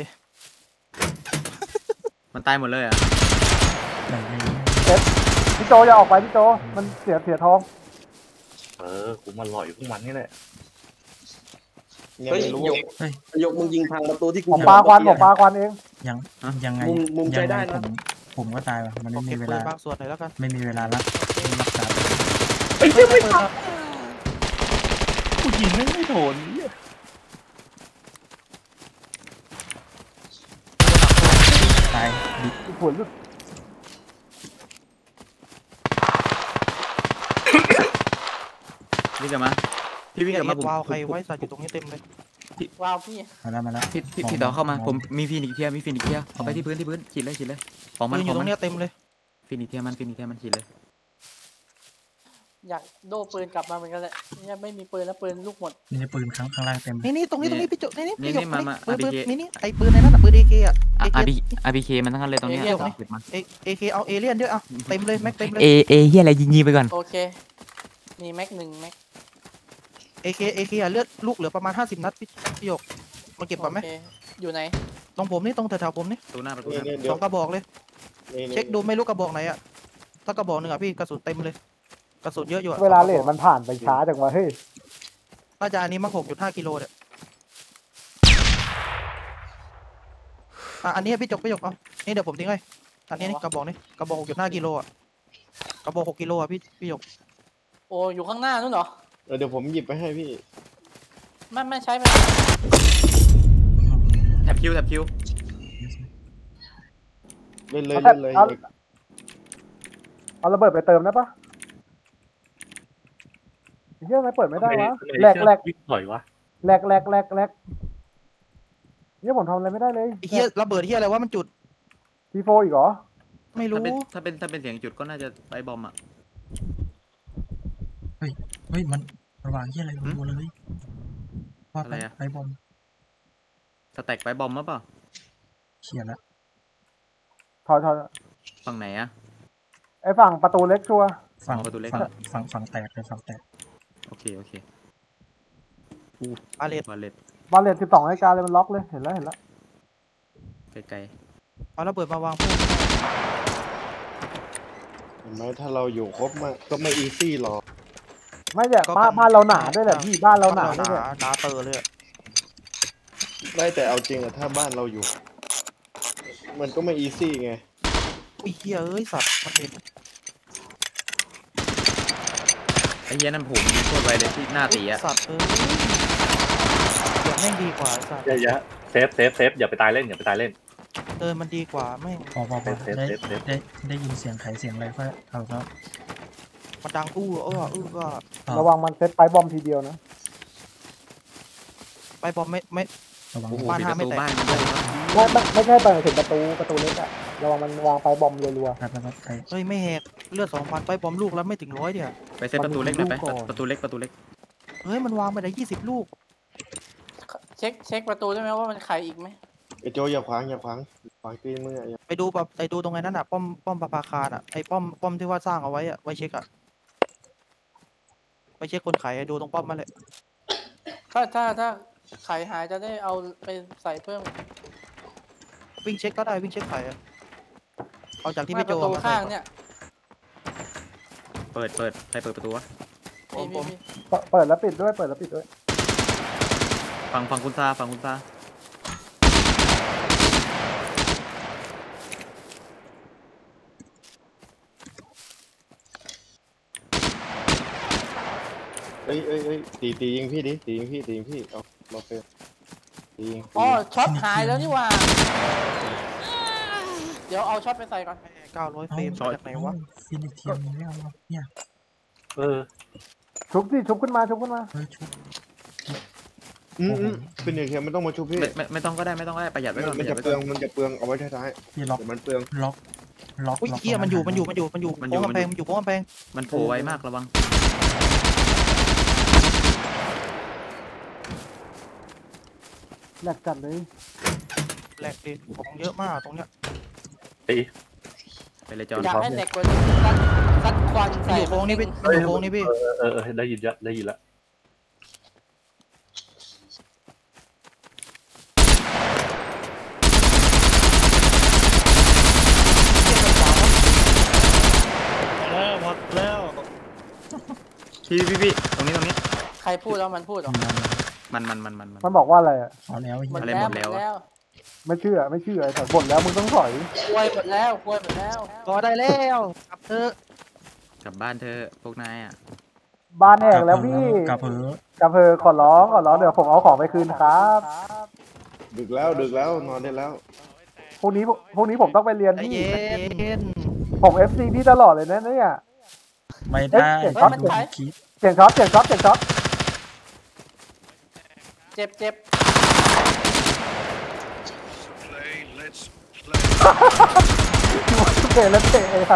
มันตายหมดเลยอ่ะไหนไม่เซ็ตพี่โจอย่าออกไปพี่โจมันเสียเสียทองเออกูมาหล่อยพวกมันนี่แหละยังเฮ้ยไม่รู้หยกหยกมึงยิงพังประตูที่กูผมปาควันผมปาควันเองยังยังไงมุมมุมใจยังได้ไงนะผมผมก็ตายว่ะมันขอไม่เก็มีบเวปืนลาบางส่วนหน่อยแล้วกันไม่มีเวลาละรักษาเฮ้ยไม่ทันกูยิงไม่ไม่โดนเนี่ยตายดิผลวิ่งกลับมาพี่วิ่งกลับมาผมวาวใครไว้สัตว์อยู่ตรงนี้เต็มเลยว้าวพี่มาแล้วมาแล้วพี่พี่พี่ต่อเข้ามาผมมีฟินิกเทียมีฟินิกเทียเอาไปที่พื้นที่พื้นฉีดเลยฉีดเลยของมันปืนอขอยู่ งตรมันงเนี้ยเต็มเลยฟินิกเทียมันฟินิกเทียมันฉีดเลยอยากโดปืนกลับมาเหมือนกันแหละเนี่ยไม่มีปืนแล้วปืนลูกหมดนี่ปืนข้างข้างล่างเต็มนี่นี่ตรงนี้ตรงนี้พี่โจนี่นี่นี่พี่หยนี่กมามาปืนปืนอาร์นี่นี่ไอ้ปืนในนั้นอ่ะปืนเอเคอ่ะอาร์บีอาร์บีเคมันทั้งนั้นเลยตรงเนี้ยเอเลี่ยนเหรอเก็บมาเอเอเคเอาเอเลี่ยนด้วยอ่ะเต็มเลยแม็กเต็มเลยเอเอเฮียอะไรยิงยิงไปก่อนโอเคมีแม็กหนึ่งแม็กเอเคเอเคอ่ะเลือดลูกเหลือประมาณห้าสิบนัดพี่พี่หยกมาเก็บก่อนไหมโอเคอยู่ไหนตรงผมนี่ตรงแถวๆผมนี่ประตูหน้าประตูหนี่น้านี่เดี๋สยวองกระบอกเลยนี่นี่เช็คดูไม่รู้กระบอกไหนอ่ะถ้ากระบอกหนึ่งอ่ะพี่กระสุนเต็มเลยกระสุนเยอะอยู่อะเวลาเลทมันผ่านไปช้าจังวะเฮ้ยน่าจะอันนี้มั้งหกจุดห้ากิโลเนี่ยอ่ะอันนี้พี่จกพี่จกเอานี่เดี๋ยวผมทิ้งให้อันนี้นี่กระบอกนี่กระบอกหกจุดห้ากิโลอ่ะกระบอกหกกิโลอ่ะพี่พี่จกโอ้อยู่ข้างหน้านู่นเหรอเออเดี๋ยวผมหยิบไปให้พี่ไม่ไม่ใช้ไปแท็บคิวแท็บคิวเล่นเลยเล่นเลยเอาเอาระเบิดไปเติมได้ปะเฮียทำไมเปิดไม่ได้วะทำมแหลกแหลกวิ่งถอยวะแหลกแหลกแหลกแหลกเนี่ยผมทำอะไรไม่ได้เลยไอ้เหี้ยระเบิดเหี้ยอะไรวะมันจุดทีโฟอีกเหรอไม่รู้ถ้าเป็นถ้าเป็นถ้าเป็นเสียงจุดก็น่าจะไปบอมอ่ะเฮ้ยมันระหว่างที่อะไรรัวเลยว่าไปไปบอมสแต็กไปบอมมั้ยเปล่าเขียนละถอยถอยฝั่งไหนอ่ะไอ้ฝั่งประตูเล็กชัวร์ฝั่งประตูเล็กฝั่งฝั่งฝั่งแตกเลยฝั่งแตกโอเคโอเคอาเลตบาเลตบาเลตสิบสองนาฬิกาเลยมันล็อกเลยเห็นแล้วเห็นแล้วไกลเอาระเบิดมาวางเพิ่มเห็นไหมถ้าเราอยู่ครบมากก็ไม่อีซี่หรอกไม่ใช่บ้านบ้านเราหนาด้วยแหละพี่บ้านเราหนาด้วยหเนี่ยนาหนาเตอเลยอะได้แต่เอาจริงอะถ้าบ้านเราอยู่ มันก็ไม่อีซี่ไงอุ้ยเหี้ยเอ้ยสัตว์มันเห็นๆไอ้เฮียนั่นผมโคตรไวเลยที่หน้าตีอ่ะสัตว์เอ้ยเดี๋ยวแม่งดีกว่าไอ้สัตว์เยอะๆเซฟเซฟเซฟอย่าไปตายเล่นอย่าไปตายเล่นเดินมันดีกว่าแม่งพอพอพอเซฟได้เซฟเซฟได้ได้ยินเสียงไขเสียงอะไรก็เอาก็มันดังอู้เอออื้อก็ระวังมันเซ็ตไปบอมทีเดียวนะไปบอมไม่ไม่ระวังโอ้โหบ้านปิดห้าประไม่ตูแตกบ้านมันด้วยไม่ไม่ไม่ใช่เปิดถึงประตูประตูเล็กอะระวังมันวางไปบอมรัวครับครับครับไปเฮ้ยไม่แหกเลือดสองพันไปบอมลูกแล้วไม่ถึงร้อยเดียวไปเซตประตูเล็กหน่อยไปประตูเล็กประตูเล็กเฮ้ยมันวางไปได้ยี่สิบลูกเช็คเช็คประตูได้ไหมว่ามันใครอีกไหมไอ้โจอย่าขวางอย่าขวางขวางตีนมืออะอย่าไปดูแบบไปดูตรงไอ้นั้นอ่ะป้อมป้อมปราภาคารอ่ะไอ้ป้อมป้อมที่ว่าสร้างเอาไว้อ่ะไว้เช็คอ่ะไปเช็คคนขายอะดูตรงป้อมมาเลยถ้าถ้าถ้าไขหายจะได้เอาไปใส่เพิ่มวิ่งเช็คก็ได้วิ่งเช็คขายอะเอาจากที่ไม่พี่ปโจระตูมาข้างใส่เนี่ยเปิดเปิดใครเปิดประตูวะผมีมมีผมมีๆเปิดเปิดแล้วปิดด้วยเปิดแล้วปิดด้วยฝั่งฝั่งคุณซาฝั่งคุณซาเอ้ยเอ้ยเอ้ยตีตียิงพี่ดิตียิงพี่ตียิงพี่เอาเราเฟลตียิงตีอ๋อยิงช็อตหายแล้วนี่หว่า เดี๋ยวเอาช็อตไปใส่ก่อนเก้าร้อยเฟรมมาจากไหนวะฟินิกเทียมไม่เอาเนี่ยเออชุบสิชุบขึ้นมาชุบขึ้นมาเฮ้ยชุบอืมอืมเป็นอย่างเงี้ยไม่ต้องมาชุบพี่ไม่ไม่ไม่ต้องก็ได้ไม่ต้องก็ได้ประหยัดไว้ก่อนปมันระหยัจะดไว้เปลืก่ออง นมันจะเปลืองเอาไว้ท้ายพี่ล็อกๆเดี๋ยวมันเปลืองล็อกล็อกอุ้ยล็อกเฮียมันอยู่มันอยู่มันอยู่มันอยู่มันอโค้ยู่งมันกำอแพยู่งมันอยู่โค้งกำแพงมันโผล่ไวมากระวังแหลกจัดเลยแหลกดิของเยอะมากตรงเนี้ยตีไปเลยจอนอยากให้เด็กกว่านี้ซัดซัดควันพี่ใส่อยู่โค้งนี่พี่พี่อยู่โค้งนี่พี่เออเออเออได้ยินละได้ยินละแล้วหมดแล้วพี่พี่พี่ตรงนี้ตรงนี้ใครพูดแล้วมันพูดหรอมันมันมันมันมันมันบอกว่าอะไรอะเอาแล้วหมดอะไรแล้วหมดแล้วหมดแล้วไม่เชื่อไม่เชื่อไอ้สัตว์บ่นแล้วมึงต้องถอยกล้วยหมดแล้วกล้วยหมดแล้วพอได้แล้วกลับเถอะกลับบ้านเธอะพวกนายอ่ะบ้านแหกแล้วพี่กลับเถอะกลับเพอขอร้องขอร้องเดี๋ยวผมเอาของไปคืนครับดึกแล้วดึกแล้วนอนได้แล้วพรุ่งนี้พรุ่งนี้ผมต้องไปเรียนใจพี่เย็นผมเอฟซีพี่ตลอดเลยนะเนี่ยไม่ได้เอ้ยต้องดูคิดเสียงช็อตเสียงช็อตเสียงช็อตเจ็บเจ็บเตะแล้วเตะเลยค่ะ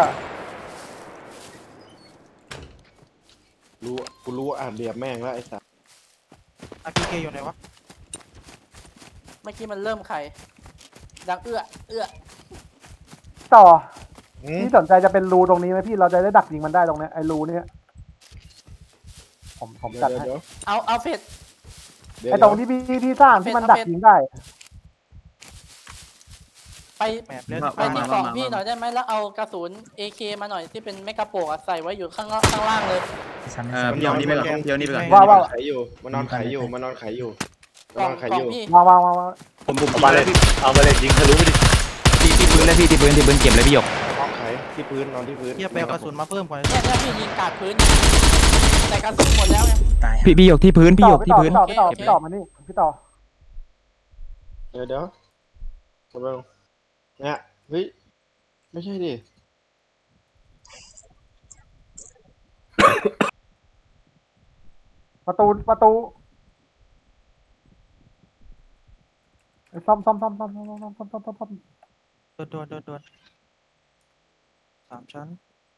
รู้กูรู้ว่าอ่านเรียบแม่งแล้วไอ้สัสอาร์พีเคอยู่ไหนวะเมื่อกี้มันเริ่มใครดังเอื้อเอื้อต่ออืมพี่สนใจจะเป็นรูตรงนี้ไหมพี่เราจะได้ดักยิงมันได้ตรงเนี้ยไอ้รูเนี้ยผมผมเดี๋ยวจัดเดี๋ยวให้เดี๋ยวเอาเอาเฟดเดี๋ยวไอ้ตรงที่พี่พี่สร้างที่มันดักยิงได้ไปแมปเล่นไปที่เกาะพี่หน่อยได้ไหมแล้วเอากระสุน เอ เค มาหน่อยที่เป็นแมกกาโปะใส่ไว้อยู่ข้างล่างข้างล่างเลยฉันไม่เอใช่อพี่เอานี่ไปก่อนพี่เอานี่ไปก่อนว่าว่าไขอยู่มันนอนไขอยู่มันนอนไขอยู่มันกล่นองอนไขกล่อองยู่พี่วางวางวางวางผมผมเอาบาเลตเอาบาเลตยิงทะลุไปดิที่ที่พื้นเลยพี่ที่พื้นที่พื้นเก็บเลยพี่หยกนอนไขที่พื้นนอนที่พื้นเทียบไปเอากระสุนมาเพิ่มก่อนเนี่ยเนี่ยพี่ยิงกาดพื้น แต่กระสุนหมดแล้วไงตายพี่พี่หยกที่พื้นพี่หยกพี่ที่ต่อพื้นพี่ต่อพี่ต่อพี่ต่อมานี่พี่ต่อเดี๋ยวเดี๋ยวกำลังเนี่ยเฮ้ยไม่ใช่ดิประตูประตูซ่อมซ่อมซ่อมซ่อมซ่อมซ่อมซ่อมซ่อมซ่อมซ่อมโดนโดนโดนโดนสามชั้น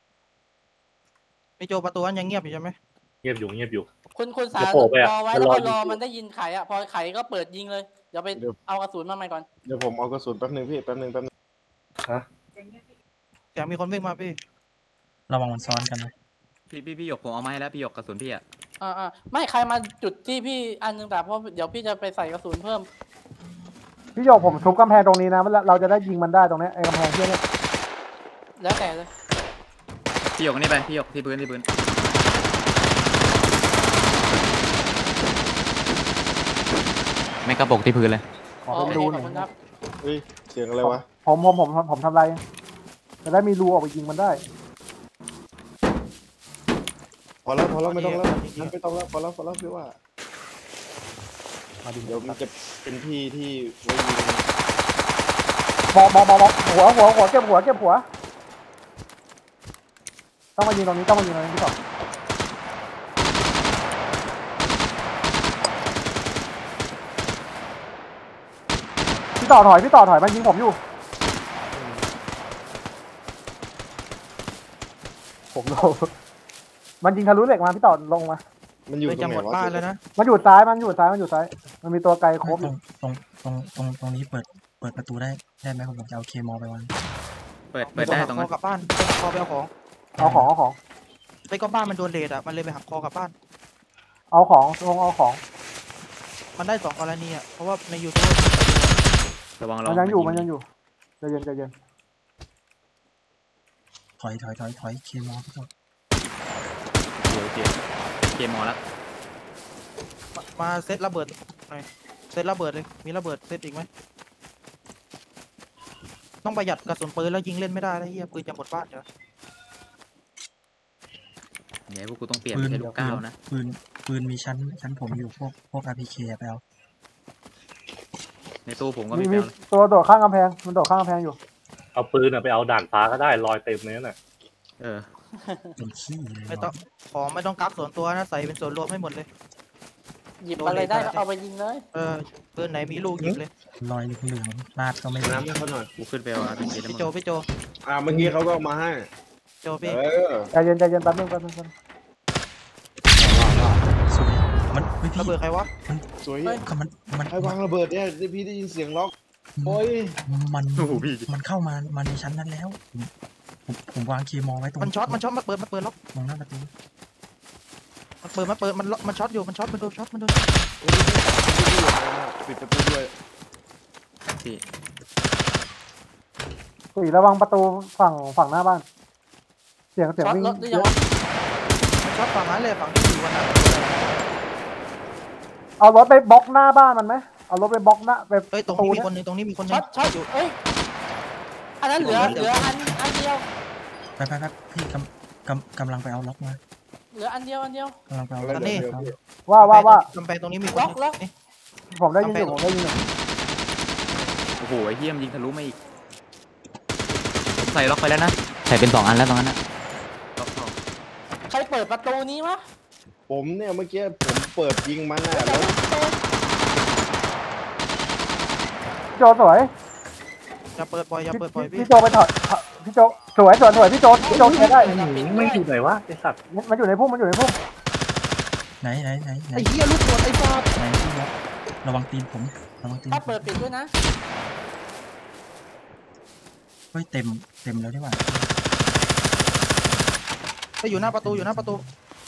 พี่โจประตูอันยังเงียบอยู่ใช่ไหมเงียบอยู่เงียบอยู่คุณคุณสาจะรโผล่ไปอะรอไว้มันแล้วรอก็อยู่รอมันได้ยินไขอ่ะพอไขก็เปิดยิงเลยเดี๋ยวไปเอากระสุนมาใหม่ก่อนเดี๋ยวผมเอากระสุนแป๊บนึงพี่แป๊บนึงแป๊บนึงฮะเสียงมีคนวิ่งมาพี่ระวังมันซ้อนกันนะพี่พี่พี่หยกผมเอามาให้แล้วพี่หยกกระสุนพี่อ่ะอ่าอ่าไม่ใครมาจุดที่พี่อันหนึงแต่เพราะเดี๋ยวพี่จะไปใส่กระสุนเพิ่มพี่โยกผมทุบกำแพงตรงนี้นะเราจะได้ยิงมันได้ตรงนี้ไอ้กำแพงที่นี่แล้วแต่เลยพี่หยกนี่ไปพี่หยกที่พื้นที่พื้นแม่งกระปกที่พื้นเลยขอโอเป็นเครูขหอบน่คุณอยครับเฮ้ยเสียงอะไรวะผมผมผมผมทำไรจะได้มีรูออกไปยิงมันได้พอแล้วพอแล้วไม่ต้องแล้วงั้นไม่ต้องแล้วพอแล้วพอแล้วพี่ว่ามาดิเดี๋ยวมันจะเป็นที่ที่ไว้ยิงมองมองมองมองหัวหัวหัวเก็บหัวเก็บหัวต้องมายิงตรงนี้ต้องมายิงตรงนี้พี่ต่อพี่ต่อถอยพี่ต่อถอยมันยิงผมอยู่ผมโลมันยิงทะลุเหล็กมาพี่ต่อลงมามันอยู่เลยตรจะงไหหนมดวะบ้านแล้วนะมันอยู่ซ้ายมันอยู่ซ้ายมันอยู่ซ้ายมันมีตัวไกลโคบตรงตรงตรงตรงตรงนี้เปิดเปิดประตูได้ได้ไหมผมจะเอาเคมอลไปวางเปิดเปิดได้ตรงคนั้อน กลับบ้านไปหักคอไปเอาของเอาของเอาของไปก็บ้านมันโดนเลดอ่ะมันเลยไปหักคอกลับบ้านเอาของลงเอาของมันได้สองกรณีอ่ะเพราะว่าในยูทูบระวังมันยังอยู่มันยังอยู่ใจเย็นใจเย็นถอยถอยถอยถอยเคมอลพี่ต่อโอเคเกมมอแล้วมามาเซตระเบิดหน่อยเซตระเบิดเลยมีระเบิดเซตอีกไหมต้องประหยัดกระสุนปืนแล้วยิงเล่นไม่ได้แล้วเฮียปืนจะหมดบ้านเดี๋ยวเดี๋ยวพวกกูต้องเปลี่ยนไม่ใช่ลูกก้าวนะปืนปืนมีชั้นชั้นผมอยู่พวกพวกอาร์พีเคไปเอาในตู้ผมก็มีมีมีแปลวตัวโดดข้างกำแพงมันโดดข้างกำแพงอยู่เอาปืนอะไปเอาด่านฟ้าก็ได้ลอยเต็มเลยน่ะเออเป็นขี้เลยไม่ต้องของไม่ต้องกักส่วนตัวนะใส่เป็นส่วนรวมให้หมดเลยหยิบอะไรได้ก็เอาไปยิงเลยเออปืนไหนมีลูกหยิบเลยรอยเหลืองๆลาดก็ไม่ได้น้ำให้เขาหน่อยกูขึ้นไปเอาอาร์พีเพี่โจพี่โจอ่าเมื่อกี้เขาก็เอามาให้โจพี่เออใจเย็นใจเย็นแป๊บนึงแป๊บนึงแป๊บนึงสวยมันเฮ้ยพี่ระเบิดใครวะสวยก็มันมันใครวางระเบิดเนี่ยพี่ได้ยินเสียงล็อกโอ้ยมันโอ้โหพี่มันเข้ามามาในชั้นนั้นแล้วผมผมวางเคมอลไว้ตรงมันช็อตมันช็อตมาเปิดมาเปิดล็อกมองหน้าประตูมันเปิดมาเปิดมันล็อกมันช็อตอยู่มันช็อตมันโดนช็อตมันโดนปิดประตูด้วยพี่สี่ระวังประตูฝั่งฝั่งหน้าบ้าน เสียงเสียงช็อตวิ่งรถหรือยังวะมันช็อตฝั่งนั้นเลยฝั่งที่อยู่วันนั้นเอารถไปบล็อกหน้าบ้านมันไหมเอารถไปบล็อกหน้าไปเอ้ยตรงนี้มีคนหนึงตรงนี้มีคนหนึช็งอตช็อตเอ้ยอันนั้นเหลือเหลืออันอันเดียวไปไปไปพี่กำกำกำลังไปเอาล็อกมาเหลืออันเดียวอันเดียวกำลังไปเอาแล้วล็อกเดี๋ยวเดี๋ยวพี่ว่าว่าว่ากำแพงตรงนี้มีคนล็อกล็อกนี่ผมได้ยินอยู่ผมได้ยินอยู่โอ้โหไอ้เหี้ยมนยิงทะลุมาอีกผมใส่ล็อกไปแล้วนะใส่เป็นสองอันแล้วตรงนั้นนะล็อกสองใครเปิดประตูนี้วะผมเนี่ยเมื่อกี้ผมเปิดยิงมันน่ะแล้วพี่โจสวยอย่าเปิดปล่อยอย่าเปิดปล่อยพี่พี่โจไปถอดพี่โจสวยสวยสวยพี่โจพี่โจใช้ได้ไม่อยู่ไหนวะไอสัตว์มันอยู่ในพุ่มมันอยู่ในพุ่มไหนไหนไหนไหนไอ้เหี้ยลูกตัวไอ้ฟาดไหนพี่ล็อกระวังตีนผมระวังตีนถ้าเปิดปิดด้วยนะเฮ้ยเต็มเต็มแล้วดีกว่าไปอยู่หน้าประตูอยู่หน้าประตู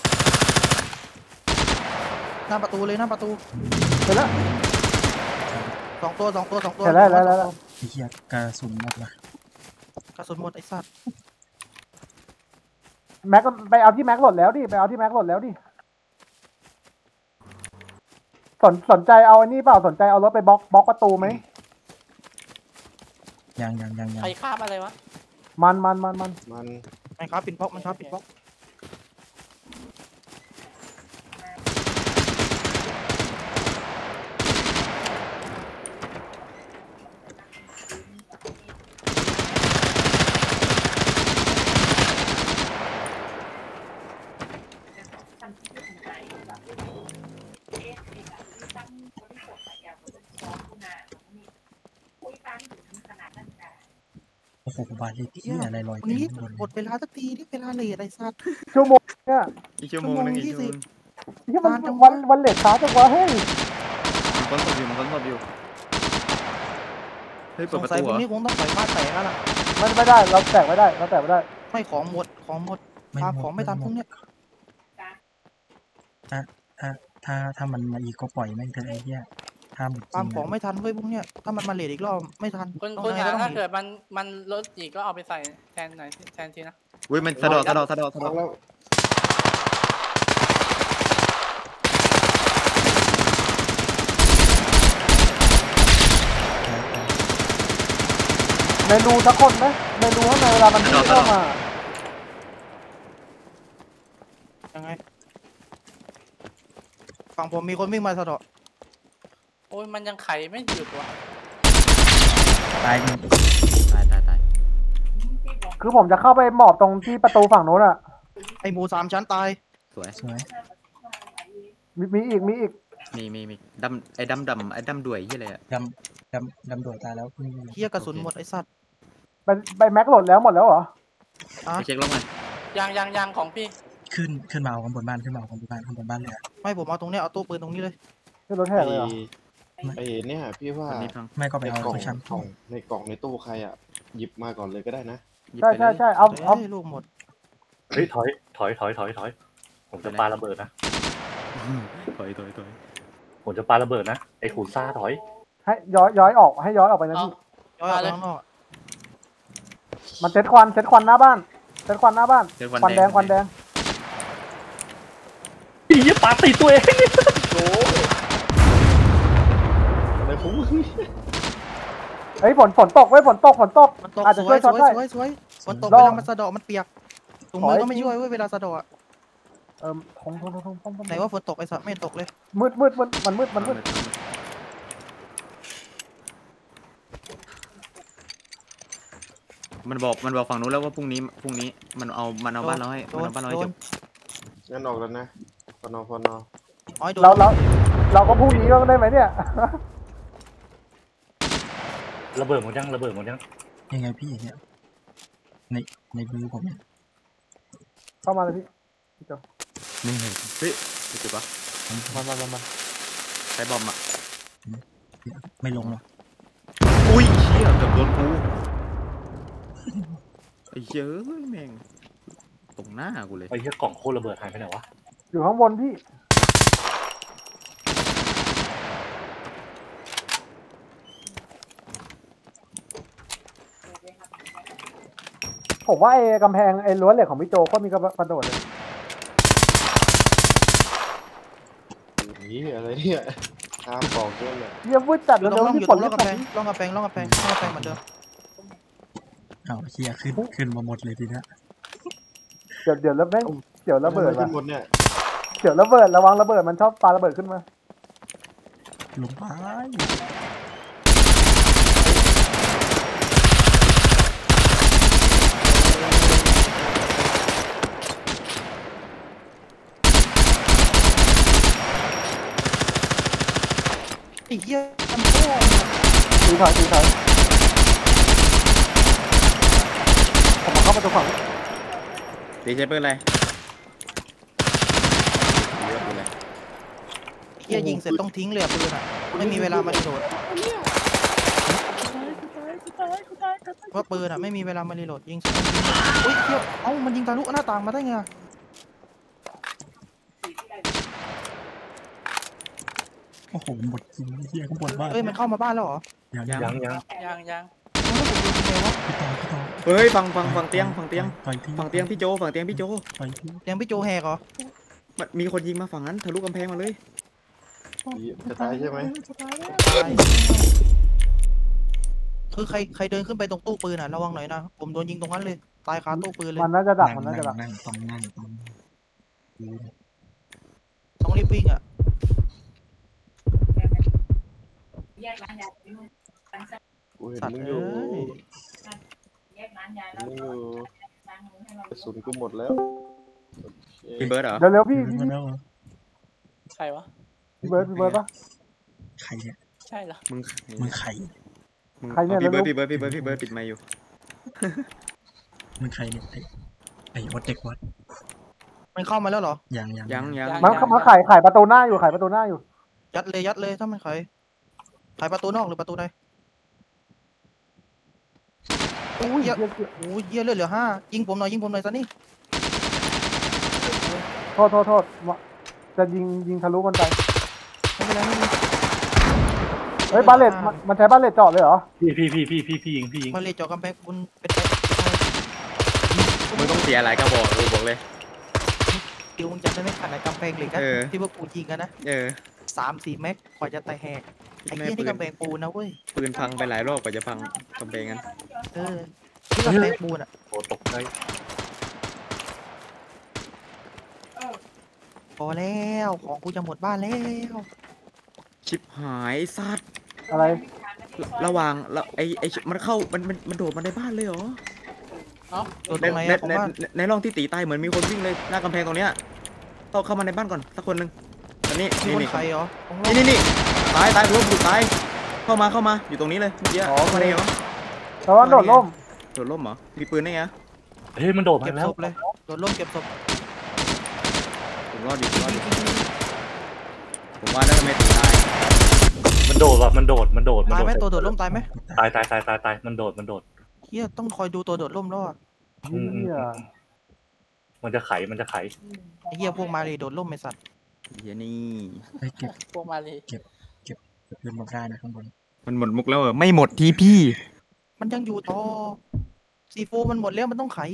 หน้าประตูเลยหน้าประตูเสร็จแล้วสองตัวสองตัวสองตัวเสร็จแล้วแล้วแล้วไอ้เหี้ยกระสุนหมดว่ะกระสุนหมดไอ้สัตว์แม็กไปเอาที่แม็กหล่นแล้วดิไปเอาที่แม็กหล่นแล้วดิสนสนใจเอาอันนี้เปล่าสนใจเอารถไปบล็อกบล็อกประตูไหมยังยังยังยังใครข้ามอะไรวะมันมันมันมันมันมันครับปิดบล็อกมันครับปิดบล็อกโอ้โหบาลีที่อะไรลอยวันเต็มนี้ข้างบนหมดเวลาสักทีนี่เวลาเลทไอ้สัตว์ชั่วโมงเนี่ยอีกชั่วโมงหนึงอีกชั่วโมงหนึ่งที่มันวันวันเลทช้าจังวะเฮ้ยมันก้นสดอยู่มันก้นสดอยู่เฮ้ยสเปิดงประสัยตูพวกเหรนี้อคงต้องปล่อยบ้านแตกแล้วล่ะมันไม่ได้เราแตกไม่ได้เราแตกไม่ได้ไม่ของหมดของหมดตามของไม่ทันพวกเนี้ยถ้าถ้าถ้าถ้ามันมาอีกก็ปล่อยแม่งเถอะไอ้เหี้ยถ้าหมดจริตามงของนะไม่ทันเว้ยพวกเนี้ยถ้ามันมาเลทอีกรอบไม่ทันคุณต้องคุณไงอ่ะก็ต้องถ้าเกิดมันมันลดอีกก็เอาไปใส่แทนหน่อยแทนทีนะอุ้ยมันสะดอกสะดอกสะดอกสะดอกแล้วในรูสักคนไหมในรูข้างในเวลามันวิ่งเข้ามายังไงฝั่งผมมีคนวิ่งมาสะเดาะโอ้ยมันยังไขไม่หยุดวะตายหนึ่งตายตายตายคือผมจะเข้าไปหมอบตรงที่ประตูฝั่งโน้นอะไอหมูสามชั้นตายสวยสวยมีมีอีกมีอีกมีมีมีดำไอ้ดำดำไอ้ดำด่วยยี่อะไรอะดำดำดำโดดตายแล้วเพิ่งเฮียกระสุนหมดไอสัตว์ไปไปแม็กหล่นแล้วหมดแล้วเหรออ่ะไปเช็คล็อกหน่อยยังยังยังของพี่ขึ้นขึ้นมาเอาข้างบนบ้านขึ้นมาเอาข้างบนบ้านข้างบนบ้านเลยอะไม่ผมเอาตรงเนี้ยเอาตู้ปืนตรงนี้เลยที่รถแหกเลยเหรอไอ้เนี่ยพี่ว่าวันนี้พังไม่ก็ไปในเอากล่องไปชั้นกล่องในกล่องในตู้ใครอ่ะหยิบมาก่อนเลยก็ได้นะหยิบใช่ไปเลใช่ยใช่เอาเอาเฮ้ยลูกหมดเฮ้ยถอยถอยถอยถอยถอยผมจะปาระเบิดนะถอยถอยถอยผมจะปาระเบิดนะไอ้ขูซ่าถอยให้ย้อยย้อยออกให้ย้อยออกไปนะเอาพี่ย้อยออกไปข้างนอกมันเซ็ตควันเซ็ตควันหน้าบ้านเซ็ตควันหน้าบ้านเจอควันแดงควันแดงอียปาติดตัวเองโอ้อะไรของมึงเฮ้ยฝนฝนตกเว้ยฝนตกฝนตกมันตกอาจสจะวช่วย ยสช็อตวยได้สวยสวยฝนตกลเวองลามันสะเดาะมันเปียกถุงมือก็ไม่ช่วยเว้ยเวลาสะเดาะอะเออทงทงทงทงทงทงไหนว่าฝนตกไอสัตว์ไม่ตกเลยมืดมืดมืดมันมืดมันมืดมันบอกมันบอกฝั่งนู้นแล้วว่าพรุ่งนี้พรุ่งนี้มันเอามันเอาบ้านเราให้โดมันนเอาบ้านเราให้โดจนบงั้นออกแล้วนะพอนอพอนออ๋อโดนเราเราเราก็พรุ่งนี้ก็ได้ไหมเนี่ยระเบิดหมดยังระเบิดหมดยังยังไงพี่เนี่ยในในมือผมเนี่ยเข้ามาเลยพี่พี่โจนี่ไงเฮ้ยจุดปะมันมันมันมันใช้บอมอ่ะไม่ลงหรอกอุ้ยเชี่ยเกือบโดนกูไอ้เหี้ยเอ้ยแม่งตรงหน้ากูเลยไอ้เหี้ยกล่องโคตรระเบิดหายไปไหนวะอยู่ข้างบนพี่ ผมว่าไอ้กำแพงไอ้รั้วเหล็กของพี่โจก็มีกระโดดเลยนี่อะไรเนี่ยข้ามบอกด้วยเนี่ยเยี่ยมวุ้ยจัดอยู่แล้วตรงเดี๋ยวร่องอที่ยู่ฝตรนงจะร่องตกำแพกงร่องกำแพงร่องกำแพงร่องกำแพงเหมือนเดิมเอาเฮียขึ้นขึ้นมาหมดเลยทีเนี้ยเดี๋ยวเดี๋ยวแล้วแม่งเดี๋ยวระเบิดไม่ว่ะหมดเนี่ยเดี๋ยวระเบิดระวังระเบิดมันชอบปาระเบิดขึ้นมาลงไปไอ้เหี้ยทำโค้งตีถอยตีถอยผมมาเข้าประตูฝั่งตีใช้ปืนอะไรเลือกปืนอะไรเหี้ยยิงเสร็จต้องทิ้งเลยอะปืนอ่ะไม่มีเวลามารีโหลดว่าปืนอ่ะไม่มีเวลามารีโหลดยิงเสร็จต้องทิ้งเลยอุ้ยเหี้ยเอ้ามันยิงทะลุหน้าต่างมาได้ไงอะโอ้โหหมดจริงเฮียข้างบนบ้านเอ้ยมันเข้ามาบ้านแล้วเหรอยังยัยังงยังยังยังมันก็ถูกยิงไงวะพี่ต่อพี่ต่อเฮ้ยฟังฟังฟังเตียงฟังเตียงปล่อยทิ้ฟังเตียงพี่โจฟังเตียงพี่โจปล่อยทิ้งเตียงพี่โจแหกเหรอมันมีคนยิงมาฝั่งนั้นทะลุกำแพงมาเลยจะตายใช่ไหมตายคือใครใครเดินขึ้นไปตรงตู้ปืนอ่ะระวังหน่อยนะผมโดนยิงตรงนั้นเลยตายคาตู้ปืนเลยมันน่าจะดักมันน่าจะดักนั่งต้องนั่งต้องต้องรีบวิ่งอ่ะกูเห็นสัตว์มึงอเอ้ยู่ยมึงอยู่กระสุนกูหมดแล้วพี่เบิร์ดเหรอเร็วเร็วๆพี่มาแล้วใครวะพี่เบิร์ดพี่เบิร์ดปะใครเนี่ยใช่เหรอมึงมึงใครมึงใครเนี่ยพี่เบิร์ดแล้วพี่เบิร์ดพี่เบิร์ดพี่เบิร์ดปิดไมค์อยู่มึงใครเนี่ยไอ้ไอ้วัดเด็กวัดมันเข้ามาแล้วเหรอยังยังยังยังมันมาไขไขประตูหน้าอยู่ไขประตูหน้าอยู่ยัดเลยยัดเลยถ้ามันไขไขประตูนอกหรือประตูในโอ้ยเหี้ยเหี้ยเหี้ยโอ้ยเหี้ยเลือดเหลือห้ายิงผมหน่อยยิงผมหน่อยซะนี่โทษโทษโทษมาจะยิงยิงทะลุมันไปไม่เป็นไรไม่เป็นไรเฮ้ยบาเลตมันมันใช้บาเลตเจาะเลยเหรอพี่พี่พี่พี่พี่พี่ยิงพี่ยิงมาเลยเจาะกำแพงคุณเป็นไปมึงต้องเสียหลายกระบอกกูบอกเลยคิวมึงจำได้ไหมขนาดกำแพงเหล็กนะเออที่พวกกูยิงกันนะเออสามสี่แม็กกว่าจะแตะแหกไอ้เหี้ยนี่กำแพงปูนนะเว้ยปืนพังไปหลายรอบกว่าจะพังกำแพงนั้นเออนี่กำแพงปูนอ่ะโอ้ตกใจพอแล้วของกูจะหมดบ้านแล้วชิบหายสัตว์อะไรระหว่างแล้วไอ้ไอ้มันเข้ามันมันมันโดดมาในบ้านเลยเหรอเอ้าโดนในตรงไหนในอะผมในว่าในในร่องที่ตีตายเหมือนมีคนวิ่งเลยหน้ากำแพงตรงเนี้ยต้องเข้ามาในบ้านก่อนสักคนหนึ่งอันนี้มีนี่คนนี่ไขเหรอของเรานี่นี่นี่ตายตายรวมอยู่ตายเข้ามาเข้ามาอยู่ตรงนี้เลยเมื่อกี้อ๋อเข้ามาได้ไงวะแต่ว่าโดดร่มโดดร่มเหรอมีปืนได้ไงเฮ้ยมันโดดมาเก็บแล้ศวพเลยโดนล่มเก็บศพผมรอดอยู่ผมรอดอยู่ผมว่าแล้วทำไมถึงตายมันโดดว่ะมันโดดมันโดดมันตายโดดไหมตัวโดดล่มตายไหมตายตายตายตายตายมันโดดมันโดดเฮียต้องคอยดูตัวโดดล่มแล้วอ่ะอืมอืมเหี้ยมันจะไขมันจะไขไอ้เฮียพวกมาเลยโดดล่มไอ้สัตว์เฮียนี่ไอ้เก็บพวกมาเลยเก็บเงินหมดได้นะข้างบนมันหมดมุกแล้วเหรอไม่หมดทีพี่มันยังอยู่ต่อซีโฟมันหมดแล้วมันต้องไข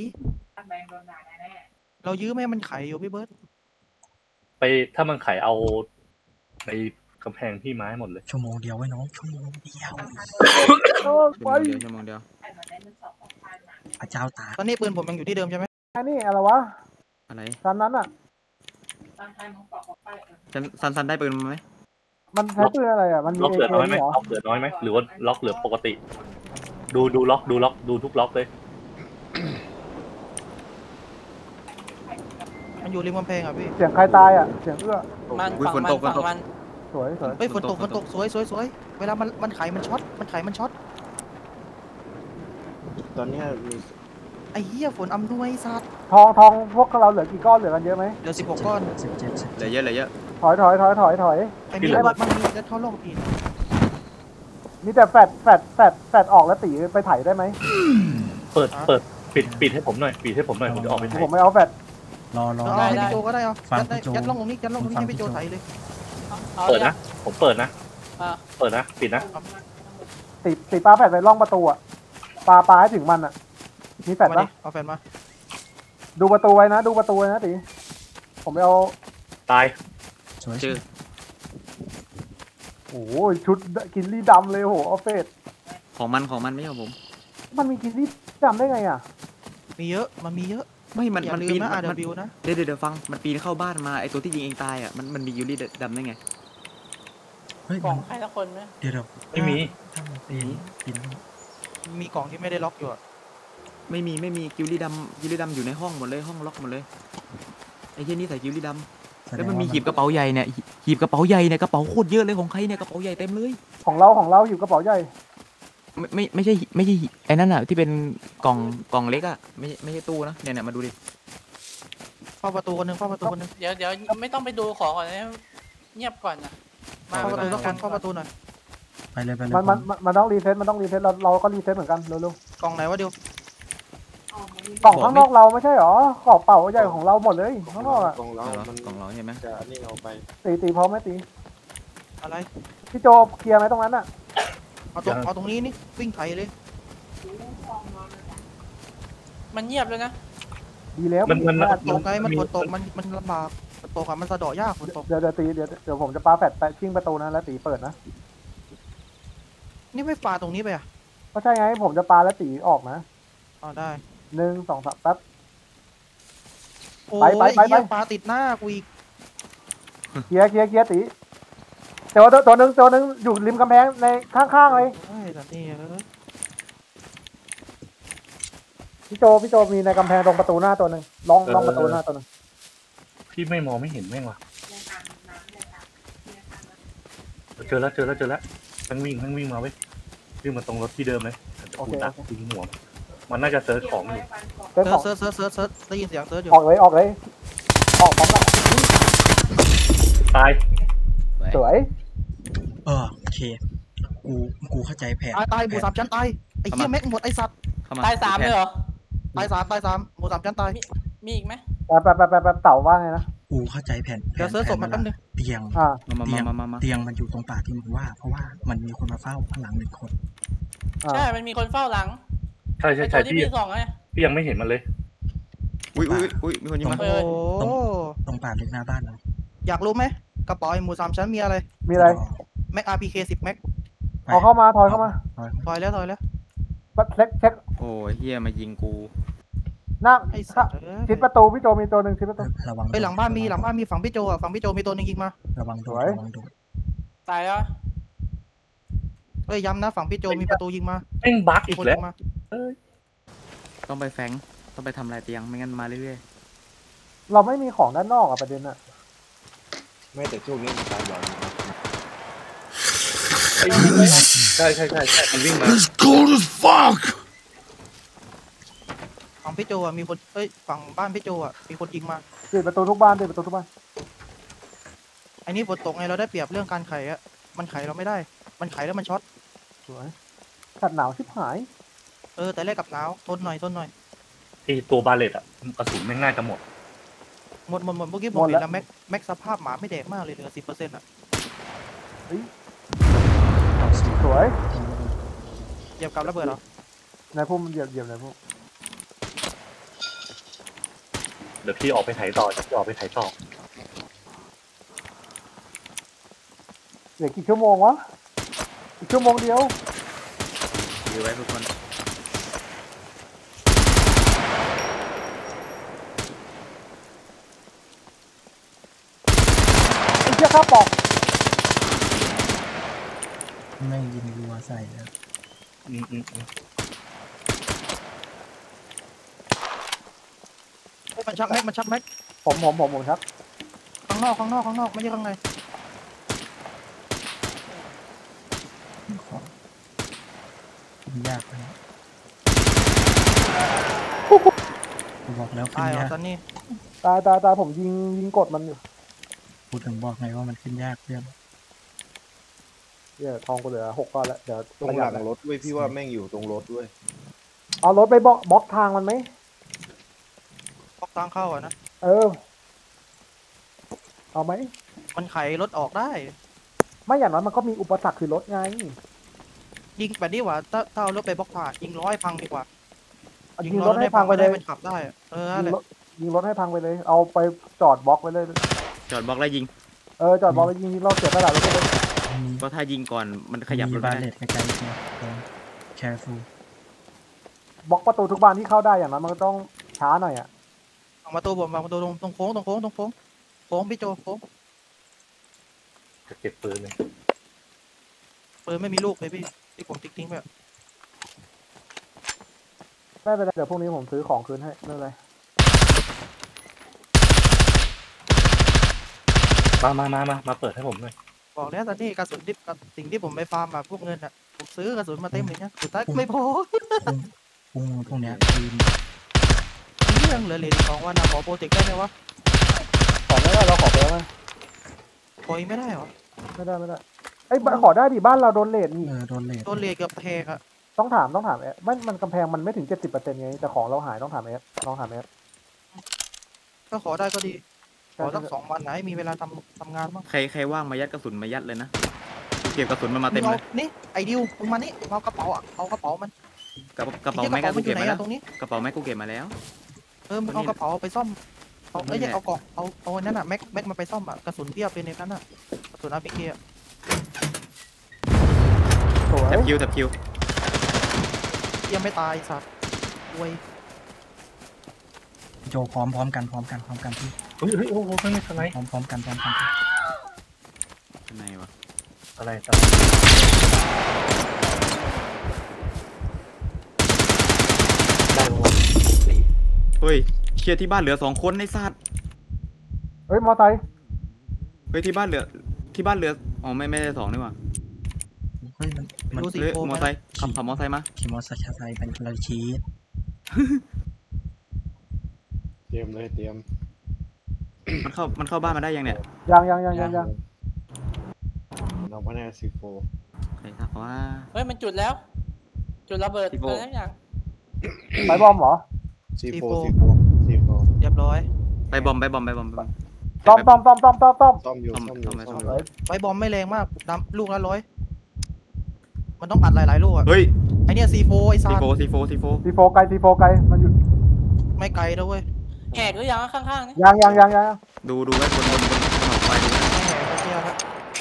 เรายื้อไม่ให้มันไขอยู่พี่เบิร์ตไปถ้ามันไขเอาในกำแพงพี่ไม้หมดเลยชั่วโมงเดียวไว้น้องชั่วโมงเดียวโอ้ยชั่วไปโมงเดียวชั่วโมงเดียวพระเจ้าตากตอนนี้ปืนผมยังอยู่ที่เดิมใช่ไหมอันนี้อะไรวะอะไรซันนั้นอ่ะซันซันซันได้ปืนมาไหมมันใช้ปืนอะไรอ่ะมันมีล็อกเอเหลือเคน้อยไหมเหรอล็อกเหลือน้อยไหมหรือว่าล็อกเหลือปกติ ดูดูล็อกดูล็อกดูทุกล็อกเลยมันอยู่ริมกำแพงอ่ะพี่เสียงใครตายอ่ะเสียงเอื้อมันฝั่งมันฝั่งมันสวยสวยเฮ้ยฝนตกฝนตกสวยสวยสวยเวลามันมันไขมันช็อตมันไขมันช็อตตอนเนี้ยมีไอ้เหี้ยฝนอำนวยสัตว์ทองทองพวกเราเหลือกี่ก้อนเหลือกันเยอะไหมเหลือสิบหกก้อนสิบเจ็ดสิบเหลือเยอะเหลือเยอะถอยถอยถอยถอยถอยไอ้มีระเบิดมันมีแล้วเท่าโลกอีกมีแต่แฟดแฟดแฟดแฟดออกแล้วตีไปไถได้ไหมเปิดเปิดปิดปิดปิดให้ผมหน่อยปิดให้ผมหน่อยผมจะออกไปไหนผมไม่เอาแฟดรอรอเอารอให้พี่โจก็ได้เอาฟังยัดได้พี่โจยัดล่องตรงนี้ยัดล่องตรงนี้ฟังให้พี่โจพี่โจไถเลยเอาเปิดเนี่ยนะ ผมเปิดนะอ่าเปิดนะปิดนะตีตีปลาแฟดไปล่องประตูอ่ะปลาปลาให้ถึงมันอ่ะมีแฟดมาปะดิเอาแฟนมาดูประตูไว้นะ ดูประตูไว้นะตีผมไปเอาตายสวยเจอโอ้โหชุดกินลี่ดำเลยโหออฟเฟสของมันของมันไม่ใช่ของผมมันมีกินลี่ดำได้ไงอ่ะมีเยอะมันมีเยอะไม่มันอย่ามันลืมปีนนะมันอาร์ ดับเบิลยู นะเดี๋ยวเดี๋ยวเดี๋ยวฟังมันปีนเข้าบ้านมาไอตัวที่ยิงเองตายอ่ะมันมันมียูริดำได้ไงเฮ้ยกล่มัองนใครละคนไหมเดี๋ยวเดี๋ยวไม่มีถ้ามันปีนปีนมีกล่องที่ไม่ได้ล็อกอยู่อะไม่มีไม่มีกิวลี่ดำกิวลี่ดำอยู่ในห้องหมดเลยห้องล็อกหมดเลยไอ้เหี้ยนี่ใส่กิวลี่ดำแล้วมันมีหีบกระเป๋าใหญ่เนี่ยหีบกระเป๋าใหญ่เนี่ยกระเป๋าโคตรเยอะเลยของใครเนี่ยกระเป๋าใหญ่เต็มเลยของเราของเราอยู่กระเป๋าใหญ่ไม่ไม่ไม่ใช่ไม่ใช่ไอ้นั่นอ่ะที่เป็นกล่องกล่องเล็กอ่ะไม่ไม่ใช่ตู้นะเนี่ยเนี่ยมาดูดิเฝ้าประตูคนหนึงเฝ้าประตูคนหนึงเดี๋ยวเดี๋ยวไม่ต้องไปดูของก่อนนะเงียบก่อนนะมาเฝ้าประตูมสักคนเฝ้าประตูหน่อยไปเลยไปเลยมันมันมันมันต้องรีเซ็ตมันต้องรีเซ็ตเราเราก็รีเซ็ตเหมือนกันเร็วกล่องไหนวะเดียวๆกล่องข้างนอกเราไม่ใช่หรอกระเป๋าใหญ่ของเราหมดเลยข้างนอกอ่ะของเราเอาเหรอมันกล่องเราใช่ไหมจะนี่เอาไปตีตีพร้อมไหมตีอะไรพี่โจเคลียร์ไหมตรงนั้นอ่ะเอาตรงเอาตรงนี้นี่วิ่งไถเลยมันเงียบเลยนะดีแล้วมันมันฝนตกไงมันฝนตกมันมันลำบากฝนตกอะมันสะเดาะยากฝนตกเดี๋ยวเดี๋ยวตีเดี๋ยวเดี๋ยวผมจะปาแฟดแปะชิ่งประตูนะแล้วตีเปิดนะนี่ไม่ฟาตรงนี้ไปอ่ะก็ใช่ไงผมจะปาแล้วตีออกนะเอาได้หนึ่งสองสามแป๊บโอ้ไปยไปไปเหี้ยไปปลาติดหน้ากูอีกเคลียร์เคลียร์เคลียร์ตีแต่ว่าตัวตัวหนึ่งตัวหนึ่งอยู่ริมกำแพงในข้างๆเลยไอ้สันนี่เอ้ยพี่โจพี่โจมีในกำแพงตรงประตูหน้าตัวหนึ่งลองลองประตูหน้าตัวหนึ่งพี่ไม่มองไม่เห็นแม่งว่ะเจอแล้วเจอแล้วเจอแล้วทั้งวิ่งทั้งวิ่งมาเว้ยวิ่งมาตรงรถที่เดิมเลยกูดักยิงหัวมันน่าจะเซิร์ชของอยู่เซิร์ฟของเซิร์ชเซิร์ชเซิร์ชเซิร์ชได้ยินเสียงเซิร์ชอยู่ออกเลยออกเลยออกพร้อมกันตายสวยเออโอเคกูกูเข้าใจแผนตายตายหมูสามชั้นตายไอ้เหี้ยแม็กหมดไอ้สัตว์เข้ามาตายสามเลยเหรอตายสามตายสามหมูสามชั้นตายมีอีกไหมแป๊บแป๊บแป๊บแป๊บแป๊บเต่าว่าไงนะกูเข้าใจแผนเดี๋ยวเซิร์ชศพมันแป๊บนึงเตียงอ่ามาเตีมายงมามามาเตียงมันอยู่ตรงป่าที่มึงว่า เพราะว่ามันมีคนมาเฝ้าข้างหลังหนึ่งคนอ่าใช่มันมีคนเฝ้าหลังใช่ใช่ไอ้ตัใช่วที่พี่พี่ส่องไงพี่ยังไม่เห็นมันเลยอุ้ยอุ้ยอุ้ยมีคนยิงมาโอ้ตรง ตรงป่าเล็กหน้าบ้านเราอยากรู้ไหมกระเป๋าไอ้หมูสามชั้นมีอะไรมีอะไรแม็ก อาร์ พี เค สิบแม็กเอาเข้ามาถอยเข้ามาถอยแล้วถอยแล้วเช็คเช็คโอ้ยเฮียมายิงกูหน้าไอ้สัตว์เอ้ยชิดประตูพี่โจมีตัวหนึ่งชิดประตูระวังไปหลังบ้านมีหลังบ้านมีฝั่งพี่โจอ่ะฝั่งพี่โจมีตัวหนึงยิงมาระวังโดนสวยระวังโดนตายแล้วเอ้ยย้ำนะฝั่งพี่โจมีประตูยิงมาแม่งบั๊กอีกคนแล้วยิงมาต้องไปแฟงต้องไปทำลายเตียงไม่งั้นมาเรื่อยเราไม่มีของด้านนอกอะประเด็นอะไม่แต่ช่วงนี้มันตายบ่อยนะใช่ใช่ใช่ใช่มันวิ่งมาฝั่งพี่โจอ่ะมีคนเอ้ยฝั่งบ้านพี่โจอ่ะมีคนยิงมาปิดประตูทุกบ้านปิดประตูทุกบ้านไอ้นี่ฝนตกไงเราได้เปรียบเรื่องการไขอ่ะมันไขเราไม่ได้ มันไขแล้วมันช็อตสวยกัดหนาวชิบหายเออแต่แรกกับหนาวทนหน่อยทนหน่อยไอตัวบาเลตอะกระสุนแม่งน่าจะหมดหมดหมดหมดเมื่อกี้ผมเห็นแล้วแม็กแม็กสภาพหมาไม่แดกมากเลยเหลือสิบเปอร์เซ็นต์อ่ะสวยเหยียบกับระเบิดเหรอนายพุ่มเหยียบเหยียบนายพุ่มเดี๋ยวพี่ออกไปไถต่อจะพี่ออกไปไถต่อเหลือกี่ชั่วโมงวะอีกชั่วโมงเดียวๆอยู่ไว้ทุกคนไอ้เชี่ยข้าปอกไม่ยิงรัวใส่แล้วอืมอืมอืมเฮ้ยมันชักแม็กมันชักแม็กผมผมผมผมครับข้างนอกข้างนอกข้างนอกไม่ใช่ข้างในขึ้นยากนะกูบอกแล้วขึ้ตาน ยเหรอยากตอนนี้ตายตายตายผมยิงยิงกดมันอยู่กูถึงบอกไงว่ามันขึ้นยากเพื่อนเดี๋ยวทองกูเหลือหกก้อนแล้วเดี๋ยวตรงหลังรถด้วยพี่ว่าแม่งอยู่ตรงรถด้วยเอารถไปบล็อกบล็อกทางมันไหมบล็อกทางเข้าอ่ะนะเออ เอาไหมมันไขรถออกได้ไม่อย่างนั้นมันก็มีอุปสรรคคือรถไงยิงแบบนี้ว่าถ้าถ้าเอารถไปบล็อกผ่ายิงร้อยพังดีกว่ายิงรถให้พังไปเลยมันขับได้อะเออยินั่นงแหละรถยิงรถให้พังไปเลย เอาไปจอดบล็อกไว้เลยจอดบล็อกแล้วยิงเออจอดบล็อกแล้วยิงเราเสียตลาดรถไปเลยมีเพราะถ้ายิงก่อนมันขยับรมีถบาไม่เลได้ตไกลๆเนี่ยแคร์ฟูบล็อกประตูทุกบานที่เข้าได้อย่างนั้นมันก็ต้องช้าหน่อยอ่ะออกมาตัวผมมาประตูตรงตรงโค้งตรงโค้งตรงโค้งโค้งพี่โจโค้งจะเก็บปืนเลยปืนไม่มีลูกเลยพี่ที่ผมทิ้งทิ้งไปอะไม่เป็นไรเดี๋ยวพรุ่งนี้ผมซื้อของคืนให้ไม่เป็นไรมามามามามาเปิดให้ผมหน่อยบอกแล้วตอนนี้กระสุนที่สิ่งที่ผมไปฟาร์มมาพวกเงินอ่ะผมซื้อกระสุนมาเต็มเลยเนี่ยสุดท้ายก็ไม่พอพวกพวกเนี้ยคือเรื่องเหลือเหลือสองวันนะขอโปรเจกต์ได้ไหมวะขอไม่ได้เราขอไปแล้วไหมปล่อยไม่ได้เหรอไม่ได้ไม่ได้ไอ้ยขอได้ดิบ้านเราโดนเลทนี่เออโดนเลทโดนเลเกือบแพงอ่ะต้องถามต้องถามเอสมันมันกำแพงมันไม่ถึงเจ็ดสิบเปอร์เซ็นต์ไงแต่ของเราหายต้องถามเอสลองถามเอสถ้าขอได้ก็ดีขอสักสองวันไหนมีเวลาทำทำงานบ้างใครใครว่างมายัดกระสุนมายัดเลยนะเก็บกระสุนมันมาเต็มงเลอาย นี่ไอ้ดิวมึงมานี่มึงเอากระเป๋าอ่ะเอากระเป๋ามันกระกระเป๋าไอ้แม็กกระกูเป๋ามันอเก็ยู่ ไหนบมาแล้อะวตรงนี้กระเป๋าแม็กกูเก็บมาแล้วเออมึงตรงนี้เอากระเป๋าไปซ่อมเอาตรงนี้เอ้ยแหละเอากล่องเอาเอาอันนั้นอ่ะแม็กแม็กมาไปซ่อมอ่ะกระสุนเทียบเป็นในนั้นอ่ะกระสุนอาร์พีเคสวยแท็บคิวแท็บคิวยังไม่ตายสัตว์อวยโจพร้อมพร้อมกันพร้อมกันพร้อมกันพี่เฮ้ยเฮ้ยโอ้โหไม่ทนายพร้อมพร้อมกันพร้อมกันข้างในวะอะไรทนายได้ปะวะเฮ้ยเชียร์ที่บ้านเหลือสองคนในสัตว์เฮ้ยมอไซค์เฮ้ยที่บ้านเหลือที่บ้านเหลืออ๋อไม่ไม่ได้สองนี่หว่าเฮ้ยมันมันดูสิเฮ้ยโฟมอไซค์ขับขับมอไซค์มาขี่มอเตอร์ไซค์เป็นคนละชีสเตรียมเลยเตรียมมันเข้ามันเข้าบ้านมาได้ยังเนี่ยยังยังยังยังยังน้องพนักซีโฟใครทักว่าเฮ้ยมันจุดแล้ว จุดระเบิดพี่โบอะไรทั้งอย่างไปบอมเหรอซีโฟซีโฟซีโฟเรียบร้อยไปบอมไปบอมไปบอมไปบอมต้อมต้อมต้อมต้อมต้อมต้อมซ่อมอยู่ซ่อมซ่อมอยู่ซ่อมไว้ซ่อมซ่อมอยู่ไว้บอมไม่แรงมากน้ำลูกละร้อยมันต้องอัดหลายๆลูกอ่ะเฮ้ยไอเนี้ยซีโฟไอซีซานโฟซีโฟซีโฟซีโฟไกลซีโฟไกลมันอยู่ไม่ไกลนะเว้ยแหกหรือยังข้างๆนี่ยังยังยังยังดูดูไว้บนบนบนถนนไฟดูนะไม่แหกเที่ยวครับ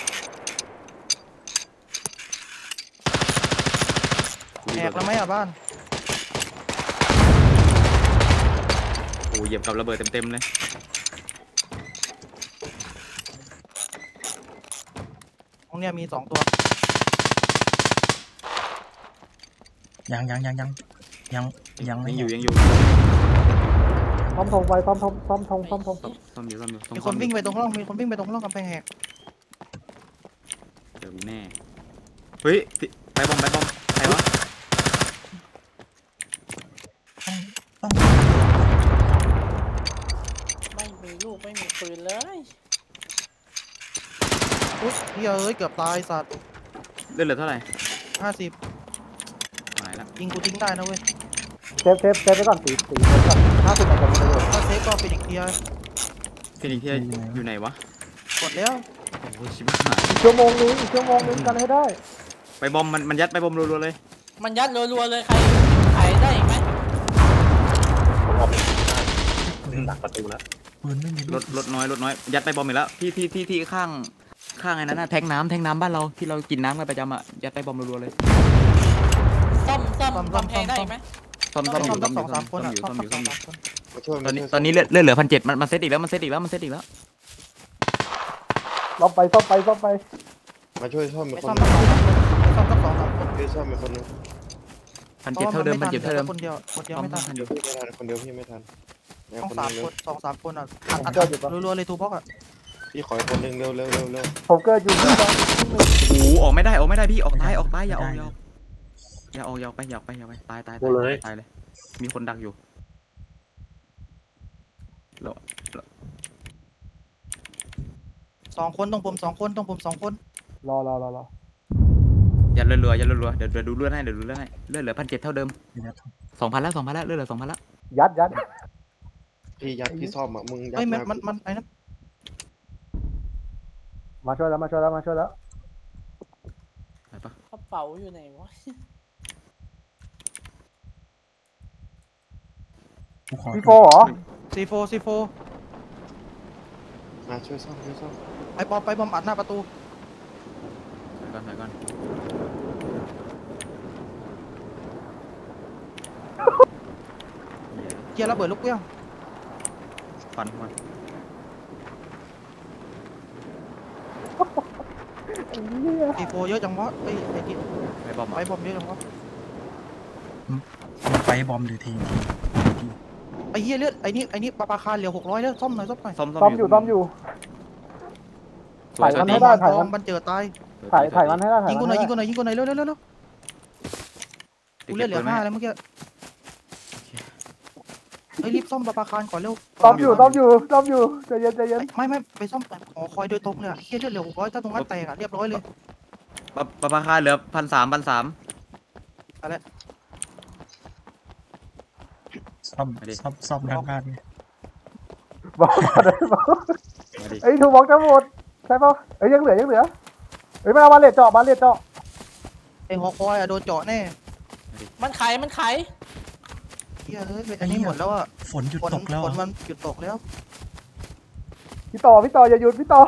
กูแหดูกแล้วไหมอ่ะบ้านโอ้เหยียบกับระเบิดเต็มๆเลยตรงเนี้ยมีสองตัวยังยังยังยังยังยังไม่ยังอยู่ยังอยู่ต้อมทงไปต้อมทงต้อมทงต้อมทงซ่อมซ่อมอยู่ซ่อมอยู่ซ่อมีคนวิ่งไปตรงร่องมีคนวิ่งไปตรงร่องกำแพงแหกเดี๋ยวกูแน่เฮ้ยไปบอมไปบอมใครวะต้องไม่มีลูกไม่มีปืนเลยอุ๊ยเฮ้ยเอ้ยเกือบตายสัตว์เลือดเหลือเท่าไหร่ห้าสิบหายละยิงกูทิ้งได้นะเว้ยเซฟเซฟเซฟไปก่อนตีตีเซฟก่อนห้าสิบอาจจะมีประโยชน์ถ้าเซฟก็เป็นอีกเทียร์ฟินิกที่อยู่ไหนวะกดแล้วโอ้ยชิบหายอีกชั่วโมงนึงอีกชั่วโมงนึงกันให้ได้ไปบอมมันมันยัดไปบอมรัวๆเลยมันยัดรัวๆเลยใครขายได้อีกไหมดึงหลักประตูแล้วปืนไม่มีรถรถน้อยรถน้อยยัดไปบอมอีกแล้วที่ที่ที่ที่ข้างข้างไอ้นั้นน่ะแทงน้ำแทงน้ำบ้านเราที่เรากินน้ำกันประจำอ่ะยัดไปบอมรัวๆเลยซ่อมซ่อมกำแพงได้อีกไหมซ่อมซ่อมอยู่ต้ซ่ออง มอสอยู่ งสามคนซ่อมอ่ะอยู่ต้อซ่งอมอยู่สซ่ออง มอยู่สามคนมาช่วยตอมานนี้ช่วยตอนนี้เลือดเลือดเหลือพันเจ็ดมันมันเซตอีกแล้วมันเซตอีกแล้วมันเซตอีกแล้วซ่อมไปซ่อมไปซ่อมไปมาช่วยซ่อมอีไม่กคซ่อน มนึงไม่ซ่อมสักสองสามคนช่วยซ่อมอีกคนนึงพันเจ็ดเท่าเดิมพันเจ็ดเท่าเดิมคนเดียวคนเดียวซ่อมไม่ทันพันเดี๋เดียยว วพี่ไม่ทันคนเดียวพี่ไม่ทันเนี่ยต้องคนสามนึงเร็ควนสองสามคนอ่ะอัดผมอัดเกิดอยู่ปะรัวๆเลยทูบ็อกอ่ะพี่ขออีกคนนึงเร็วเร็วเร็วเร็วผมเกิดอยู่ที่บ้านโอ้โหออกไม่ได้ออกไม่ได้พี่ออกตายออกตายอย่าออกอย่าออกอย่าออกอย่าออกไปอย่าออกไปอย่าออกไปตายตายตายตายเลยมีคนดักอยู่แล้วสองคนต้องผมสองคนต้องผมสองคนรอรอรอรออย่าเลือดๆอย่าเลือดๆเดี๋ยวเดี๋ยวดูเลือดให้เดี๋ยวดูเลือดให้เลือดเหลือพันเจ็ดเท่าเดิมสองพันแล้วสองพันแล้วเลือดเหลือสองพันแล้วยัดยัดพี่ยัดพี่ซ่อมอ่ะมึงยัดเฮ้ยมันมามันมันไอ้นั่นมาช่วยแล้วมาช่วยแล้วมาช่วยแล้วไปปะกระเป๋าอยู่ไหนวะกูขอพี่โฟเหรอซีโฟซีโฟมาช่วยซ่อมช่วยซ่อมไอ้บอมไปบอมอัดหน้าประตูไปก่อนไปก่อนเหี้ยเกียร์ระเบิดลูกเปี้ยงฟันมันไอ้เหี้ยซีโฟเยอะจังวะไอ้ไอ้ที่ไปบอมไปบอมเยอะจังวะมันไปบอมหรือทีมทีไอ้เหี้ยเลือดไอ้นี่ไอ้นี่ปลาปลาคาเหลือหกร้อยแล้วซ่อมหน่อยซ่อมหน่อยซ่อมซ่อมอยู่ซ่อมอยู่สวยถ่ายสวยมันให้ได้ ถ่ายบมัอน มบันเจอตายถ่ายถ่ายมันให้ได้ถ่ายยิงกูมันหน่อยให้ยิงกูได้หน่อยยิงกูหน่อยเร็วเร็วเร็วเร็วกูเลือดเหลือห้าแล้วเมื่อกี้เฮ้ยรีบซ่อมปลาปลาคานก่อนเร็วซ่อมอยู่ซ่อมอยู่ซ่อมอยู่ใจเย็นใจเย็นไม่ไม่ไปซ่อมหอคอยโดยตรงเลยอะเฮียเลือดเหลือหกร้อยถ้าตรงนั้นแตกอะเรียบร้อยเลยปะปะปะค่าเหลือพันสามพันสามอะไรซ่อมซ่อมซ่อมทางบ้านเนี่ยบอกได้บอกมาดิไอ้ถูกบอกจะหมดใช่ป่ะเอ้ยยังเหลือยังเหลือเอ้ยมาเอาบาเลตเจาะบาเลตเจาะไอหอคอยอะโดนเจาะแน่มันไขมันไขเฮียเอ้ยอันนี้หมดแล้วอะฝนหยุดฝนตกแล้วฝอะนมันหยุดตกแล้วพี่ต่อพี่ต่ออย่าหยุดพี่ต่อ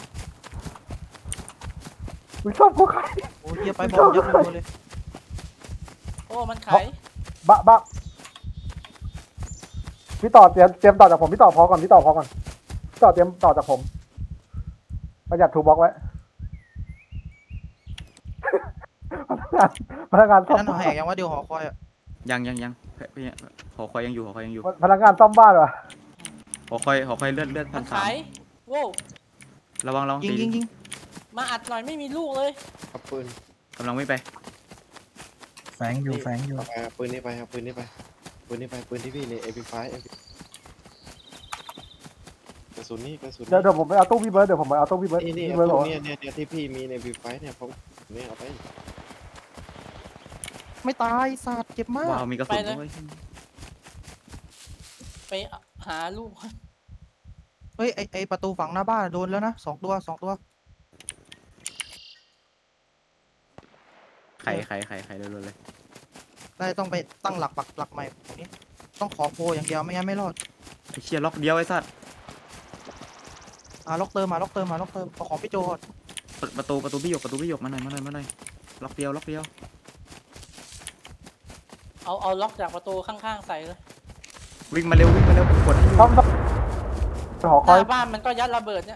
มึงชอบกูใครโอ้เฮียไปบอลยับเลยโอ้มันไขบะบะพี่ต่อเตรียมเตรียมต่อจากผมพี่ต่อพอก่อนพี่ต่อพอก่อนพี่ต่อเตรียมต่อจากผมประหยัดทูบล็อกไว้ พนักงานพนักงานซ่อมนั่นหอแหกยังว่าเดียวหอคอยอะยังยังยังพี่หอคอยยังอยู่หอคอยยังอยู่พนักงานซ่อมบ้านวะหอคอยหอคอยเลือดเลือดพัมัน นไขสามโว้วระวังระวังยิงตียิงยิงมาอัดหน่อยไม่มีลูกเลยเอาปืนกำลังไม่ไปแฝงอยู่แฝงอยู่เอาไปเอาปืนนี้ไปเอาปืนนี้ไปปืนนี้ไปปืนที่พี่ใน เอ พี ไฟว์ กระสุนนี่กระสุนเดี๋ยวเดี๋ยวผมไปเอาตู้พี่เบิร์ดเดี๋ยวผมไปเอาตู้พี่เบิร์ดนี่นี่พี่เอาเบิร์ดพบวอก กเนี้ยเนี่ยเนี่ยที่พี่มีใน เอ พี ไฟว์ เนี่ยผมเนี่ยเอาไปไม่ตายสาดเจ็บมากว้าวมีกระสุนไปเลยด้วยไปหาลูกเฮ้ยไอไอประตูฝั่งหน้าบ้านโดนแล้วนะสองตัวสองตัวไข่ไข่ไข่ไข่เร็วๆเลยได้ต้องไปตั้งหลักปักหลักใหม่ตรงนี้ต้องขอโฟอย่างเดียวไม่งั้นไม่รอดไอ้เชี่ยล็อกเดียวไอ้สัตว์อ่าล็อกเติมมาล็อกเติมมาล็อกเติมเอาของพี่โจก่อนเปิดประตูประตูพี่หยกประตูพี่หยกมาหน่อยมาหน่อยมาหน่อยล็อกเดียวล็อกเดียวเอาเอาล็อกจากประตูข้างๆใส่เลยวิ่งมาเร็ววิ่งมาเร็วกดให้อยู่ซ่อมซ่อมหอหคอยน้าบ้านมันก็ยัดระเบิดเนี่ย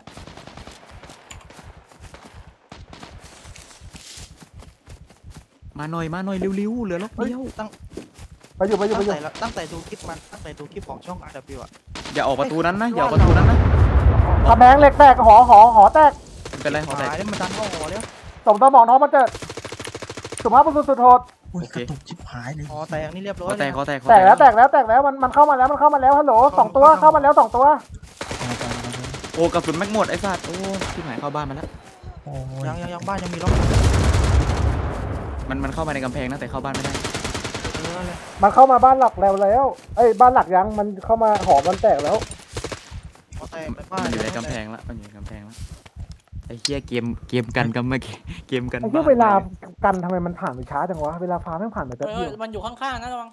มาหน่อยมาหน่อยเร็วๆเหลือล็อกเดียวตั้งไปอยู่ไปอยู่ตั้ไปงอยู่แต่ละตั้งแต่ดูคลิปมันตั้งแต่ดูคลิปของช่อง อาร์ ดับเบิลยู อ่ะอย่าออกประตูนั้นนะอย่าออกประตูนั้นนะกระแพงเหล็กแตกหอหอหอแตกไม่เป็นไรหอแตกหายแล้วมันดันเข้าหอแล้วสมตมองท้องมันเจิดสุภาพบุรุษสุดโหดอุ้ยกระตุกชิบหายเลยหอแตกนี่เรียบร้อหยอแตกหอแตกหอแตกแล้วแตกแล้วแตกแล้วมันมันเข้ามาแล้วมันเข้ามาแล้วฮัลโหลสองตัวเข้ามาแล้วสองตัวเอาไปเอาไปโอ้กระสุนแม็กหมดไอ้สัตว์โอ้ที่หายเข้าบ้านมาแล้วโอ้ยยังยังยังบ้านยังมีล็อกมันมันเข้ามาในกำแพงนะแต่เข้าบ้านไม่ได้เออเลยมันเข้ามาบ้านหลักแล้วแล้วเอ้ยบ้านหลักยังมันเข้ามาหอมันแตกแล้วหอแตกในบ้านมันอยู่ในกำแพงละมันอยู่ในกำแพงละไอ้เหี้ยเกมเกมกันกันเมื่อกี้เกมกันไอ้เหี้ยบ้นเวลากันทำไมมันผ่านไปช้าจังวะเวลาฟ้าแม่งผ่านไปแป๊บเอเดีอยวมันอยู่ข้างๆนะระวัง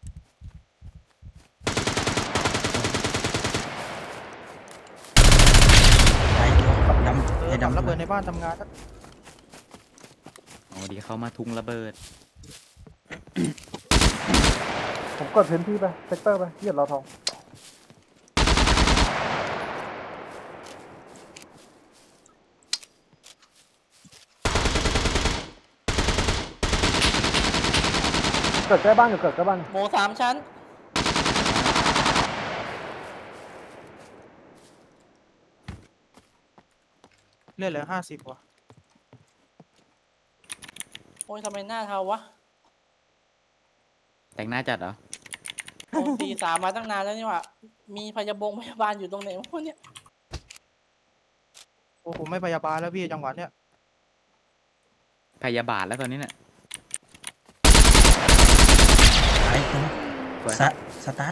ไอ้เดียวดำเออไอ้กับดำระเบิดในบ้านทำงานแล้วอ๋อดีเข้ามาทุงระเบิดผมกดพื้นที่ไปเซกเตอร์ไปเหี้ยเราทองเกิดใกล้บ้านอยู่เกิดใกล้บ้านโมสามชั้นเลือดเหลือห้าสิบว่ะโอ้ยทำไมหน้าเทาวะแต่งหน้าจัดเหรอโอ้ตีสามมาตั้งนานแล้วนี่หว่ามีพยาบงพยาบาลอยู่ตรงไหนวะเนี่ยโอ้ผมไม่พยาบาลแล้วพี่จังหวะเนี้ยพยาบาทแล้วตอนนี้เนี่ยไอ้ตัววยสะสตาร์ท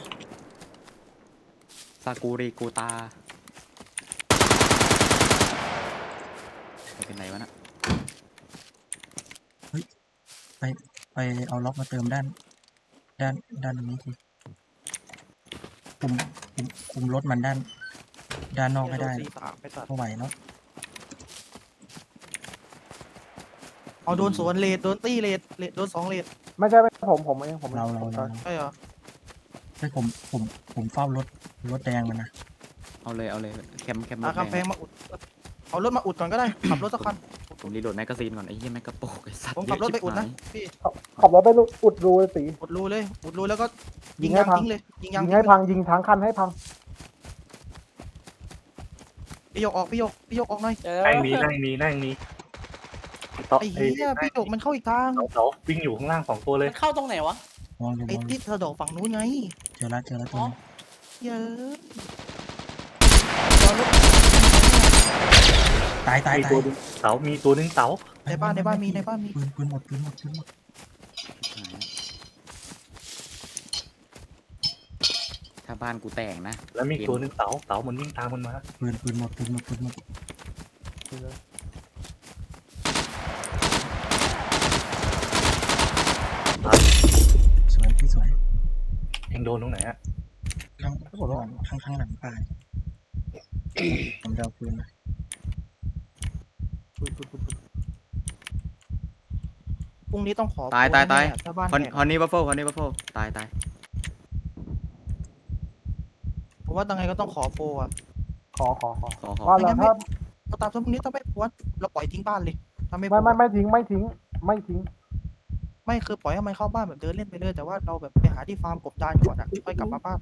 ซากูริกูตาไปเป็นไหนวะน่ะไปไปเอาล็อกมาเติมด้าน ด้านด้านนี้ทีคุมคุมคุมรถมันด้าน ด้านนอกให้ได้สี่สามไปตัดเท่าไหวแล้วเอาโดนสวนเลดโดนตี้เลดเลดโดนสองเลดไม่ใช่ไม่ใช่ผมผมเองผมองเราเราเราใช่เหรอเฮ้ยผมผมผมเฝ้ารถรถแดงมันนะเอาเลยเอาเลยแคมแคมรอาถกำแพแดงงมาอุดเอารถมาอุดก่อนก็ได้ขับรถสักคันผมรีโหลดแมกกาซีนก่อนไอ้เหี้ยแมกกาโปกไอ้สัตว์ผมขับรถไปอุดนะเยชิบหายพี่ขับรถไปอุดรูเลยตีอุดรูเลยอุดรูแล้วก็ยิงยิงให้ยางพังทิ้งเลยยิงยางยิงทิ้งให้เลยพังยิงทั้งคันให้พังพี่ยกออกพี่ยกพี่ยกออกหน่อยเดี๋ยวนั่งนี้นั่งนี้นั่งนี้ต่อไอ้ไอ้เหี้ยพี่ยกมันเข้าอีกทางเสาเสาวิ่งอยู่ข้างล่างสองตัวเลยมันเข้าตรงไหนวะมองดูมไอ้องดูที่เธอโดดฝั่งนู้นไงเจอแล้วเจอแล้วตัวนี้เยอะตายตายมีตาตัวย หนึงเสามีตัวหนึงเสาในบ้านในบ้านมีในบ้านมีปืนปืนหมดปืนหมดปืนหมดถ้าบ้านกูแตกนะแล้วมีตัวหนึงเสาเสามันวิ่งตามมันมาปืนปืนหมดปืนหมดปืนหมดสวยพี่สวยเองโดนตรงไหนอะข้างข้างข้างหลังป่าผมจะเอาปืนมาพรุ่งนี้ต้องขอตายตายตายถ้าบ้านคอนแตกคอนนี่บัฟเฟิลคอนนี่บัฟเฟิลตายตายผมว่าตั้งไงก็ต้องขอโปรอ่ะขอขอขอขอขอว่าเราถ้าเราตามพรุ่งนี้ต้องไม่ว่าเราปล่อยทิ้งบ้านเลยถ้าไม่ไม่ไม่ไม่ทิ้งไม่ทิ้งไม่ทิ้งไม่คือปล่อยให้มันเข้าบ้านแบบเดินเล่นไปเลยแต่ว่าเราแบบไปหาที่ฟาร์มกบดานก่อนอ่ะค่อยกลับมาบ้าน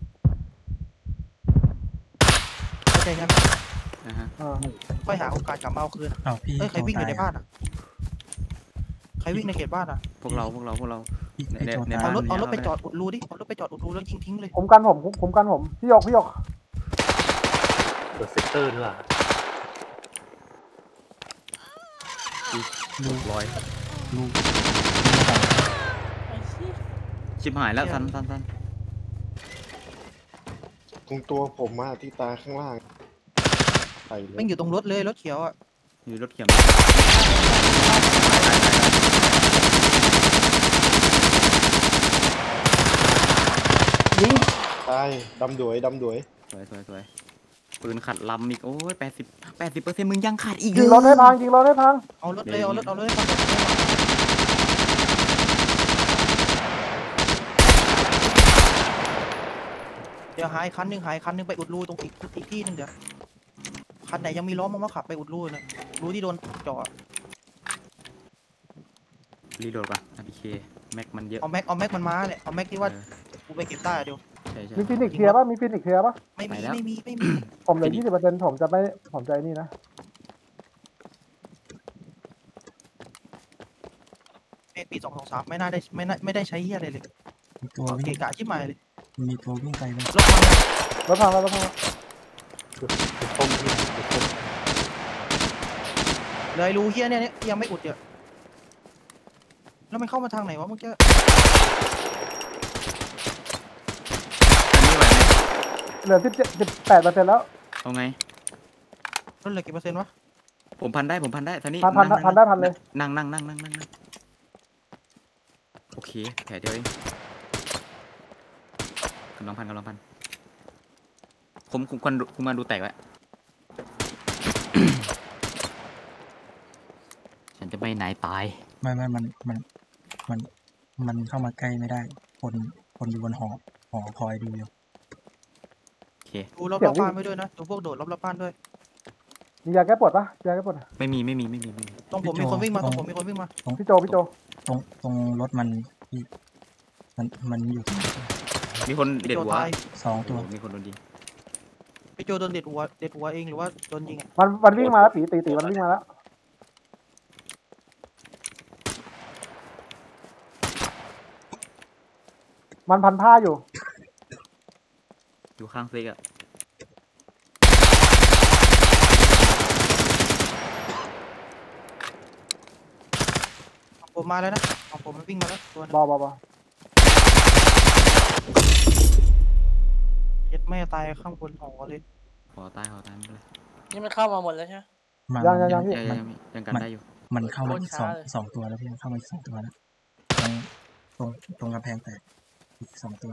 เข้าใจกันนะฮะเออค่อยหาโอกาสกลับมาเอาคืนอ้าวพี่เฮ้ยใครวิ่งอยู่ในโจบ้านอ่ะใครวิ่งในเขตบ้านอ่ะพวกเราพวกเราพวกเราพี่ในพี่โจในตายเอารถบ้เอารถไปเนี่ยจอดอุดรูดิเอารถไปจอดอุดรูแล้วยิงทิ้งเลยคุ้มกันผมคุ้มกันผมพี่หยกพี่หยกเปิดเซกเตอร์ด้วยลูกร้อยลูกไอ้เหี้ยชิบหายแล้วทันทันทันตรงตัวผมอะที่ตาข้างล่างใส่เลแม่ยงอยู่ตรงรถเลยรถเขียวอ่ะอยู่รถเข็มยิงตายดำดวยดำดวยสวยสวยสวยปืนขัดลำอีกโอ้ยแปดสิบแปดสิบเปอร์เซ็นต์มึงยังขาดอีกยิงรถให้พังยิงรถให้พังเอารถเลยเอารถเอารถให้ฟังเดี๋ยวหายคันหนึงหายคันหนึงไปอุดรูตรงอีกอีกที่หนึงเดี๋ยวคันไหนยังมีล้อมมาขับไปอุดรูเลยรูที่โดนเจาะรีโหลดก่อน อาร์ พี เค แม็กมันเยอะเอาแม็กเอาแม็กมันมาเนี่ยเอาแม็กที่ว่าเออกูไปเก็บได้เดี๋ยวใช่ใช่มีฟินิกเคลียร์ป่ะมีฟินิกเคลียร์ป่ะไม่ไปมีแล้วไม่มีไม่มีผมเหลือยี่สิบเปอร์เซ็นต์ผมจะไม่ผมจะไอ้นี่นะเมปีสองสองสามไม่น่าได้ไม่น่าไม่ได้ใช้เฮียอะไรเลยมีตัวเกะวิ่งกะชิบหายเลยมีตัววิ่งไปเลยรถมันเนี่ยรถพังแล้วรถพังแล้วจุดจุดต้มที่จุดต้มเลยรูเฮียเนี่ยเนี่ยยังไม่อุดเดี๋ยวแล้วมันเข้ามาทางไหนวะเมื่อกี้อันนี้ไหวไหมเหลือสิบเจ็ดสิบแปดเปอร์เซ็นต์แล้วเอาไงรถเหลือกี่เปอร์เซ็นต์วะผมพันได้ผมพันได้ตอนนี้พันพันงงพันได้พันเลยนั่งนั่งนั่งนั่งนั่งนั่งโอเคแผลเดียวเองกำลังพันกำลังพันผมคุณคุณคุณมาดูแตกไว้ ฉันจะไม่ไหนตายไม่ไม่มันมันมันมันเข้ามาใกล้ไม่ได้ คนคนอยู่บนหอหอคอยดูอยู่โอเคดูรอบๆบ้านไปด้วยนะดูพวกโดดรอบๆบ้านด้วยมียาแก้ปวดปะยาแก้ปวดไม่มีไม่มีไม่มีไม่มีตรงผมมีคนวิ่งมาตรงผมมีคนวิ่งมาพี่โจพี่โจตรงตรงรถมันพี่มันมันอยู่ที่มีคนเด็ดหัวตายสองตัวโอ้โหมีคนโดนยิงพี่โจโดนเด็ดหัวเด็ดหัวเองหรือว่าโดนยิงอ่ะมันมันวิ่งมาแล้วตีตีตีมันวิ่งมาแล้ว มันพันผ้าอยู่อยู่ข้างซิกอะผมมาแล้วนะของผมมันวิ่งมาแล้วตัวนึงบอบอบอแม่ตายข้างบนหอเลยขอตายขอตายไม่เป็นไรนี่มันเข้ามาหมดแล้วใช่ไหมมายังยังยังยัพี่งยังยังยังกันได้อยู่มันเข้ามาอีกสองโคตรช้าเลยสองตัวแล้วพี่เข้ามาอีกสองตัวแล้วตรงตรงตรงกำแพงแตกอีกสองตัว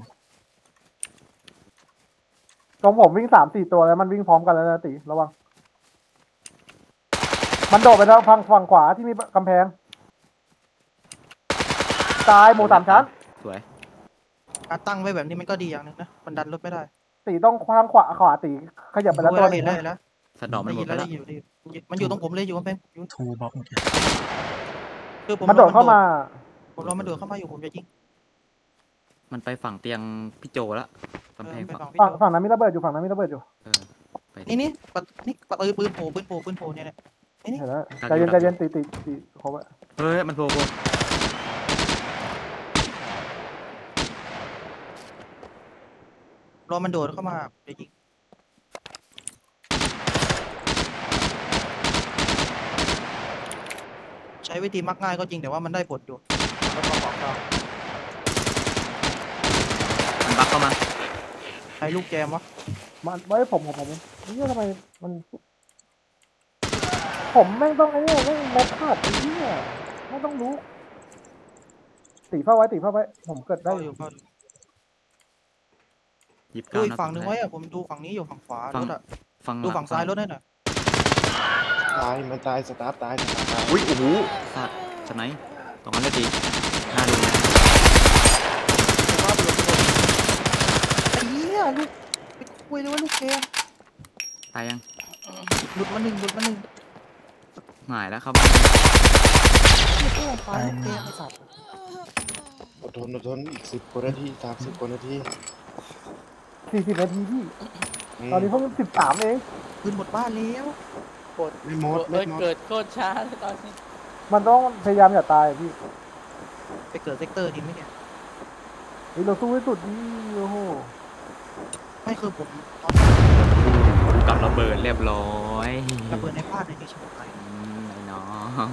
ตรงผมวิ่งสามสี่ตัวแล้วมันวิ่งพร้อมกันแล้วนะติระวังมันโดดไปทางฝั่งฝั่งขวาที่มีกำแพงตายหมูสามชั้นสวยการตั้งไว้แบบนี้มันก็ดีอย่างหนึงนะมันดันรถไม่ได้ตีต้องทางขวาขวาตีขยับไปแล้วตัวหนึเห็งนได้นะแล้วสะดอกมันได้หมยิดนไปแล้วแล้วได้ยินได้ยินมันอยู่ตรงผมเลยอยู่กำแพงอยู่ทูบล็อกหมดเลยคือผมมันโดดเข้ามาผมรอมันโดดเข้ามาอยู่ผมจะยิงมันไปฝั่งเตียงพี่โจแล้วกำแพงไปฝั่งฝั่งพี่ฝั่งโจฝั่งนั้นมีระเบิดอยู่ฝั่งนั้นมีระเบิดอยู่เออไปนี่นี่ปะนี่ปะปืนปืนโผล่ปืนโผล่ปืนโผล่เนี่ยเนี่ยนี่นี่เห็นแล้วใจเย็นใจเย็นตีตีตีเขาไว้เฮ้ยมันโผล่โผล่รอมันโดดเข้ามาจะยิงใช้วิธีมักง่ายก็จริงแต่ว่ามันได้ผลอยู่แล้วก็บอกเรามันบักเข้ามาใช้ลูกแจมวะมันไว้ผมผมผมนี่ทำไมมัน ผมแม่งต้องไอ้เนี่ยแม่งมดพลาดไอ้เนี่ยไม่ต้องรู้ตีเฝ้าไว้ตีเฝ้าไว้ผมเกิดได้เข้าอยู่เข้าอยู่ยิบดูเก้าอีกนัดฝั่งหนึ่งสุดไว้ท้ายอะผมดูฝั่งนี้อยู่ฝั่งขวาฝั่รง ถอะฝั่งดูฝั่งซ้ายรถให้หน่อยตายมันตายสตาร์ทตายสตาร์ทตายอุ้ยโอ้โหสัตว์สไนป์ตรงนั้นเลยตีหน้าดูนะไอ้เหี้ยลูกไปคุยเลยว่าลูกแกตายยังหลุดมาหนึ่งหลุดมาหนึ่งหายแล้วครับไม่ต้องไปลูกแกไอ้สัตว์อดทนอดทนอีกสิบกว่านาทีสามสิบกว่านาทีสี่สิบนาทีพี่มตอนนี้เพิ่งสิบสามเองปืนหมดบ้านแล้วกดไม่หมดเอ้ไม่ยหมดเกิดโคตรช้าเลยตอนนี้มันต้องพยายามอย่าตายพี่ไปเกิดเซกเตอร์ดีไหมเนี่ยเฮ้ยเราสู้ให้สุดดิโอ้โหไม่คือผมกับระเบิดเรียบร้อยระเบิดในบ้านในนี้ใช่ไหมอืมไอ้น้อง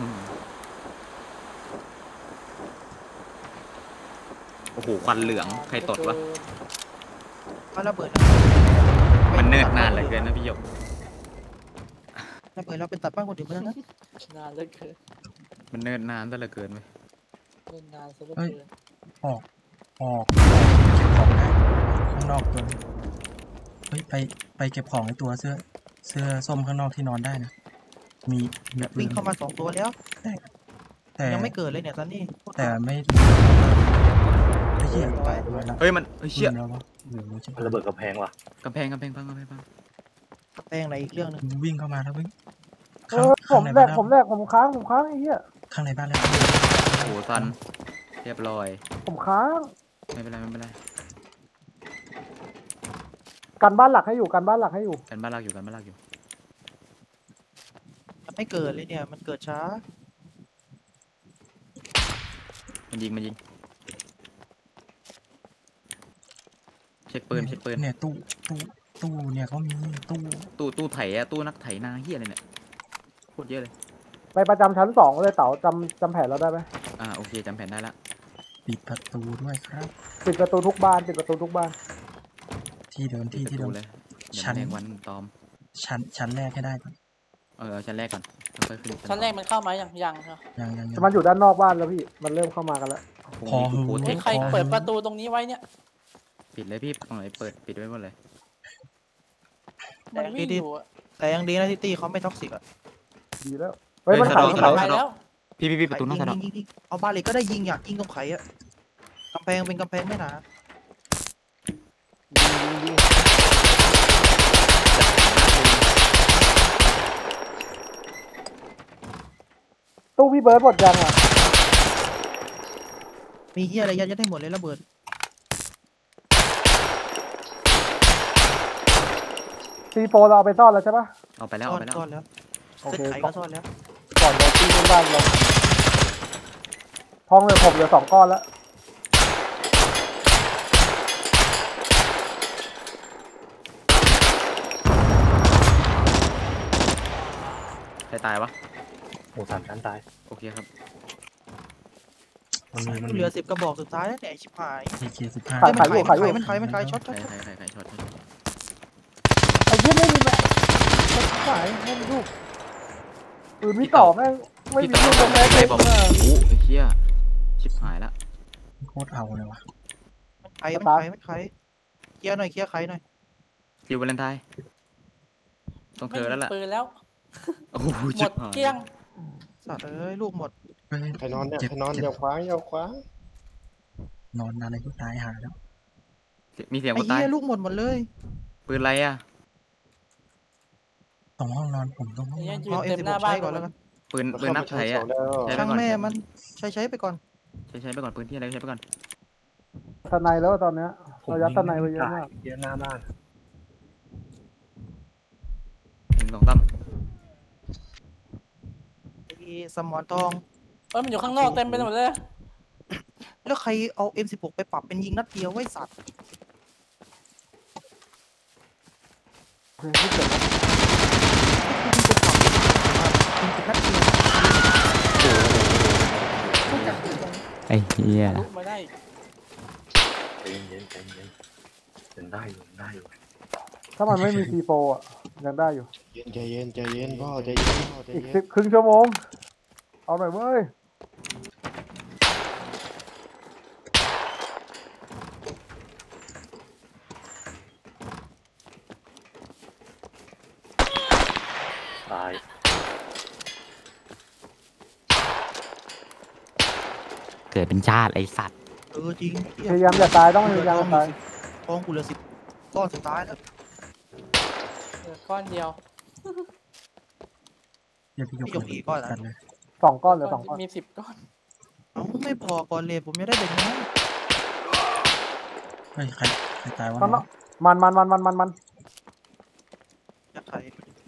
โอ้โหควันเหลืองใครตดวะว่าระเบิดมันเนิ่นนานเหลือเกินนะพี่หยกระเบิดเราเป็นตัดบ้านคนอื่นไปแล้วนะนานเหลือเกินมันเนิ่นนานซะเหลือเกินไปเล่นนานซะเหลือเฮ้ยเกินออกออกเก็บของได้ข้างนอกตัวนึงเฮ้ยไปไปเก็บของในตัวเสื้อ เสื้อส้มข้างนอกที่นอนได้นะมีมีปืวิ่งนเข้ามาสองตัวแล้วแต่ยังไม่เกิดเลยเนี่ยซันนี่แต่ไม่ไอ้เหี้ยตายไปแล้วเฮ้ยมันเฮ้ยเชี่ยลืมแล้ววะลืมแล้วใช่ไหมระเบิดกระแพงว่ะกำแพงกำแพงพังกำแพงพังแปลงอะไรอีกเรื่องหนึงวิ่งเข้ามาแล้ววิ่งเออผมแรกผมแรกผมค้างผมค้างไอ้เหี้ยข้างในบ้านแล้วโอ้โหซันเรียบร้อยผมค้างไม่เป็นไรไม่เป็นไรกันบ้านหลักให้อยู่กันบ้านหลักให้อยู่กันบ้านเราอยู่กันบ้านเราอยู่มันไม่เกิดเลยเนี่ยมันเกิดช้ามันยิงมันยิงเช็คปืนเช็คปืนเนี่ยตู้ตู้ตู้เนี่ยเขามีตู้ตู้ตู้ไถอะตู้นักไถนาเฮียอะไรเนี่ยโคตรเยอะเลยไปประจำชั้นสองเลยเต๋าจำจำแผนเราได้ไหมอ่าโอเคจำแผนได้ละปิดประตูด้วยครับปิดประตูทุกบ้านปิดประตูทุกบ้านที่เดิมที่ที่เดิมเลยเดี๋ยวชั้นแมลงวันตอมชั้นชั้นแรกให้ได้ก่อนเออเอาชั้นแรกก่อนแล้วค่อยขึ้นชั้นแรกมันเข้ามายังยังครับยังยังยังมันอยู่ด้านนอกบ้านแล้วพี่มันเริ่มเข้ามากันแล้วพอพอหูหูเฮ้ยใครเปิดประตูตรงนี้ไว้เนี่ยปิดเลยพี่ตรงไหนเปิดปิดไว้หมดเลยมันวิ่งอยู่อะแต่ยังดีนะที่ตี้เขาไม่ท็อกซิกอะดีแล้วเฮ้ยมันเฮ้ขายยมันสะดขายอกไปแล้วพี่พี่พี่ประตูหน้าสะดอกยิงยิงยิงเอาบาเลตก็ได้ยิงอยากยิงตรงไข่อะกำแพงเป็นกำแพงไม่หนาตู้พี่เบิร์ดหมดยังอ่ะมีเฮียอะไรยัดยัดให้หมดเลยระเบิดซีโฟเราเอาไปซ่อนแล้วใช่ปะเอาไปแล้วซ่อเอานไปแล้วซ่อนแล้วโอเซ็ตเคไข่ก็ซ่อนแล้วก่อนเราที่บ้านเราทองเหลือผมเหลือสองก้อนแล้วใครตายวะโอ้สามชั้นตายโอเคครับมันมีมันเหมีลือสิบกระบอกสุดท้ายแล้วเนี่ยไอ้ชิบหายเอเคสิบห้าขายขายอยู่ขายอยู่มันขายมันขายช็อตใคช็รอตช็อตใครใครใครช็อตที่ไม่มีแม่สายไม่มีลูกปืนมีต่อแม่งไม่มีลูกแม่งไปเลยบอกโอ้โหไอ้เหี้ยชิบหายละโคตรเอาเลยวะใครมันใครมันใครเคลียร์หน่อยเคลียร์ใครหน่อยคิววาเลนไทน์ต้องเธอแล้วล่ะไม่มีปืนแล้วโอ้โหหมชิบดหายเกลี้ยงสัตว์เอ้ยลูกหมดเฮ้ยใครนอนเนี่ยเจ็บใครนอนเจ็บอย่าคว้างอย่าคว้างนอนอะไรก็ตายหาแล้วมีเสียงไอ้คนตายเหี้ยลูกหมดหมดเลยปืนอะไรอ่ะตรงห้องนอนผมตรงห้องนเนี่อย นยืนเอาเอ็เต็มมสิบหหน้าก บ้าใช้นก่อนแล้วกันปืนปืนนับไถอ่ะ ใช้ไปช่างก่อนแม่มันใช้ใช้ไปก่อนใช้ใช้ไปก่อนปืนที่อะไรใช้ไปก่อนตะไนแล้วตอนเนี้ยผมเรายัดตะไนไปเยอะตายมากเยอะหน้าบ้านหนึ่งสองสามไอ้สมอนทองเอ้ยมันอยู่ข้างนอกเต็มไปหมดเลยแล้วใครเอา เอ็ม สิบหก ไปปรับเป็นยิงนัดเดียวไว้สัตว์เพลงที่เกิดแล้วยิงเป็นนัดเดียวไอ้เหี้ยลุกมาได้ใจเย็นๆใจเย็นยังได้อยู่ยังได้อยู่ถ้ามันไม่มีซีโฟอ่ะยังได้อยู่ใจเย็นใจเย็นพ่อใจเย็นพ่อใจอีกเย็นสิบครึ่งชั่วโมงเอาหน่อยเว้ยตายเกิดเป็นชาติไอ้สัตว์เออจริงพยายามอย่าตายต้องพยายามอย่าตายทองกูเหลือสิบก้อนสุดท้ายแล้วเหลือก้อนเดียวเดี๋ยวพี่ยกพี่ยกอีกก้อนอะกันเลยสองก้อนเหลือสองก้อนมีสิบก้อนเอ้าไม่พอก่อนเลยผมยังได้เด็กน้อยเฮ้ยใครใครตายวะข้างนอกมันมันมันมันมันมันจะใคร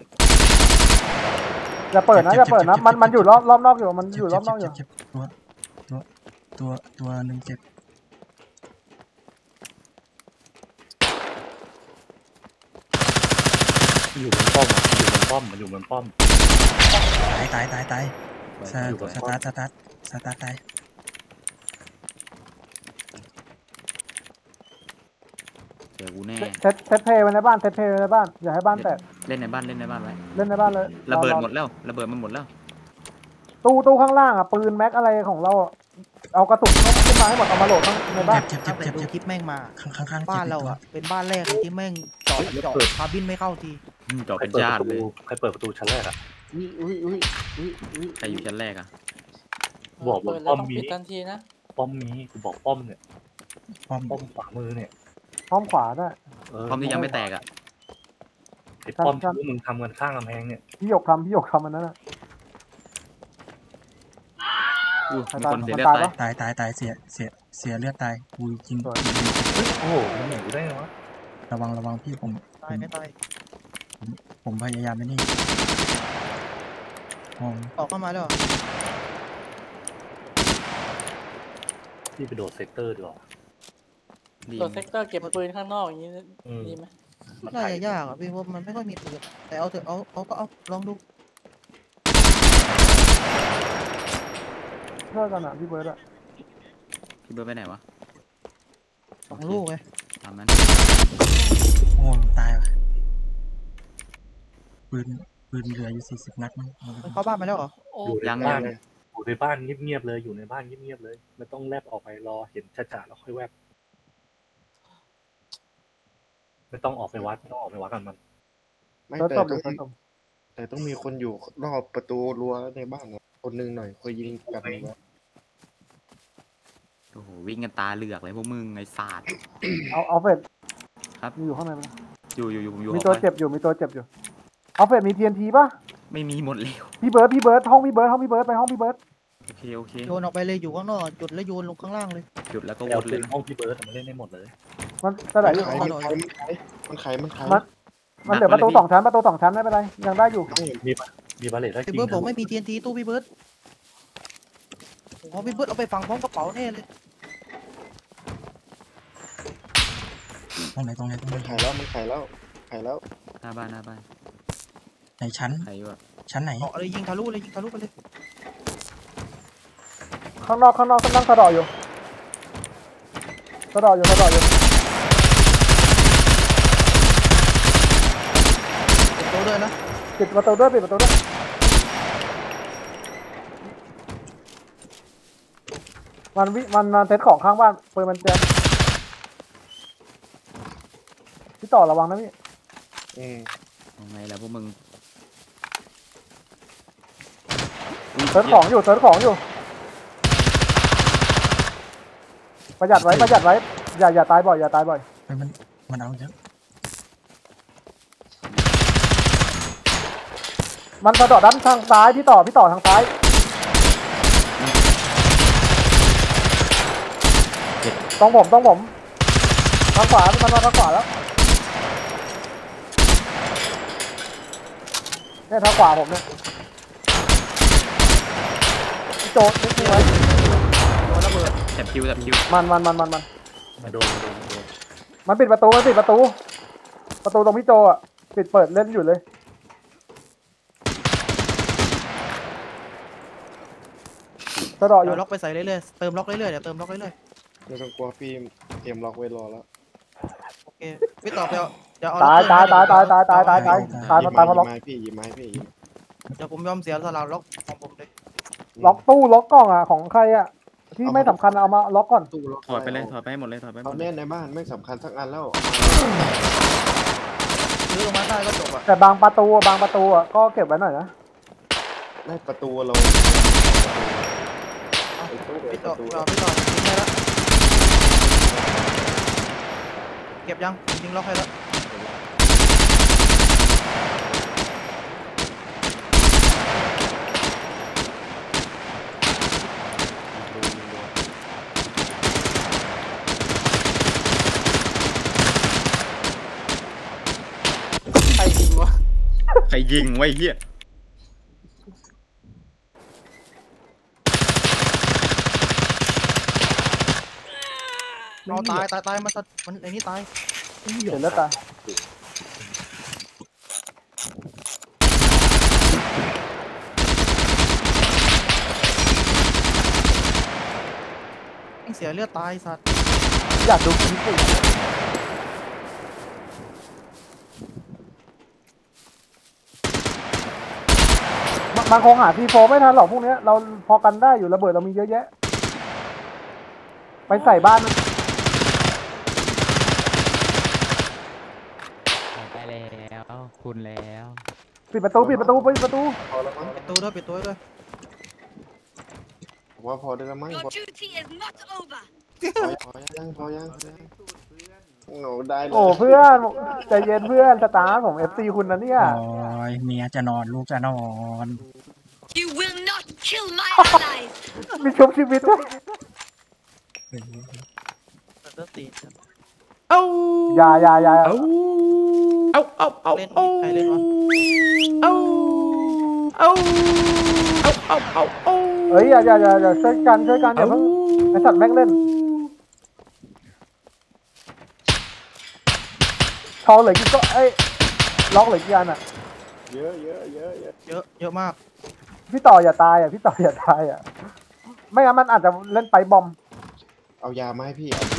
อย่าเปิดนะอย่าเปิดนะมันมันอยู่รอบรอบนอกอยู่มันเจ็อบ ยู่รเจ็อบบนอกอเจ็ยู่บเจ็บตัวตัวตัวตัวหนึ่งเจ็บอยู่บนป้อมอะอยู่บนป้อมมันอยู่บนป้อมตายตายตายตายสอยู่บนสตาร์ทสตาร์ทสตาร์ทตายเดี๋ยวกูแน่เซตเซตเพลย์ไว้ในบ้านเซตเพลย์ไว้ในบ้านอย่าให้บ้านแตกเล่นในบ้านเล่นในบ้านไว้เล่นในบ้านเลยระเบิดราหมดแล้วระเบิดมันหมดแล้วตู้ตู้ข้างล่างอ่ะปืนแม็กอะไรของเราอะเอากระสุนเข้าขึ้นมาให้หมดเอามาโหลดข้างในบ้านเจ็บเจ็บแต่เจ็บดูเจ็บคลิปแม่งมาข้างข้างข้างบ้านเราจ็บอ่ะเป็นบ้านแรกเลยที่แม่งเจาะเจาะคาร์บินไม่เข้าทีอืมเจาะใครเป็นเปิดชาปติระเลตูยใครเปิดประตูชั้นแรกอะอุ้ยอุ้ยอุ้ยอุ้ยอุ้ยใครอยู่ชั้นแรกอ่ะบอกว่าเปิดแล้วป้อมต้องมีปิดทันทีนะป้อมมีกูบอกป้อมเนี่ยป้อมป้อมขวามือเนี่ยพร้อมขวาได้เออพร้อมที่ยังไม่แตกอ่ะไอ้ป้อมครัที่บมึงทำกันข้างกำแพงเนี่ยพี่หยกทำพี่หยกทำมันนั้นอ่ะอู้ใครมีตายคนเสียมันเลือดตายตายปะตายตายตายเสียเสียเสียเลือดตายกูยิงสวยโอ้โหมึงหนีกูได้ไงวะระวังระวังพี่ผมตายไม่ตายผมพยายามไม่นี่มองออกเข้ามาแล้วเหรอพี่ไปโดดเซกเตอร์ดีกว่าดีตัวเซกเตอร์เก็บปืนข้างนอกอย่างนี้อืมดีไหมน่าจะยากอ่ะพี่เพราะมันไม่ค่อยมีปืนแต่เอาเถอะเอาเอาก็เอาลองดูเพื่อกันอ่ะพี่เบิร์ดอ่ะพี่เบิร์ดไปไหนวะสองลูกไงตามนั้นโอ้ตายว่ะปืนปืนเหลืออยู่สี่สิบนัดมั้งมันเข้าบ้านมาแล้วเหรอโอ้อยู่ในยังบ้ายันงอยู่ในบ้านเงียบๆเลยอยู่ในบ้านเงียบๆเลยไม่ต้องแลบออกไปรอเห็นจ่าๆแล้วค่อยแวบไม่ต้องออกไปวัดไม่ต้องออกไปวัดกันมันไม่เบิร์ดแต่ตบอต้อยู่ งเบิร์ดตบแต่ต้องมีคนอยู่รอบประตูรั้วในบ้านนะคนหนึ่งหน่อยคอยยิงกันไว้โอ้โหวิ่งกันตาเหลือกเลยพวกมึงไอ้ศาสตร์เอาเอาเฟดครับมีอยู่ข้างในไหมอยู่อยู่อยู่ผมอยู่มีหอตัวไฟเจ็บอยู่มีตัวเจ็บอยู่เอาเฟดมี ที เอ็น ที ป่ะไม่มีหมดแล้วพี่เบิร์ดพี่เบิร์ดห้องพี่เบิร์ดห้องพี่เบิร์ดไปห้องพี่เบิร์ดโอเคโอเคโยนออกไปเลยอยู่ข้างนอกจุดแล้วโยนลงข้างล่างเลยจุดแล้วก็แต่วเอานปืเลยนนะห้องพี่เบิร์ดมาเล่นได้หมดเลยมันจะไหนอยู่ขายมันขายมันขายมันขายมันขายมันมันเหลือประตูสองชั้นประตูสองชั้นไม่เป็นไรยังได้อยู่มีมีบาเลตแล้วจพี่ริงเบิร์ดบอกนะไม่มี ที เอ็น ที ตู้พี่เบิร์ดผมเอาพี่เบิร์ดเอาไปฝังพร้อมกระเป๋าแน่เลยตรงไหนตรงไหนตรงไหนมันขายแล้วมันขายแล้วขายแล้วหน้าบ้านหน้าบ้านในชั้นใครอยู่อะชั้นไหนออกเลยยิงทะลุเลยยิงทะลุไปเลยข้างนอกข้างนอกนั่งสะเดาะอยู่สะเดาะอยู่สะเดาะอยู่แล้วนะปิดประตูด้วยปิดประตูด้วยมันวิมันมันเซตของข้างบ้านปืนมันแจมพี่ต่อระวังนะพี่อืมเอาไงแล้วพวกมึงเซิร์ฟของอยู่เซิร์ฟของอยู่ประหยัดไว้ประหยัดไว้อย่าอย่าตายบ่อยอย่าตายบ่อยเฮ้ยมันมันเอาเยอะมันกระโดดด้านทางซ้ายพี่ต่อพี่ต่อทางซ้ายต้องผมต้องผมทางขวามันมาทางขวาแล้วเนี่ยทางขวาผมเนี่ยพี่โจนิดนึงไว้โดนระเบิดแถบคิวแถบคิวมันมันมันมันมันมาโดนมาโดนมาโดนมันปิดประตูมันปิดประตู ประตูตรงพี่โจอ่ะปิดเปิดเล่นอยู่เลยสะเดาะอเดี๋ยู่ยวล็อกไปใส่เรื่อยๆเติมล็อกเรื่อยๆเดี๋ยวเติมล็อกเรื่อยไม่ต้องกลัวพี่เตรียมล็อกไว้รอแล้วๆโอเคพี่ต่อไปเอาเดี๋ยวเอาตายตายตายตายตายตายตายตายตายหยิบตายเพไม้ราะล็อกหยิบไม้พี่หยิบไม้พี่หยิบเดี๋ยวผมยอมเสียสละล็อกของผมเลยล็อกตู้ล็อกกล่องอ่ะของใครอ่ะที่ไม่สำคัญเอามาล็อกก่อนตู้ล็อกถอดไปเลยถอดไปให้หมดเลยถอดไปให้หมเอาดเลแน่ยในบ้านไม่สำคัญสักอันแล้วซื้อลงมาได้ก็จบอ่ะแต่บางประตูอะบางประตูอ่ะก็เก็บไว้หน่อยนะได้ประตูเราไอ้ตู้ไอ้พี่ปต่อระตูพี่ต่อพี่ต่อทิ้งให้แล้วเก็บยังทิ้งล็อกให้แล้วใครยิงวะใครยิงไว้เหี้ยเราตายตายตายมันมันไอ้นี่ตายเห็นแล้วตายเสียเลือดตายสัตว์อยากดูคลิปสิมันมันคงหาทีโฟไม่ทันหรอกพวกเนี้ยเราพอกันได้อยู่ระเบิดเรามีเยอะแยะ ไปใส่บ้านมันไปแล้วคุณแล้วปิดประตูปิดประตูปิดประตูพอแล้วมั้งปิดตู้ด้วยปิดตู้ด้วยผมว่าพอได้แล้วมั้งพอ Your duty is not over. พอยังพอยังพอยังโอ้ได้เลยโอ้เพื่อนใจเย็นเพื่อนสตาร์ผมเอฟซีคุณนะเนี่ยโอ้ยเมียจะนอนลูกจะนอน You will not kill my allies. มีชุบชีวิตด้วยเลือดตีเอ้าอย่าอย่าอย่าเอ้าเอ้าเอ้าเอ้าเล่นเอ้าใครเล่นวะเอ้าเอ้าเอ้าเอ้าเอ้าเอ้าเอ้ยอย่าอย่าอย่าอย่าช่วยกันช่วยกันอย่าเพิ่งไอสัตว์แม่งเล่นทองเหลือกี่ก็เอ้ยล็อกเหลือกี่อันอ่ะเยอะเยอะเยอะเยอะเยอะเยอะมากพี่ต่ออย่าตายอ่ะพี่ต่ออย่าตายอ่ะไม่งั้นมันอาจจะเล่นไปบอมเอายามาให้พี่เอายา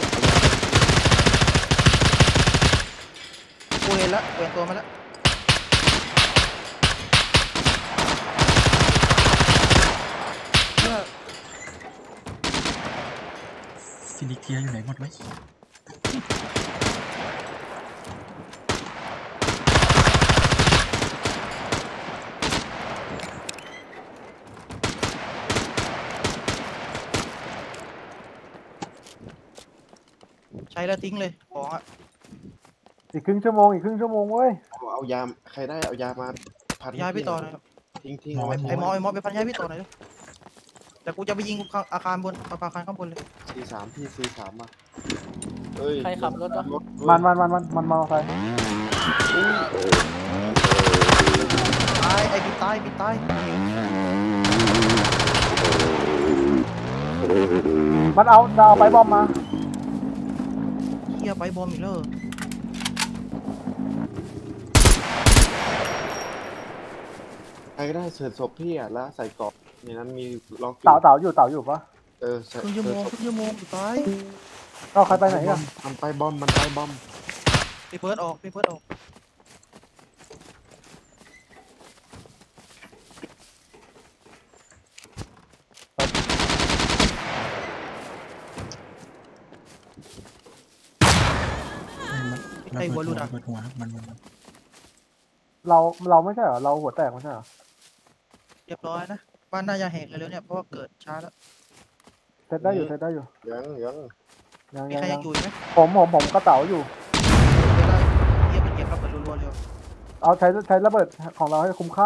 กูเห็นแล้วเห็นตัวมาแล้วฟิลิเทียอยู่ไหนหมดไว้ยใช้แล้วทิ้งเลยของอ่ะอีกครึ่งชั่วโมงอีกครึ่งชั่วโมงเว้ยเอาเอายาใครได้เอายามาพันย้ายพี่ต่อหน่อยครับทิ้งทิ้งเอาไว้ไอ้มอไอ้มอไปพันย้ายพี่ต่อหน่อยดิแต่กูจะไปยิงอาคารบนอาคารข้างบนเลยซีสามพี่ซีสามมาเอ้ยใครขับรถวะมันมันมันมันมันมาใครตายไอ้บินตายบินตายมันเอาจะเอาไปบอมมาเฮียไปบอมอีกแล้วใครก็ได้เสิร์ฟศพพี่อ่ะแล้วใส่เกาะในนั้นมีล็อกเต่าเต่าอยู่เต่าอยู่ปะเออใส่ครึ่งชั่วโมงครึ่งชั่วโมงสุดท้ายเอาใครไปไหนกันมันไปบอมมันไปบอมพี่เพิร์ดออกพี่เพิร์ดออกหัวรูดอ่ะเปิดหัวมันมันเราเราไม่ใช่เหรอเราหัวแตกไม่ใช่เหรอเรียบร้อยนะบ้านน่าจะแหกเลยแล้วเนี่ยเพราะว่าเกิดช้าแล้วเซตได้อยู่เซตได้อยู่ยังยังยังมียังใครยัยัง งอยู่อีกไหมผมผมผมกระเต๋าอยู่ได้เยี่ยมมันเก็บระเบิดรัวๆเร็วเอาใช้ใช้ระเบิดของเราให้คุ้มค่า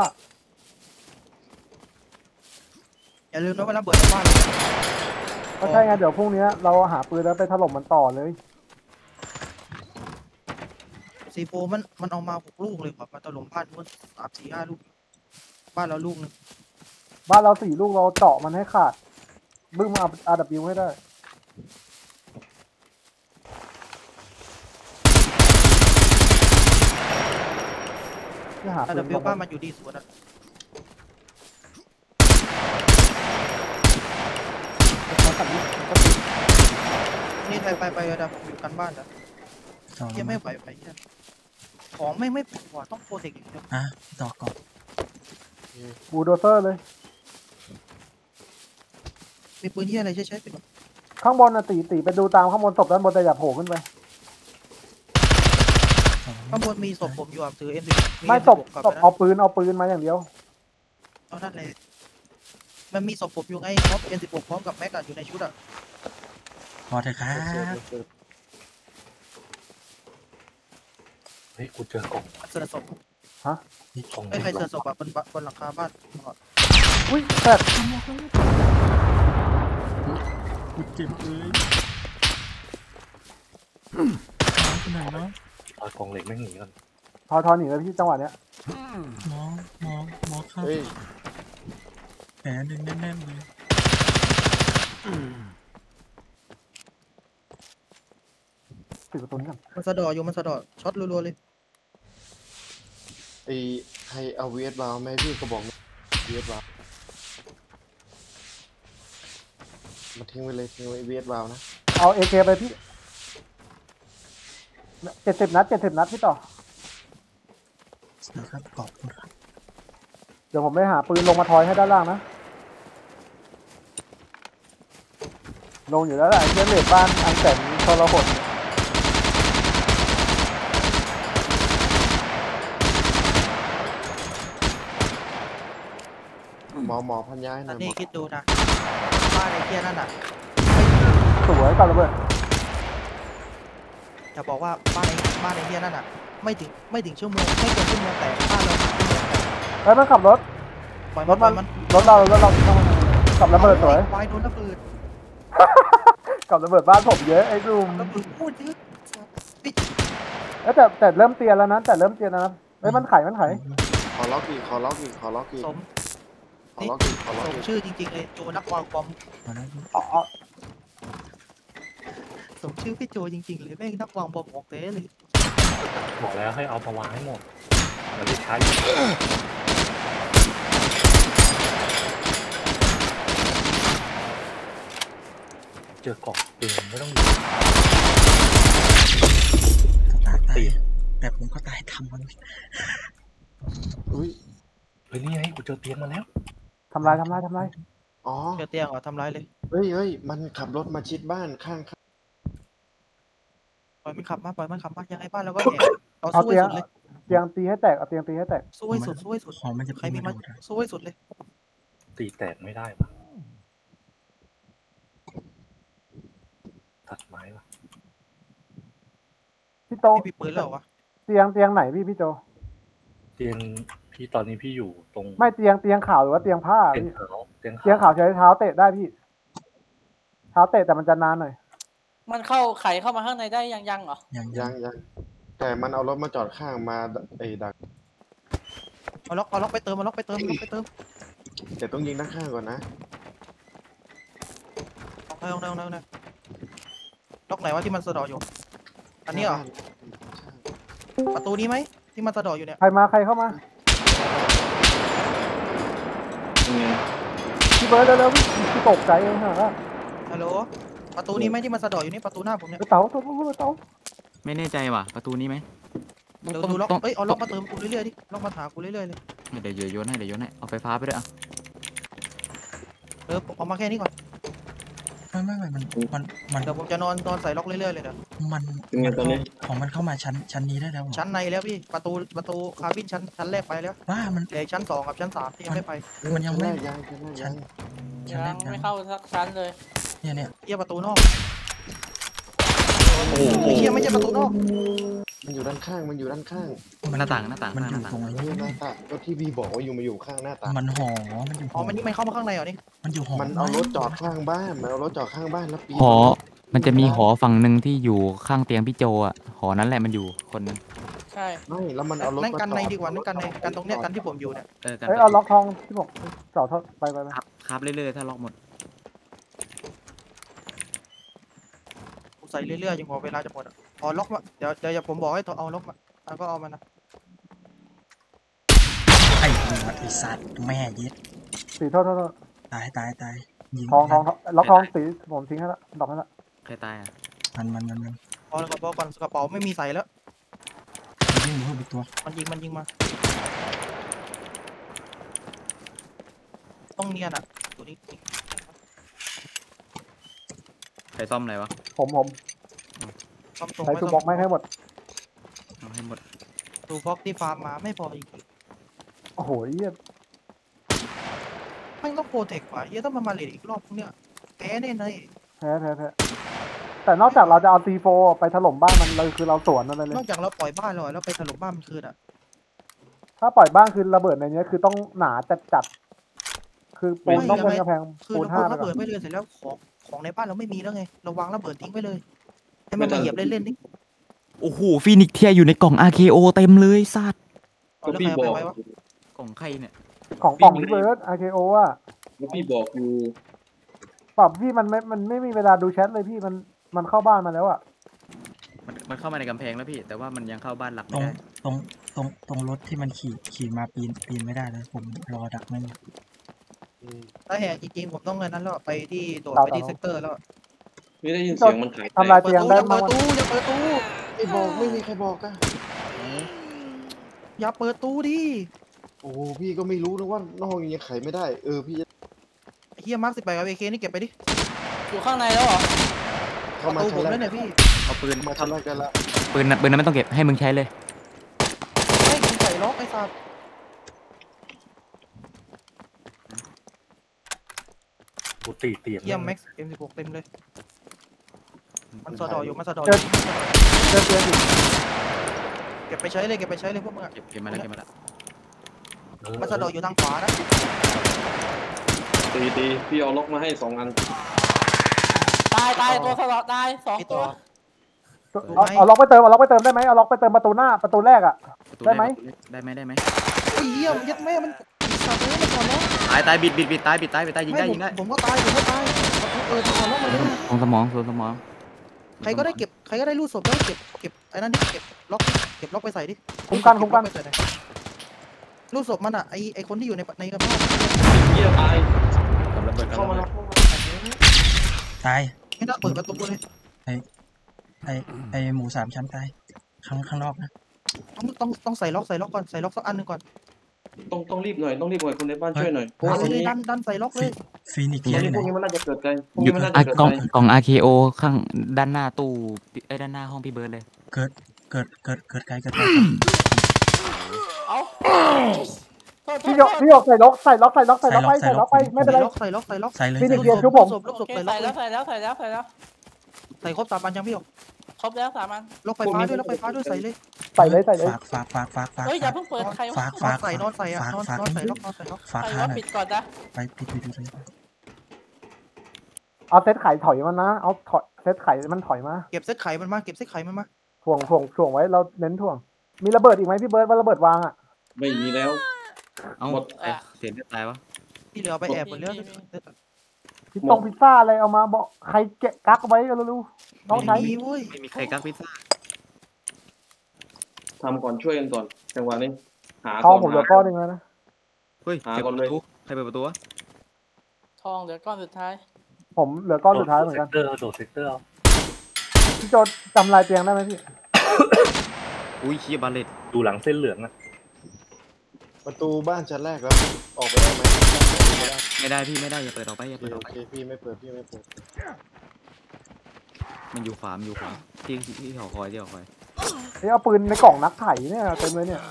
อย่าลืมนะว่าระเบิดในบ้านเราก็ใช่ไงเดี๋ยวพรุ่งนี้เราหาปืนแล้วไปถล่มมันต่อเลยซีโฟมันมันเอามาหกลูกเลยแบบมาถล่มบ้านนู้นสามสี่ห้าลูกบ้านเราลูกหนึงบ้านเราสี่ลูกเราเจาะมันให้ขาดบึ้มเอาอาดับบิวให้ได้ที่หาอาปืดับนบิวบ้านมันอยู่ดีสวนอ่ะนี่ไปไปไปอาดับอยู่กันบ้านนะสองยังไม่ไหวไปเนี่ยของไม่ไม่พอต้องโปรเทคอย่างเดียวอ่ะต่อก่อนบูลโดเซอร์เลยมีปืนที่อะไรใช้ใช้เป็นข้างบนน่ะตีตีไปดูตามข้างบนศพด้านบนแต่อย่าโผล่ขึ้นไปข้างบนมีศพผมอยู่อ่ะถือเอ็มดีไม่ศพศพเอาปืนเอาปืนมาอย่างเดียวเอานั่นเลยมันมีศพผมอยู่ไงพร้อมเอ็มสิบหกพร้อมกับแม็กอะอยู่ในชุดอ่ะพอเถอะครับเฮ้ยกูเจอกล่องเสือศพฮะกล่องไม่ใครเสือศพอ่ะบนบนหลังคาบ้านอุ้ยแปดกูเจ็บเลยน้องไปไหนเนาะเอากล่องเหล็กไม่งหนีก่อนทอทอหนีเลยพี่จังหวะเนี้ยหมอหมอหมอครับเฮ้ยแผลหนึ่งแน่นๆเลยปิดประตูนี้ก่อนมันสะดออยู่มันสะดอช็อตรัวๆเลยไอใครเอาเวสบาลไหมพี่ก็บอกเวสบาลมาทิ้งไว้เลยทิ้งไว้เวสบาลนะเอาเอเคไปพี่เจ็ดสิบนัดเจ็ดสิบนัดพี่ต่อนะครับขอบคุณครับเดี๋ยวผมไปหาปืนลงมาทอยให้ด้านล่างนะ ลงอยู่แล้วแหละไอ้เจ้าเหล็กบ้านอันแสนทรหดหมอหมอพันย้ายหอัน่อน ยหมนี้อคิดดูนะบ้านไอ้เกียนั่นอ่ะสวยกับระเบิดจะบอกว่าบ้านไอ้บ้านไอ้เกียนั่นอ่ะไม่ถึงไม่ถึงชั่วโมงไม่เกินชั่วโมงแต่บ้านเราถึงชั่วโมงแต่เฮ้ยมันขับรถปล่อยรมันถปล่มัอน ยมันรถเรารถเราขับระเบิดสวยควายโดนระเบิดกับระเบิดบ้านผมเยอะไอ้ดุมระเบิดพูดเยอะเอ้ยแต่แต่เริ่มเตียนแล้วนะแต่เริ่มเตียนแล้วนะเฮ้ยมันไขมันไขขอล็อกอีกขอล็อกอีกขอล็อกอีกสมขอล็อกอีกขอล็อกสมอีกชื่อจริงๆเลยโจนักวางบอมมาแล้วอ๋ออ๋อสมชื่อพี่โจจริงๆเลยแม่งนักวางบอมออกเต้เลยบอกแล้วให้เอามาวางให้หมดมันได้ใช้อยู่เจอกล่องปืนไม่ต้องยิงตายตายแต่ผมก็ตายทำมันอุ้ยเฮ้ยนี่ไงกูเจอเตียงมาแล้วทำลายทำลายทำลายอ๋อเจอเตียงเหรอทำร้ายเลยเฮ้ยเฮ้ยมันขับรถมาชิดบ้านข้างปล่อยมันขับมาปล่อยมันขับมายังไงบ้านเราก็แหกเอาเอาสู้ให้เตียงสุดเลยเตียงตีให้แตกเอาเตียงตีให้แตกสู้ให้สุดสู้ให้สุดของมันจะใครมีมามาดูนะสู้ให้สุดเลยตีแตกไม่ได้ปะตัดไม้ปะพี่โตไม่มีปืนแล้วเหรอวะเตียงเตียงไหนพี่พี่โจเตียงพี่ตอนนี้พี่อยู่ตรงไม่เตียงเตียงขาวหรือว่าเตียงผ้าเตียงพี่ขาวเตียงเตียงขาวใช้เท้าเตะได้พี่ เท้าเตะแต่มันจะนานหน่อยมันเข้าไขเข้ามาข้างในได้ยังยังเหรอยังๆยังยังแต่มันเอารถมาจอดข้างมาไอ้ดักเอาล็อกเอาล็อกไปเติมเอาล็อกไปเติมเอาล็อกไปเติมแต่ต้องยิงด้านข้างก่อนนะเอาเอาเอาเอาเอาล็อกไหนวะที่มันสะดออยู่ อันนี้เหรอประตูนี้ไหมที่มันสะดออยู่เนี่ยใครมาใครเข้ามาพี่เบิร์ดเร็วๆพี่พี่ตกใจเองฮะฮัลโหลประตูนี้ไหมที่มันสะดออยู่นี่ประตูหน้าผมเนี่ยเต๋าเต๋าเต๋าไม่แน่ใจว่ะประตูนี้ไหมเดี๋ยวดูล็อกเอ้ยเอาล็อกมาเติมกูเรื่อยๆดิล็อกมาหากูเรื่อยๆเลยเดี๋ยวโยนให้เดี๋ยวโยนให้เอาไฟฟ้าไปด้วยอ่ะเออเอามาแค่นี้ก่อนไม่ไม่ไม่มันมันมันเดี๋ยวผมจะนอนนอนใส่ล็อกเรื่อยๆเลยเดี๋ยวมันเป็นไงมันตอนนี้ของมันเข้ามาชั้นชั้นนี้ได้แล้วเหรอชั้นในแล้วพี่ประตูประตูคาบินชั้นชั้นแรกไปแล้วว่ามันเหลือชั้นสองกับชั้นสามที่ยังไม่ไปมันยังไม่ยังยังชั้นชั้นแรยักงยังไม่เข้าสักชั้นเลยเนี่ยเนี่ยเยี่ยประตูนอกไอ้เยี่ยไม่ใช่ประตูนอกมันอยู่ด้านข้างมันอยู่ด้านข้างหน้าต่างหน้าต่างมันหอยู่น้าตรต่างงไอ้เออหน้าต่างก็ที่พี่บอกว่าอยู่มาอยู่ข้างหน้าต่างมันหอมันอยู่หอ๋ออมันนี่มันเข้ามาข้างในเหรอนี่มันอยู่หอมันเอารถจอดข้างบ้านมันเอารถจอดข้างบ้านแล้วปีนหอ มันจะมีหอฝั่งหนึ่งที่อยู่ข้างเตียงพี่โจอ่ะ หอนั้นแหละมันอยู่คนนึงใช่ไม่แล้วมันเอารถนั่นมากันจอในดดีกว่านั่นกันในกันตรงเนี้ยกันที่ผมอยู่เนี่ยเออกันเอ้ยเอาล็อกทองที่บอกเสาเท่าไปไปไปครับครับเรื่อยๆถ้าล็อกหมดผมใส่เรื่อยๆจนกว่าเวลาจะหมดอะอ๋อล็อกมาเดี๋ยวเดี๋ยวผมบอกให้เอาล็อกมาแล้วก็เอามันนะไอ้หัวไอ้สัตว์แม่เย็ดสีโทษโทษโทษตายตายตายยิงทองทองทองล็อกทองสีผมทิ้งให้ละดอกให้ละใครตายอ่ะมันมันมันมันพอแล้วก็พอก่อนกระเป๋าไม่มีใส่แล้วยิงมือไปตัวมันยิงมันยิงมาต้องเนียนอ่ะตัวนี้ใครซ่อมอะไรวะผมผมต้องตรงใช้ไม่ทูต้บ็ออง กไม่ให้หมดเอาให้หมดตูบ็อกที่ฟาร์มมาไม่พออีกโอ้โหเยี่ยไม่ต้องโปรเทคว่ะเฮียต้องมามาเลดอีกรอบพวกเนี้ยแพ้แน่เลยแพ้แพ้แพ้แต่นอกจากเราจะเอาซีโฟไปถล่มบ้านมันเราคือเราสวนนั่นเลยนอกจากเราปล่อยบ้านเราแล้วไปถล่มบ้านมันคืนอ่ะถ้าปล่อยบ้านคือระเบิดในนี้คือต้องหนาจัดจัดๆคือปูนต้องเป็นกระแพงคือปูนเราห้าปไประก่อนเบิดไปเลยเสร็จแล้วของของในบ้านเราไม่มีแล้วไงเราวางระเบิดทิ้งไว้เลยให้มันมาเหยียบเล่นๆนี่โอ้โหฟีนิกซ์เทียอยู่ในกล่อง อาร์ เค โอ เต็มเลยสัตว์ก็พี่บอกกล่องใครเนี่ยของกล่องพี่เบิร์ด อาร์ เค โอ อ่ะก็พี่บอกอยู่ปรับพี่มันไม่มันไม่มีเวลาดูแชทเลยพี่มันมันเข้าบ้านมาแล้วอ่ะมันมันเข้ามาในกำแพงแล้วพี่ แต่ว่ามันยังเข้าบ้านหลักตรไม่งได้ตรงตรงตรงรถที่มันขี่ขี่มาปีนปีนไม่ได้เลยผมรอดักมันอยู่ถ้าแหกจริงๆผมต้องเงินนั้นแล้วไปที่โดดไปที่เซกเตอร์แล้วไม่ได้ยินเสียงมันหายใจทำลายเปิเตีดยงตู้ได้อย่ามาเปิดกตู้อย่าเปิดตู้ไอ้บอกไม่มีใครบอกอะอย่าเปิดตู้ดิโอ้โหพี่ก็ไม่รู้นะว่าน้องยังไขไม่ได้เออพี่จะไอ้เฮียมาร์คสิบแปดกับเอเคนี่เก็บไปดิอยู่ข้างในแล้วเหรอเข้ามาตู้ผชั้มนแรแล้วกเนี่ยพี่เอาปืนมาชั้นแรกกันละปืนนั้นปืนนั้นไม่ต้องเก็บให้มึงใช้เลยให้คุณใส่ล็อกไอ้สัตว์กูตีเตียงเยี่ยมแม็กซ์เอ็มสิบหกเต็มเลย มันสะดออยู่มันสะดออเจอยู่ เจอเตียงอยู่เก็บไปใช้เลยเก็บไปใช้เลยพวกมึงอะเก็บเก็บมาแล้วเก็บมาแล้วมันสะดออยู่ทางขวานะตีตีพี่เอาล็อกมาให้สองอันตายตายตัวสลอดตายสองไอ้ตัตัว วเอาเอาล็อกไปเติมเอาล็อกไปเติมได้ไหมเอาล็อกไปเติมประตูหน้าประตูแรกอ่ะประตูได้ไหมได้ไหมได้ไหมไอ้เหี้ยมันยัดแม่มันสัตว์เลยมันก่อนแล้วตายตายบิดบิดบิดตายบิดตายบิดตายยิงได้ไม่ยิงได้ผมผมก็ตายผมก็ตายเออก่อนแล้วมาเลยของสมองส่วนสมองใครก็ได้เก็บใครก็ได้รูดศพได้เก็บเก็บไอ้นั่นดิเก็บล็อกดิเก็บล็อกไปใส่ดิคุ้มกันคุ้มกันเบล็อไปใส่หอยรูดศพมันอะไอไอคนที่อยู่ในในกระเพาะเยี่ยตายกับระเบิดกับเข้าระมาเบิแล้ดวตายไม่ต้องเปิดประตูเลยไอไอหมูสามชั้นตายข้างข้างนอกนะต้องต้องต้องใส่ล็อกใส่ล็อกก่อนใส่ล็อกสักอันหนึ่งก่อนต้องต้องรีบหน่อยต้องรีบหน่อยคนในบ้านช่วยหน่อยเพราะเอาว่าเลยนี้ดันดันใส่ล็อกเลยฟีนิกซ์พเทียอยู่ไหวนกนี้มันน่าจะเกิดใจพวกอยู่นี้มันน่าอ่ะจะเกิดกล่องใจกล่อง อาร์ เค โอ ข้างด้านหน้าตู้ไอ้ยด้านหน้าห้องพี่เบิร์ดเลยเกิดเกิดเกิดเกิดไกลเกิดไกลเอาโทษโทพี่ษโยกพี่โยกใส่ล็อกใส่ล็อกใส่ล็อกใส่ล็อกไปใส่ล็อกไปไม่เป็นไรล็อกใส่ล็อกใส่ล็อกใส่เลยฟีนิกซ์ใส่เดียวเลยชุบผมศพล็อกศโอพเคใส่ล็อใส่กแล้วใส่แล้วใส่แล้วใส่แล้วใส่ครบสามอันยังพี่หยกครบแล้วสามอันล็อกไฟฟ้าด้วยล็อกไฟฟ้าด้วยใส่เลยใส่เลยใส่เลยฝากฝากฝากฝากฝากเฮ้ยอย่าเพิ่งเปิดใครวะฝากนอฝาน กใส่นอนใส่อะฝากนอนฝากนอนใส่ล็อกนอนใส่ล็อกฝากใครหาว่าหน่อปิยดก่อนนะไปปิดปิดปิดเลยเอาเซตไข่ถอยมันนะเอาถอยเซตไข่มันถอยมาเก็บเส้นไข่มันมาเก็บเส้นไข่มันมาถ่วงถ่วงถ่วงไว้เราเน้นถ่วง มีระเบิดอีกไหมพี่เบิร์ดว่าระเบิดวางอ่ะไม่มีแล้วเอ้าหมดไอ้เสียงจะตายวะที่เหลือไปแอบหมดแล้วพิซซ่งพิซซ่าอะไรเอามาบอกใครแกะกักไว้ก็รู้ๆน้องใช้ไม่มีเว้ยไม่มีใครกักพิซซ่าทำก่อนช่วยกันก่อนจังหวะนี้หาทก่ออง นผมเหลือหาก้อนหนึ่งแล้วนะเฮ้ยหาใครก่เปิอดน เลยประตูใครเปิดประตูวะทองเหลือก้อนสุดท้ายผมเหลือก้อนสุดท้ายเหมือนกันโดดเซกเตอร์โดดเซกเตอร์เอาพี่โจจำลายเตียงได้ไหมพี่อุ้ยเคียบาเลตดูหลังเส้นเหลืองนะประตูบ้านชั้นแรกแล้วออกไปได้ไหมไม่ได้ไม่ได้พี่ไม่ได้อย่าเปิดออกไปอย่าเปิดอโออกไปเคพี่ไม่เปิดพี่ไม่เปิดมันอยู่ขวามันอยู่ขวาที่ที่หอคอยที่หอคอยเฮ้ยเอาปืนในกล่องนักไถเนี่ยเต็มเลยเนี่ย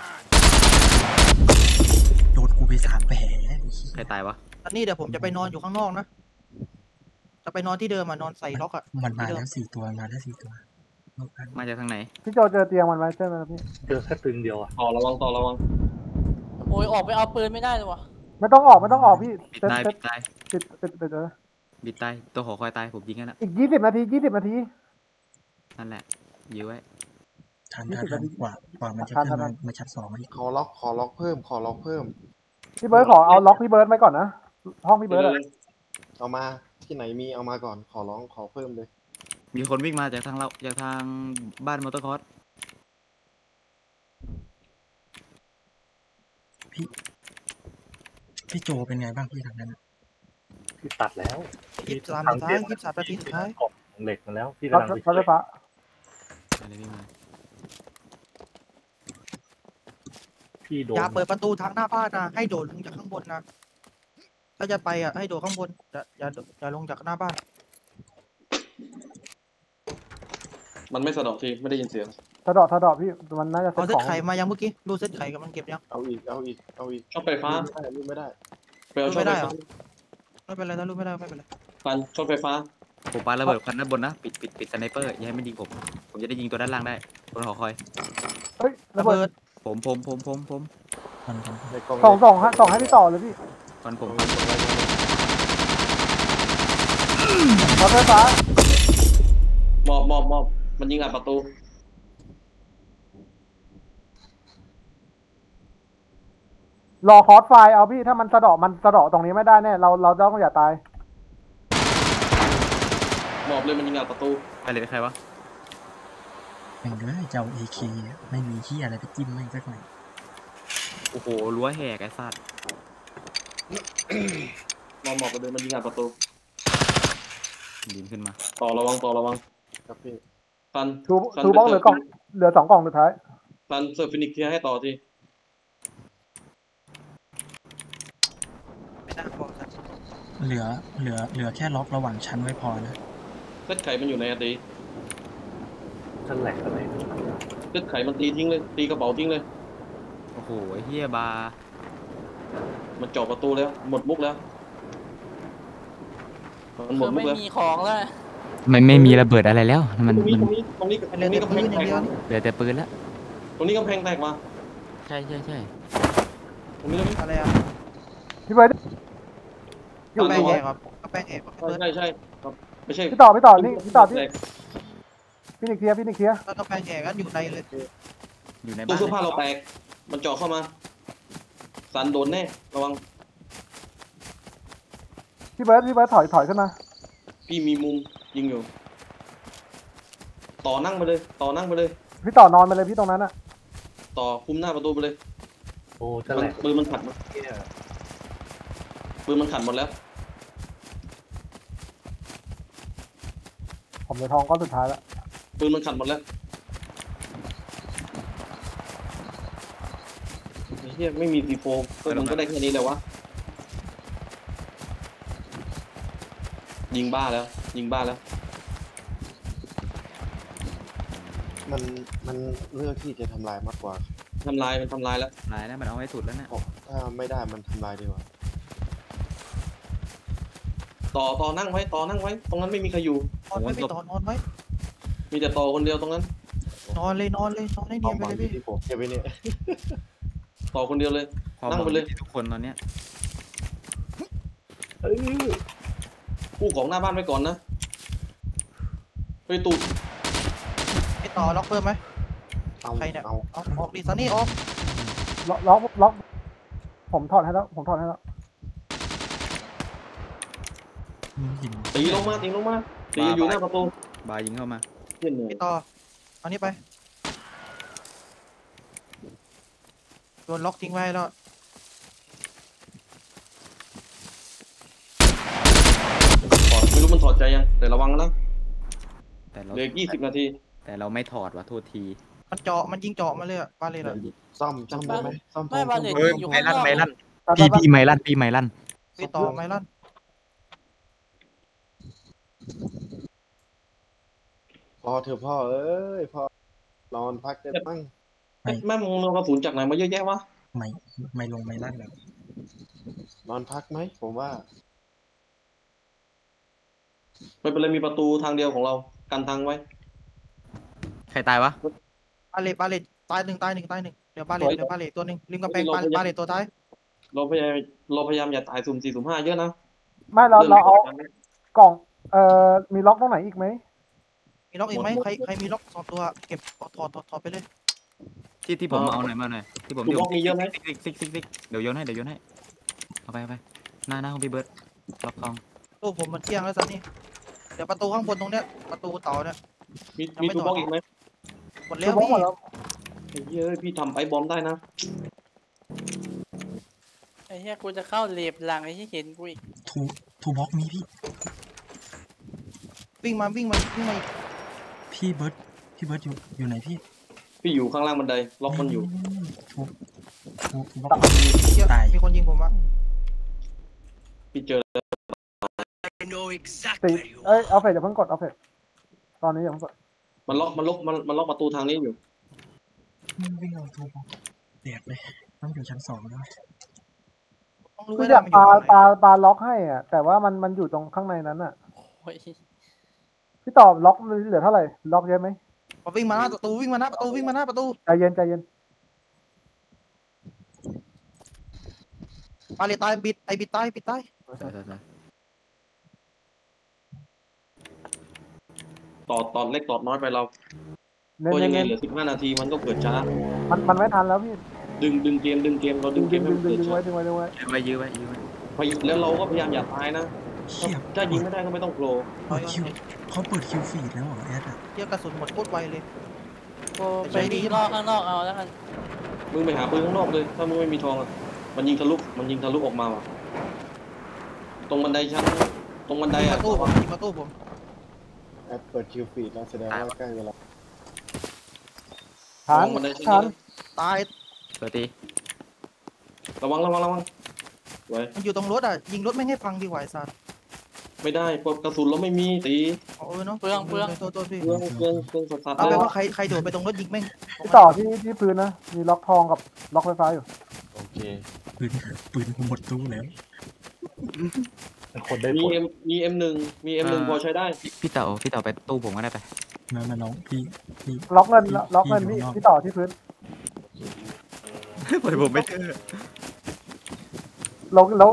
โดนกูไปสามแผลใครตายวะอันนี้เดี๋ยวผมจะไปนอนอยู่ข้างนอกนะ จะไปนอนที่เดิมอ่ะนอนใส่ล็อกอ่ะมันมาแล้วสี่ตัวมาแล้วสี่ตัวมาจากทางไหนพี่โจเจอเตียงมันไหมใช่ไหมครับพี่เจอแค่ตึงเดียวอ่ะต่อระวังต่อระวังโอ้ยออกไปเอาปืนไม่ได้เลยวะไม่ต้องออกไม่ต้องออกพี่ปิดเซ็ตตายเซ็ปิตดตายปิดปิดปิดเลยบิดตายตัวหอคอยตายผมยิงกันนะอีกยี่สิบนาทียี่สิบนาทีนั่นแหละยื้อไว้ทันทันทันกว่ากว่ามันจะทันขึ้นทัมาน มาชั้นสองอีกขอล็อกขอล็อกเพิ่มขอล็อกเพิ่มพี่เบิร์ดขอเอาล็อกพี่เบิร์ดไว้ก่อนนะห้องพี่เบิร์ดอะเอามาที่ไหนมีเอามาก่อนขอร้องขอเพิ่มเลยมีคนวิ่งมาจากทางเราจากทางบ้านมอเตอร์คอร์สพี่พี่โจเป็นไงบ้างพี่ทางนั้นพี่ตัดแล้วยี่สิบสามนาทียี่สิบสามนาทีสุดท้ายกล่องเหล็กมาแล้วพี่รถกำลังไปรถไฟฟ้าอะไรวิ่งมาพี่โดนอย่าเปิดประตูทางหน้าบ้านนะให้โดดลงจากข้างบนนะถ้าจะไปอ่ะให้โดดข้างบนอย่าอย่าอย่าลงจากหน้าบ้านมันไม่สะดอกทีไม่ได้ยินเสียงถอดถอดพี่มันน่าจะเซ็เอาตเส้ขนองไข่มายังเมื่อกี้รูเส้นไข่กับมันเก็บยังเอาอีกเอาอีกเอาอีกช็อตไฟฟ้าไม่ได้ไม่ได้ไปเอาช็อตไฟฟ้าไม่เป็นไรถ้ารูไม่ได้ไม่เป็นไรฟันช็อตไฟฟ้าผมปาระเบิดคันด้านบนนะปิดปิดปิดสไนเปอร์อย่าให้มันยิงผมผมจะได้ยิงตัวด้านล่างได้บนหอคอยเฮ้ยระระเบิเบิดดผมผมผมผมผมทันทันในกล่องสองสองฮะสองให้พี่ต่อเลยพี่ฟันผมรถไฟฟ้าหมอบหมอบหมอบมันยิงอัดประตูรอคอร์สไฟเอาพี่ถ้ามันสะเดาะมันสะเดาะตรงนี้ไม่ได้แน่เราเราต้องอย่าตายหมอบเลยมันยิงอัดประตูใครเลยใครวะแม่งเลยเจ้าเอเคไม่มีที่อะไรไปจิ้มไม่สักหน่อยโอ้โหรั้วแหกไอ้สัตว์หมอบหมอบไปเลยมันยิงอัดประตูยิงขึ้นมาต่อระวังต่อระวังครับพี่ฟันทูฟันทูบล็อกเหลือกล่องเหลือสองกล่องสุดท้ายฟันเซิร์ฟฟินิกเคลียร์ให้ต่อทีไม่น่าบอกสักเหลือเหลือเหลือแค่ล็อกระหว่างชั้นไว้พอนะเลือดไข่มันอยู่ในอะตีชั้นแหลกอะไรเลือดไข่มันตีทิ้งเลยตีกระเป๋าทิ้งเลยโอ้โหไอ้เฮียบาร์มันเจาะประตูแล้วหมดมุกแล้วมันหมคืดอมุไม่กแล้วมีของแล้วไม่ไม่มีระเบิดอะไรแล้วมันตรงนี้มันตรงนี้ตรงนี้ตรงเหลือนี้แต่กำแพปืงนอแตย่างกเดียวมานี่เหลือแต่ปืนแล้วตรงนี้กำแพงแตกมาใช่ใช่ใช่ตรงนี้ตรงนี้อะไรอ่ะพี่เบิร์ดกระแปงแหกครับกระแปงแหกใช่ใช่ใช่ครับไม่ใช่พี่ต่อพี่ต่อนี่พี่ต่อที่ฟินิกเคลียร์ฟินิกเคลียร์ถ้ากระแปงแหกกันอยู่ในเลยอยู่ในตู้บ้านเสื้อผ้าเลยเราแตกมันเจาะเข้ามาสันโดนแน่ระวังพี่เบิร์ดพี่เบิร์ดถอยถอยขึ้นมาพี่มีมุมยิงอยู่ ต่อนั่งไปเลย ต่อนั่งไปเลยพี่ต่อนอนไปเลยพี่ตรงนั้นอะต่อคุมหน้าประตูไปเลยโอ้ชั้นแหลกปืนมันขัดหมดปืนมันขัดหมดแล้วผมจะทองก้อนสุดท้ายแล้วปืนมันขัดหมดแล้วไอ้เหี้ยไม่มีซีโฟก็มันก็ได้แค่นี้แหละวะยิงบ้าแล้ว ยิงบ้าแล้วมันมันเลือกที่จะทำลายมากกว่าทำลายมันทำลายแล้วนายนะมันเอาให้สุดแล้วนะถ้าไม่ได้มันทำลายดีกว่าต่อต่อนั่งไว้ต่อนั่งไว้ ตรงนั้นไม่มีใครอยู่นอนไว้ไปต่อนอนไว้มีแต่ต่อคนเดียวตรงนั้นนอนเลยนอนเลยนอนให้เนียนไปเลยพี่ที่ผมเก็บไว้เนี่ยต่อคนเดียวเลยความนั่หงวังไปเลยที่ทุกคนตอนเนี้ยกู้ของหน้าบ้านไว้ก่อนนะเฮ้ยตูไปต่อล็อกเพิ่มไหมเอาใครเนี่ยเอาออกออกดิซันนี่ออกล็อกล็อกล็อกผมถอดให้แล้วผมถอดให้แล้วหินตีลงมาตีลงมาตีอยู่หน้าประตูบาร์ยิงเข้ามาเหี้ยเหนื่อยไปต่อเอานี้ไปโดนล็อกทิ้งไว้แล้วถอดไม่รู้มันถอดใจยังแต่ระวังนะแต่เราเหลือยี่สิบนาทีแต่เราไม่ถอดว่ะโทษทีมันเจาะมันยิงเจาะมาเลยอะบาเลตอะซ่อมซ่อมได้ไหมซ่อมไม่บาเลตเฮ้ยอยู่ไมข้างลั่นนอกไมลั่นพี่พี่ไมลั่นพี่ไมลั่นพี่ต่อไมลั่นพอเถอะพ่อเอ้ยพ่อนอนพักได้บ้างแม่มึงเอากระสุนจากไหนมาเยอะแยะวะไม่ไม่ลงไม่ลั่นแบบนอนพักไหมผมว่าไม่เป็นไรมีประตูทางเดียวของเรากันทางไว้ใครตายวะบาเลตบาเลตตายหนึ่งตายหนึ่งตายหนึ่งเดี๋ยวบาเลตเดี๋ยวบาเลตตัวหนึ่งริมกำแพงบาเลตบาเลตตัวท้ายเราพยายามเราพยายามอย่าตายสุ่มสี่สุ่มห้าเยอะนะไม่เราเราเอากล่องเอ่อมีล็อกตรงไหนอีกไหมมีล็อกอีกไหมใครใครมีล็อกสองตัวเก็บถอดถอดถอดไปเลยที่ที่ผมเอาหน่อยมาหน่อยที่ผมถูกล็อกมีเยอะไหมซิกซิกซิกซิกเดี๋ยวโยนให้เดี๋ยวโยนให้เอาไปเอาไปหน้าหน้าของพี่เบิร์ดล็อกทองตู้ผมมันเที่ยงแล้วสันนี่เดี๋ยวประตูข้างบนตรงเนี้ยประตูเต่าเนี่ยมีมีถูกล็อกอีกไหมหมดแล้วบล็อกพี่หมดแล้วไอ้เหี้ยพี่ทำไปบอมได้นะไอ้เหี้ยกูจะเข้าเลบหลังไอ้ที่เห็นกูอีกทูทูบล็อกมีพี่วิ่งมาวิ่งมาวิ่งมาอีกพี่เบิร์ดพี่เบิร์ดอยู่อยู่ไหนพี่พี่อยู่ข้างล่างบันไดล็อกมันอยู่ทูทูทูบล็อกเหี้ยตายมีคนยิงผมวะพี่เจอ I know ตี exactly where you เอ้ย are. เอาเฟดอย่าเพิ่งกดเอาเฟดตอนนี้อย่าเพิ่งกดมันล็อกมันล็อกมันมันล็อกประตูทางนี้อยู่วิ่งเอาทูบล็อกแตกเลยต้องอยู่ชั้นสองแล้วต้องรู้คือไว้อได้ยากมันอปายู่ตรงไหนปาปาล็อกให้อ่ะแต่ว่ามันมันอยู่ตรงข้างในนั้นอ่ะโอ้ยพี่ตอบล็อกมันเหลือเท่าไหร่ล็อกเยอะไหมพอวิ่งมาหน้าประตูวิ่งมาหน้าประตูวิ่งมาหน้าประตูใจเย็นใจเย็นบาเลตตายบิดไอบิดตายบิดตายใช่ใช่ใช่ตอดตอดเล็กตอดน้อยไปเราเน้นเพราะเน้ยันงไงเน้นเหลือสิบห้านาทีมันก็เกิดช้ามันมันไม่ทันแล้วพี่ดึงดึงเกมดึงเกมเราดึดึงงเกดึมงให้ดึงมันดึเกิงดดึงไว้ช้าดึงไว้ดึงไว้ยื้อไว้ยื้อไว้ยื้อไว้พอแล้วเราก็พยายามอย่าตายนะเชี่ยถ้ายิงไม่ได้ก็ไม่ต้องโผล่เปิดคิวเขาเปิดคิวฟีดแล้วเหรอแอดอะเที่ยกระสุนหมดโคตรไวเลยกูไปดีนอกข้างนอกเอาแล้วกันมึงไปหาปืนข้างนอกเลยถ้ามึงไม่มีทองอะมันยิงทะลุมันยิงทะลุออกมาว่ะตรงบันไดชั้นตรงบันไดยิงอะประตูผมยิงประตูผมแอปเปิดคิวฟีดแล้วแสดงว่าใกล้เวลาทันตรงบันไดชั้นทันนี้ตายเปิดตีระวังระวังระวังไว้มันอยู่ตรงรถอ่ะยิงรถไม่ให้พังดีกว่าไอ้สัสไม่ได้เพราะกระสุนเราไม่มีตีเอาเออเนาะเปลืองเปลืองโทษโทษพี่เครื่องเครื่องเครื่องสัตว์สัตว์เอาไปเลยว่าใครใครโดดไปตรงรถยิงแม่งพี่ต่อที่ที่พื้นนะมีล็อกทองกับล็อกไฟฟ้าอยู่โอเคปืนปืนกูหมดตู้แล้วคนได้มีผลเอ็มมีเอ็มหนึ่งมีเอ็มหนึ่งพอใช้ได้พี่พี่เต๋อพี่เต๋อไปตู้ผมก็ได้ไปมามาน้องพี่พี่ล็อกเงินล็อกเงินพี่พี่อยู่ข้างนอกพี่ต่อที่พื้นปล่อยผมไม่เชื่อลงแล้ว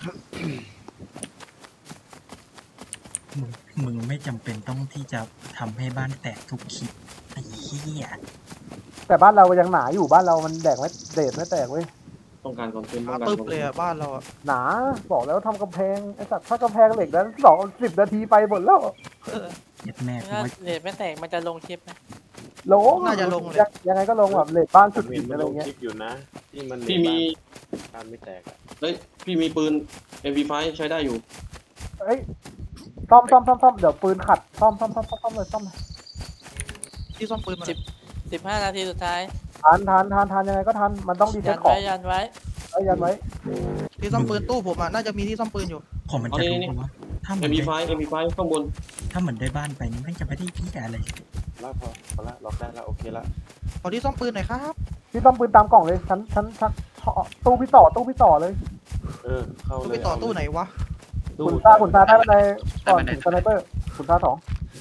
มึงมึงไม่จำเป็นต้องที่จะทำให้บ้านแตกทุกคลิปไอ้เหี้ยแต่บ้านเรายังหนาอยู่บ้านเรามันแดกไม่เดดไม่แตกเว้ยต้องการคอนเทนต์ต้หาองการตึบคอนเทเลยนต์อ่ะบ้านเราอ่ะหนาบอกแล้วทำกำแพงไอ้สัตว์ถ้ากำแพงเหล็กนั้นสองสิบนาทีไปหมดแล้วเย็ดแม่กูถ้าว่าเลบไม่แตกมันจะลงคลิปไหมลงยังยังไงก็ลงแบบเหล็กบ้านสุดเห็หินนมันอะไรลงเงี้คยลิปอยู่นะ ที่มันพี่มีบ้านไม่แตกอะเฮ้ยพี่มีปืน เอ็ม พี ไฟว์ ใช้ได้อยู่เอ้ยซ่อมซ่อมซ่อมซ่อมเดี๋ยวปืนขัดซ่อมซ่อมซ่อมซ่อมซ่อมเลยซ่อมเลยที่ซ่อมปืนมาสิบสิบห้านาทีสุดท้ายทานทานทานทานยังไงก็ทันมันต้องรีเซ็ยัตนขอไว้งยันไว้เอ้ยยันไว้ที่ซ่อมปืนตู้ผมอ่ะน่าจะมีที่ซ่อมปืนอยู่ผมมันจะรู้ปะวะถ้าเหมืเอ็อนม พีได้ไฟว์ เอ็ม พี ไฟว์ ข้างบนถ้าเหมือนได้บ้านไปนี่แม่งจะไม่ได้ที่อะไรแล้วพอพอละล็อกได้แล้วโอเคละขอที่ซ่อมปืนหน่อยครับพี่ต้องปืนตามกล่องเลยชั้นชั้นชั้นตู้พี่ต่อตู้พี่ต่อเลยเออเข้าตู้เลไปยต่อเาเลยตู้ไหนวะตู้ขุนตาขุนตาได้บันไดก่อนถึงสไนเปอร์ขุนตาสอง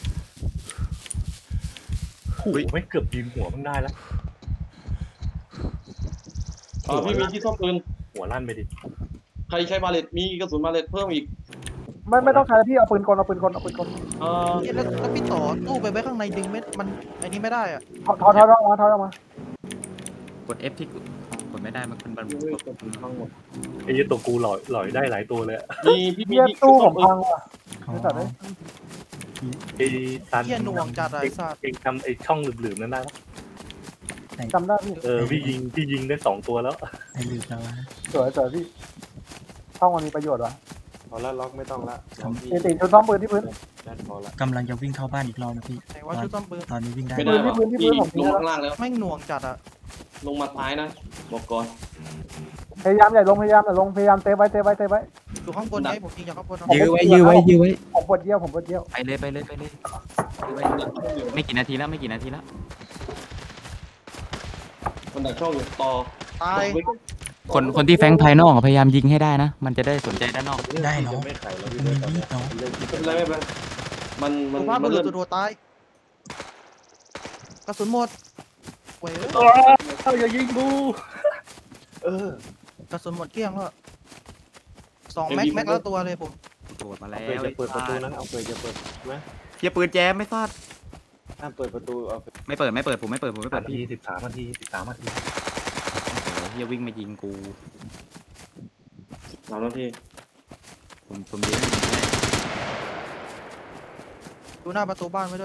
โอ้โหไม่เกือบยิงหัวมันได้แล้วเออพี่มีที่ซ่อมปืนหัวลั่นไปดิใครใช้บาเลตมีกระสุนบาเลตเพิ่มอีกไม่ไม่ต้องใช้พี่เอาปืนกลเอาปืนกลเอาปืนกลเออเอ๊ะแล้วแล้วพี่ต่อตู้ไปไว้ข้างในดึงไม่มันไอ้นี่ไม่ได้อ่ะถอดถอดถอดออกมาถอดออกมากด F ที่กดไม่ได้มันเป็นบันเฮ้ยกระสุนพังหมดไอ้ยี่ตัวกูหลอยหลอยได้หลายตัวเลยอะมีพี่มีเยี่ยที่ตู้ซ่ผอมมปืนพังว่ะอ๋อไม่ตัดเลยไอ้ซันเที่ยหน่วงจัดอะไอ้สัสเองทำไอ้ช่องหลืมๆนั่นได้ปะจำได้พี่เออพี่ยิงพี่ยิงได้สองตัวแล้วไอ้ลืมแล้วนะสวยสวยพี่ช่องมันมีประโยชน์วะพอละล็อกไม่ต้องละล็อกที่ติติชุดซ้อมปืนที่พื้นนั่นพอละกำลังจะวิ่งเข้าบ้านอีกรอบนะพี่ไหนว่าชุดซ่อมปืนตอนนี้วิ่งได้ไม่ได้ว่ะพื้นที่พื้พี่นผมลงข้างล่างแล้วแม่งหน่วงจัดอะลงมาท้ายนะบอกก่อนพยายามอย่าลงพยายามอย่าลงพยายามเซฟไว้เซฟไว้เซฟไว้อยู่ข้างบนไงผมยิงจากข้างบนเอายื้อไว้ยื้อไว้ยื้อไว้ผมปวดเยี่ยวผมปวดเยี่ยวไปเลยไปเลยไปเลยยื้อไว้ไม่กี่นาทีแล้วไม่กี่นาทีแล้วมันดักช่องอยู่ต่อตายคนคนที่แฟงภายนอกอะพยายามยิงให้ได้นะ มันจะได้สนใจด้านนอกได้เนาะไม่ไขแล้วมัพี่นเบิมีร์ดตอนมีเนี้ดยเนาะเล่นไม่เป็นไรไม่เป็นไรมันมันตัวภาพมัมัน นเหลืเริ่อมตัวตายกระสุนหมดเว้ยเอาอย่ายิงกูเออกระสุนหมดเกลี้ยงแล้วสองแม็กแม็กแล้วตัวเลยผมโดดมาแล้เอาวเปิดจะเปิดประตูนะเอาเปิดจะเปิดนะเฮียปืนแจมไม่ซาดห้ามเปิดประตูเอาไม่เปิดไม่เปิดผมไม่เปิดผมไม่เปินาดทีพี่สิบสามนาทีสิบสามนาทีโอ้โหเฮียวิ่งมายิงกูสามนาทีผมผมยิงให้ยิงให้ดูหน้าประตูบ้านไว้ด้วย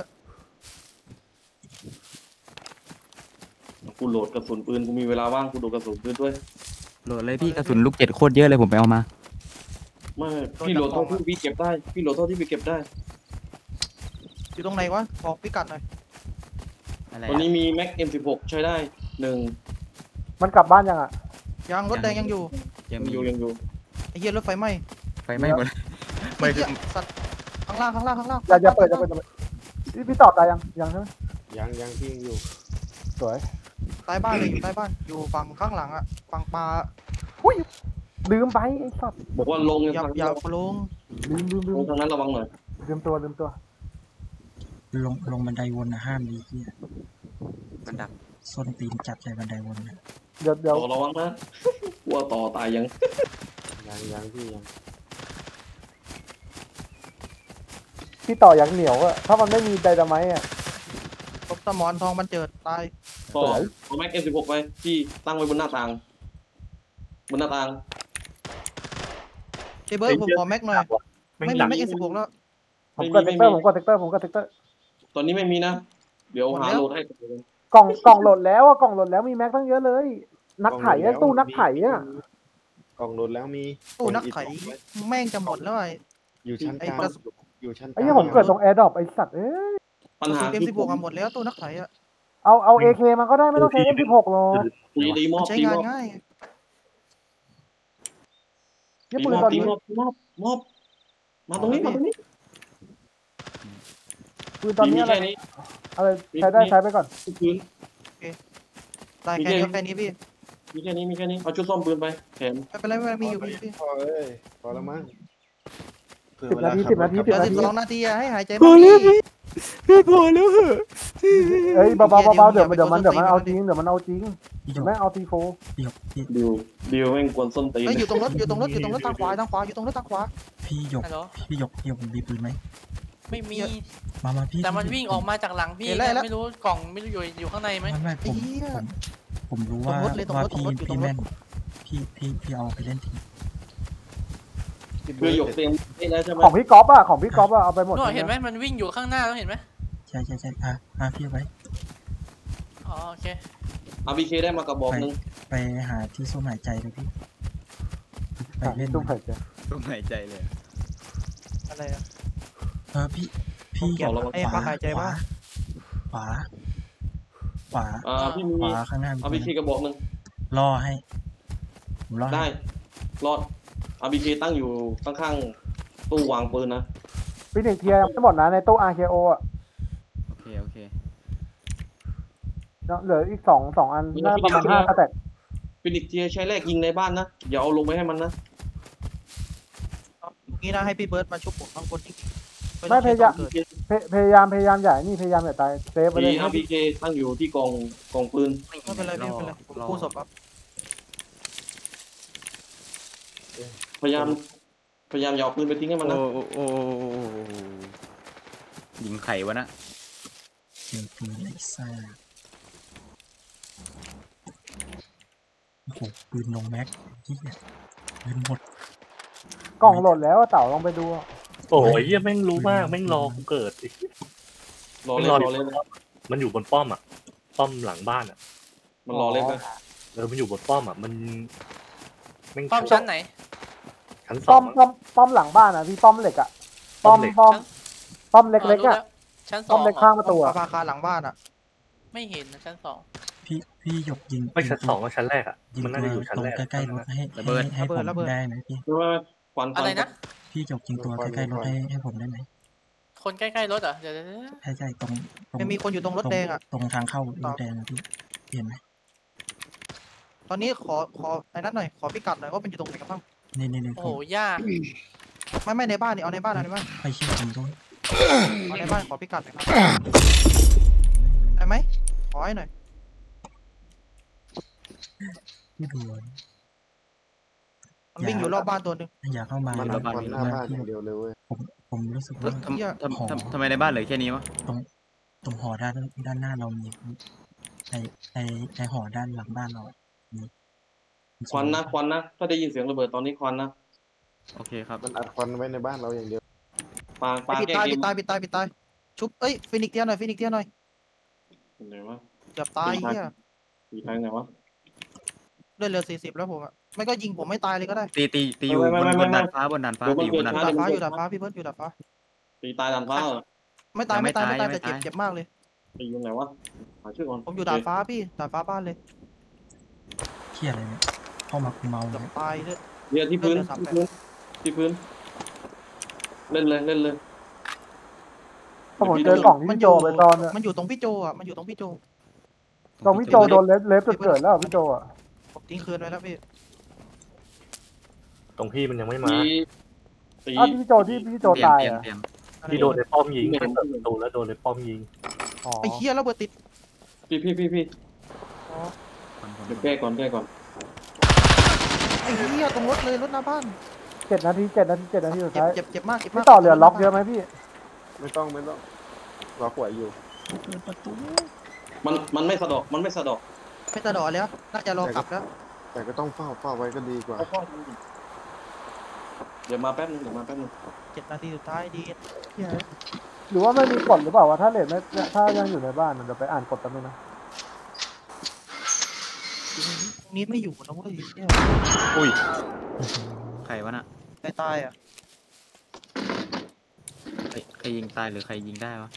กูโหลดกระสุนปืนกูมีเวลาว่างกูโหลดกระสุนปืนด้วยโหลดเลยพี่กระสุนลูกเจ็ดโคตรเยอะเลยผมไปเอามาไม่พี่โหลดเท่าที่พี่เก็บได้พี่โหลดเท่าที่พี่เก็บได้อยู่ตรงไหนวะบอกพิกัดหน่อยอะไรตอนนี้อะมีแม็ก เอ็ม สิบหก ใช้ได้หนึ่งมันกลับบ้านยังอ่ะยังรถแดงยังอยู่ยังยังมีอยู่ยังอยู่ไอ้เหี้ยรถไฟไหม้ไฟไหม้หมดไม่ไอ้คืเหี้อยสัตว์ข้างล่างข้างล่างข้างล่างอย่าอย่าเปิดอย่าเปิดอย่าเปิดพี่พี่ตอบตายยังยังใช่ไหมยังยังพี่ยังอยู่สวยใต้บ้านเลยอยู่ใต้บ้านอยู่ฝั่งข้างหลังอะฝั่งปลาอุ้ยลืมไปไอ้สัตว์บอกว่าลงอย่าทางอย่านั้นลงลืมลืมลืลมงทางนั้นระวังหน่อยลืมตัวลืมตัวลงลงบันไดวนนะห้ามดีที่มันดักส้นตีนจับใจบันไดวนนะเดี๋ยวเดี๋ยวต่อระวังนะกลัวต่อตายยังยังยังพี่ยังพี่ต่ออย่างเหนียวอะถ้ามันไม่มีไดนาไมต์อะตบสมอนทองมันเจิดตายต่อเอาแม็ก เอ็ม สิบหก ไปที่ตั้งไว้บนหน้าต่างบนหน้าต่างเจเบิร์ดผมขอแม็กหน่อยแม่งไม่มีดักแม็กเอ็นสิบหกแล้วผมกดเซกเตอร์ผมกดเซกเตอร์ผมกดเซกเตอร์ตอนนี้ไม่มีนะ เดี๋ยวหาโหลดให้กล่องกล่องโหลดแล้วอะกล่องโหลดแล้วมีแม็กตั้งเยอะเลย นักไถอะตู้นักไถอะกล่องโหลดแล้วมีตู้นักไถแม่งจะหมดแล้วไอ้อยู่ชั้นไอ้กลางกระสุนอยู่ชั้นกไอ้ลางเนี่ยผมเกิดตรงแอร์ดรอปไอ้สัตว์เอ้ยปัญหาเอ็มคือสิบผหกมหมดแล้วตู้นักไถอะเอาเอาเอเคมาก็ได้ไม่ต้องใช้เอ็มสิบหกหรอกตีตีมมัอน บใช้ตีงาม นอบง่ายญี่ตีปุ่นมอบตอนตีนี้มอบตีมอบมอบมาตรงนี้มาตรงนี้ปืนตอนนี้มีอะไรแค่นี้อะไรใช้ได้ใช้ไปก่อนทุกปืนได้แค่นี้แค่นี้พี่มีแค่นี้มีแค่นี้เอาชุดซ่อมปืนไปแถมไม่เป็นไรไม่เป็นไรมีอยู่มีอยู่พี่พอเอ้ยพอแล้วมั้งเผื่อสิบเวนาลาทีขัสิบบ รนาถทีกลับสิบเหลือนาสิทีบสองนาทีอะให้หายใจพอบ้างแล้วพี่พี่พอแล้วเหอะเฮ้ยเบาๆเบาๆเดี๋ยวมันเดี๋ยวมันเดี๋ยวมันเอาจริงเดี๋ยวมันเอาจริงพี่หยเดี๋ยวกแม่งเอาตีโฟพี่หยกพี่ดิวดิวแม่งกวนส้นตีนเฮ้ยอยู่ตรงรถอยู่ตรงรถอยู่ตรงรถทางขวาทางขวาอยู่ตรงรถทางขวาพี่หยกฮัลโหลพี่หยกพี่หยกมีปืนไหมไม่มีมามาพี่แต่มันวิ่งออกมาจากหลังพี่นะไม่รู้กล่องไม่รู้อยู่อยู่ข้างในไหมไม่ไม่ผมผมผมรู้ว่าว่าพี่พี่แม่นพี่พี่พี่เอาไปเล่นทีคือหยกเต็มนี่แล้วใช่ไหมของพี่ก๊อฟอะของพี่ก๊อฟอะเอาไปหมดนู่นเห็นไหมมันวิ่งอยู่ข้างหน้าแล้วเห็นไหมใช่ใช่ใช่อ่ะอ่ะพี่เอาไว้อ๋อโอเคอาร์บีเคได้มากระบอกหนึงไปหาที่ส้มหายใจเลยพี่ไปเล่นตุ้มไผ่เจ้ต้องหายใจเลยอะไรอะเออพี่พี่หยกไอ้ขปลั๊วากหายใจขวะวาขวาขวาอ่าพี่มีขวาข้างหน้ามีอาร์บีเคกระบอกหนึงล่อให้ผมล่อได้ให้รอดอาร์บีเคตั้งอยู่ข้างๆตู้วางปืนนะฟินิกเทียร์ยังไม่หมดนะในตู้ อาร์ เค โอ อะโอเคโอเคเหลืออีกสองสองอันน่าประมาณห้ากระแตกฟินิกเทียใช้แรกยิงในบ้านนะอย่าเอาลงไปให้มันนะงี้นะให้พี่เบิร์ดมาชุบผมข้างบนอีกไม่พยายามพยพยายามพยายามใหญ่นี่พยายามอย่าตายเซฟไปเลมียอาร์บีเคตั้งอยู่ที่กองกองปืนไม่เป็นไรไม่เป็นไรผมกู้ศพครับพยายามพยายามอย่าเอาปืนไปทิ้งให้มันนะโอ้โอ้โอ้ยิงไข่วะนะเจอปืนไอ้ซ่าโอ้โหปืนลงแม็กที่ปืนหมดกล่องโหลดแล้วอะเต่าลองไปดูอะโอ้ยเหี้ยแม่งรู้มากแม่งรอกูเกิดอีกรอเล่นรอเล่นมันอยู่บนป้อมอ่ะ ป้อมหลังบ้านอ่ะมันรอเล่นไปเออมันอยู่บนป้อมอ่ะมันแม่งป้อมชั้นไหนชั้นสป้ออง มป้อมป้อมหลังบ้านอ่ะพี่ป้อมเหล็กอ่ะป้อมป้อมป้อมเล็กๆอ่ะชั้นสป้ออมงเล็กเหรข้าองประตูปอ่ะระภาคารหลังบ้านอ่ะไม่เห็นนะชั้นสองพี่พี่หยกยิงไม่ยิงชั้นตัสวองก็ชั้นแรกอ่ะยิงมันน่าตัวจะอยู่ชั้นตรงแรกใกล้ๆรถให้ระเบิดให้ให้ระเบิผดมระเบิดได้ไหมพี่ดูว่าควันคอะวันไรนะพี่หยกยิงตัวใกล้ๆรถให้ให้ผมได้ไหมคนใกล้ๆรถเหรอเดี๋ยวเดี๋ยวเดี๋ยวใช่ใช่ตรงตรงยังมีคนอยู่ตรงรถแดงอ่ะตรงทางเข้ารถแดงอะพี่เห็นไหมตอนนี้ขอขอไอ้นั้นหน่อยขอพิกัดหน่อยว่ามันอยู่ตรงไหนกันบ้างนี่นี่นี่โอ้ผโหมยากไม่ไม่ในบ้านนี่เอาในบ้านเอาในบ้านไปเชื่อผมด้วยเอาในบ้านขอพิกัดหน่อยครับได้ไหมขอให้หน่อยพี่ดูมันวิ่งอยู่รอบบ้านตัวหนึ่งอย่าเข้ามามันนะมันหน้าบ้านอย่างเดียวเลยเว้ยผมผมรู้สึกทว่าำทำทำทำทำไมในบ้านเหลือแค่นี้วะตรงตรงหอด้านด้านหน้าเรามีไอไอไอหอด้านหลังบ้านเรามีควันนะควันนะถ้าได้ยินเสียงระเบิดตอนนี้ควันนะโอเคครับมันอัดควันไว้ในบ้านเราอย่างเดียวปางไปปางปิดแก้ตายเกปิมดตายปิดตายปิดตายชุบเอ้ยฟินิกเทียหน่อยฟินิกเทียหน่อยไหนวะเกือบตายเฮียตีทางไหนวะเลือดเหลือสี่สิบแล้วผมอ่ะไม่ก็ยิงผมไม่ตายเลยก็ได้ตีตีตีอยู่ไม่บไม่นไม่บไม่นดาดฟ้าบนดาดฟ้าเดี๋ยวตีอยู่บนมันดาดเกิดฟ้าดาดฟ้าอยู่ดาดฟ้าพี่เบิร์ดอยู่ดาดฟ้าตีตายดันฟ้าเหรอไม่ตายยังไม่ไม่ตายไม่ตายตายแต่เจ็บยังไม่ตายเจ็บมากเลยตีอยู่ไหนวะหาชื่อก่อนผมอยู่ดาดฟ้าพี่ดาดฟ้าบ้านเลยเที่ยอะไรเนี่ยเข้ามากูเมาเกือบเลยตายเลยเดี๋ยวที่พื้นเล่นเลยที่พื้นที่พื้นเล่นเลยเล่นเลยถ้าผมเจอกล่องที่พี่โจไปตอนเนี่ยมันอยู่ตรงพี่โจอ่ะมันอยู่ตรงพี่โจกล่องพี่โจโดนเล็บเล็บจุดเกิดแล้วพี่โจอ่ะผมทิ้งคืนไว้แล้วพี่ตรงพี่มันยังไม่มาตีตีอ้าวพี่โจที่พี่โจเตรียมตายเตรียมอ่ะเตรียมพี่โดนในป้อมยิงไม่เห็ไม่นเปิดประตูแล้วโดนในป้อมยิงอ๋อไอ้เฮียระเบิดติดพี่พี่พี่พี่อ๋อคนคนเดี๋ยวแก้ก่อนแก้ก่อนไอ้เฮียตรงรถเลยรถหน้าบ้านเจ็ดนาทีเจ็ดนาทีเจ็ดนาทีสุดเจ็บท้ายเจ็บเจ็บมากเจ็บมากพี่ต่อเหลือล็อกเยอะไหมพี่ไม่ต้องไม่ต้องรอขวายอยู่เปิดประตูมันมันไม่สะดอกมันไม่สะดอกไม่ตะดอแล้วน่าจะรอกลับแล้วแต่ก็ต้องเฝ้าเฝ้าไว้ก็ดีกว่าเดี๋ยวมาแป๊บนึงเดี๋ยวมาแป๊บนึงเจ็ดนาทีสุดท้ายดีเฮียหรือว่าไม่มีกฎหรือเปล่าว่าถ้าเลทไม่ถ้ายังอยู่ในบ้านเดี๋ยวไปอ่านกฎกันด้วยนะตรงนี้ไม่อยู่นะเว้ยเฮียอุ้ยใครวะน่ะใครตายอ่ะใครใครยิงตายหรือใครยิงได้วะ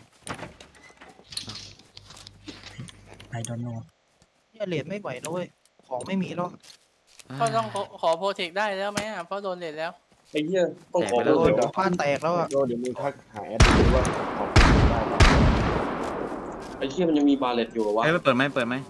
ไอดอนโนเฮียเลดไม่ไหวนะเว้ยของไม่มีแล้วก็ต้องขอขอโปรเทคได้แล้วไหมอ่ะเพราะโดนเลทแล้วไอ้เหี้ยต้องขอโดโทษนเดี๋ยวบ้านแตกแล้วอ่ะก็เดี๋ยวมึงทักหาแอดดูว่าของได้ปะไอ้เหี้ยมันยังมีบาเลตอยู่เหรอวะเฮ้ยเปิดไหมเปิดไหม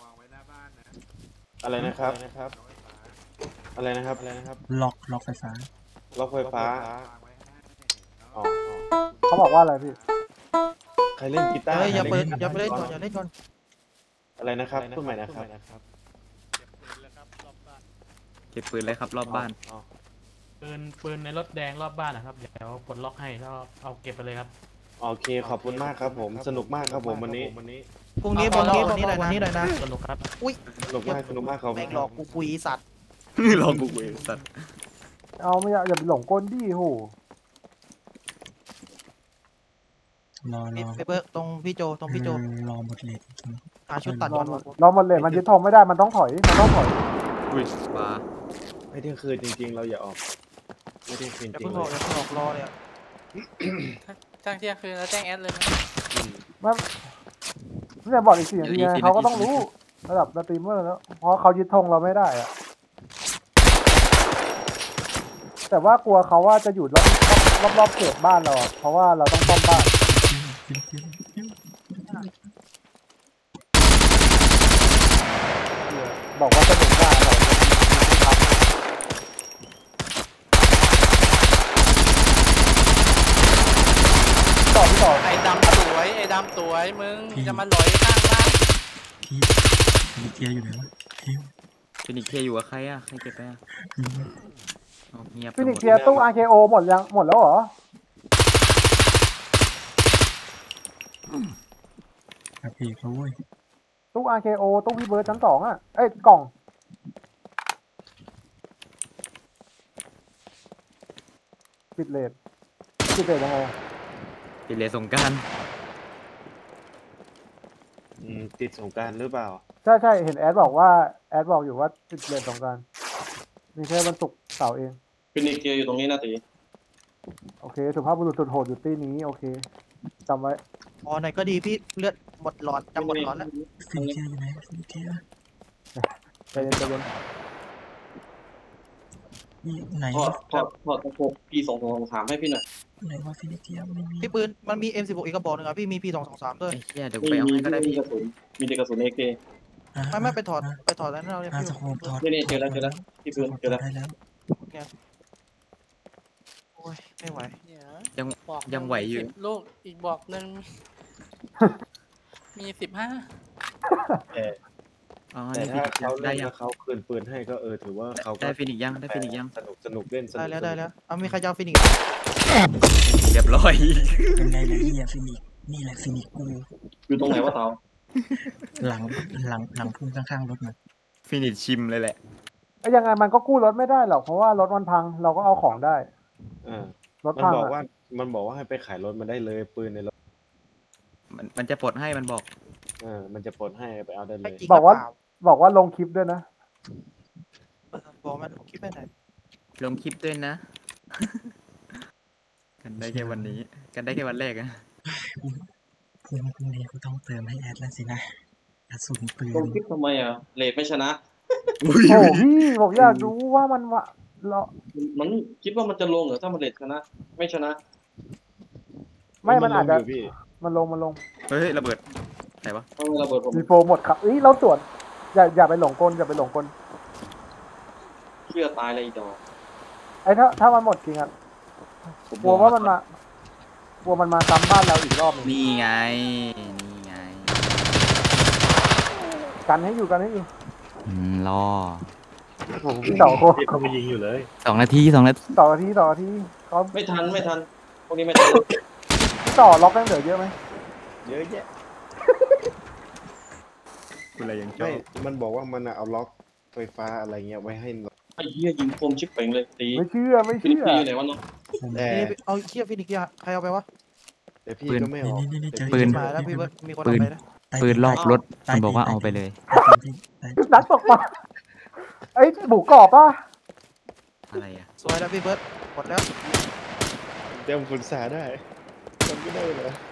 อะไรนะครับอะไรนะครับอะไรนะครับล็อกล็อกไฟฟ้าล็อกไฟฟ้าอ๋อเขาบอกว่าอะไรพี่ใครเล่นกีตาร์เฮ้ยอย่าเปิดใครอย่าไปเล่นก่อนอย่าเล่นก่อนอะไรนะครับพูดใหม่นะครับเก็บปืนเลยครับรอบบ้านปืนปืนในรถแดงรอบบ้านนะครับเดี๋ยวปลดล็อกให้แล้วเอาเก็บไปเลยครับโอเคขอบคุณมากครับผมสนุกมากครับผมวันนี้วันนี้พรุ่งนี้พรุ่งนี้วันนี้เลยวันนี้เลยนะสนุกครับอุ้ยสนุกมากสนุกมากครับแม่งหลอกกูคุยสัตว์ลองกูเองสัตว์เอาไม่อย่าอย่าไปหลงก้นดิโหรอรอไปเบิร์กตรงพี่โจตรงพี่โจรอหมดเลยหาชุดตัดรอบอลหมดรอบหมดเลยมันยึดธงไม่ได้มันต้องถอยมันต้องถอยอุ้ยปลาไม่เที่ยงคืนจริง ๆ เราอย่าออกไม่เที่ยงคืนอย่าจริเพิ่งงเลออกยอย่าเพิ่งออกรอเลยอะจ้างเที่ยงคืนแล้วแจ้งแอดเลยไหมมันเนี่ยบอกอีกสี่นาทีไงเขาก็ต้องรู้ระดับสตรีมเมอร์แล้วเพราะเขายึดธงเราไม่ได้อะแต่ว่ากลัวเขาว่าจะอยู่รอบรอบรอบเขตบ้านเราอะเพราะว่าเราต้องป้อมบ้านบอกว่าสนุกได้เราต่อที่ต่อไอ้ดำสวยไอ้ดำสวยมึงจะมาหลอยข้างล่างพี่มีเทียอยู่ไหนวะเทียฟินิกเคอยู่กับใครอ่ะใครเก็บไปอ่ะเอาเงียบฟินิกเทียตู้ อาร์ เค โอ หมดยังหมดแล้วเหรอครับพี่เขาเว้ยตู้ อาร์ เค โอ ตู้พี่เบิร์ดชั้นสองอ่ะเอ้ยกล่องปิดเลทปิดเลทยังไงปิดเลยสงกรารอืมติดสงกรารหรือเปล่าใช่ใช่เห็นแอดบอกว่าแอดบอกอยู่ว่าปิดเลทสงกรานต์มีแค่วันศุกร์เสาร์เองปิฟินิกเกียร์อยู่ตรงนี้นะตีโอเคสุภาพบุรุษสุดโหดอยู่ที่นี้โอเคจำไว้อ๋อไหนก็ดีพี่เลือดหมดหลอดจำหมดหลอดแล้วฟินิเกียร์อยู่ไหนฟินิเกียร์ใจเย็นใจเย็นนี่ไหนถอดถอดถอดตะโขบปีสองสองสามให้พี่หน่อยไหนว่าฟินิเกียร์ไม่มีพี่ปืนมันมี เอ็ม สิบหก อีกกระบอกหนึงอ่ะพี่มี พี สอง สอง สามด้วยไอ้เหี้ยเดี๋ยวมีไปเอามีให้ก็ได้มีพี่กระสุนมีแต่กระสุนเอเคไม่ไม่ไปถอดไปถอดแล้วนั่นเราเนี่ยอาพี่สโคปถอดนี่นี่เจอแล้วเจอแล้วที่พื้นเจอแล้วได้แล้วโอ้ยไม่ไหวเดี๋ยวยังบอกยังไหวอยู่สิบลูกอีกบอกหนึ่งมีสิบห้าแต่อ๋อแต่ได้ฟิถ้านิกซ์เขาได้เล่นยัแล้งวเขาคืนปืนให้ก็เออถือว่าเขาก็ได้ฟินิกซ์ยังได้ฟินิกซ์ยังสนุกสนุกเล่นสนุได้กแล้วสนุกได้แล้วเอามีใครจะเอาฟินิกซ์เรียบร้อยเป็นไงล่ะเฮียฟินิกนี่แหละฟินิกกูอยู่ตรงไหนวะเต๋าหลังหลังหลังพุ่งข้างๆรถมันฟินิชชิมเลยแหละไอ้ยังไงมันก็กู้รถไม่ได้หรอกเพราะว่ารถมันพังเราก็เอาของได้อ่ารถมันพังบอกอะว่ามันบอกว่าให้ไปขายรถมันได้เลยปืนในรถมันมันจะปลดให้มันบอกเออมันจะปลดให้ไปเอาได้เลยบอกว่าบอกว่าลงคลิปด้วยนะเออบอกมันคิดไปไหนลงคลิปด้วยนะ กันได้แค่วันนี้ กันได้แค่วันแรกอะพรุ่งพรุ่งนี้กูต้องเติมให้แอดแล้วสินะกระสุนปืนลงคลิปทำไมอ่ะเลทไม่ชนะโอ้พี่ผมอยากรู้ว่ามันวะเรามันคิดว่ามันจะลงเหรอถ้ามันเลทชนะ ไม่ชนะไม่มันอาจจะลงยู่พี่มันลงมันลงเฮ้ยระเบิดไหนวะเอาระเบิดผมมีโฟหมดครับเอ้ยเราตรวจอย่าอย่าไปหลงกลอย่าไปหลงกลเชื่อตายเลยอีดอกไอ้ถ้าถ้ามันหมดจริงอะกลัวว่ามันมากลัวมันมาซ้ำบ้านเราอีกรอบหนึงนี่ไง นี่ไงกันให้อยู่กันให้อยู่อืมรอพี่ต่อโคที่เขาไปยิงอยู่เลยสองนาทีสองนาทีต่อทีต่อทีเขาไม่ทันไม่ทันพวกนี้ไม่ทันต่อล็อกกันเหลือเยอะไหมเยอะแยะคุณอะไรยังชอไม่บมันบอกว่ามันอะเอาล็อกไฟฟ้าอะไรเงี้ยไว้ให้ไอ้เหี้ยยิงคมชิบเป่งเลยตีไม่เชื่อไม่ฟิลิปเชื่อปีอยู่ไหนวะเนาะแต่นี่เอาเคียฟินิกซ์ใครเอาไปวะแต่พี่ก็ไม่ออกนี่นี่เจอปืนมาแล้วพี่เบิร์ดมีคนเอาไปนะปืนรอบรถมันบอกว่าเอาไปเลยนัดตกปลาไอ้ยหมูกรอบป่ะอะไรอะสวยแล้วพี่เบิร์ดหมดแล้วเตรียมคุณสาได้ทำก็ได้เหรอ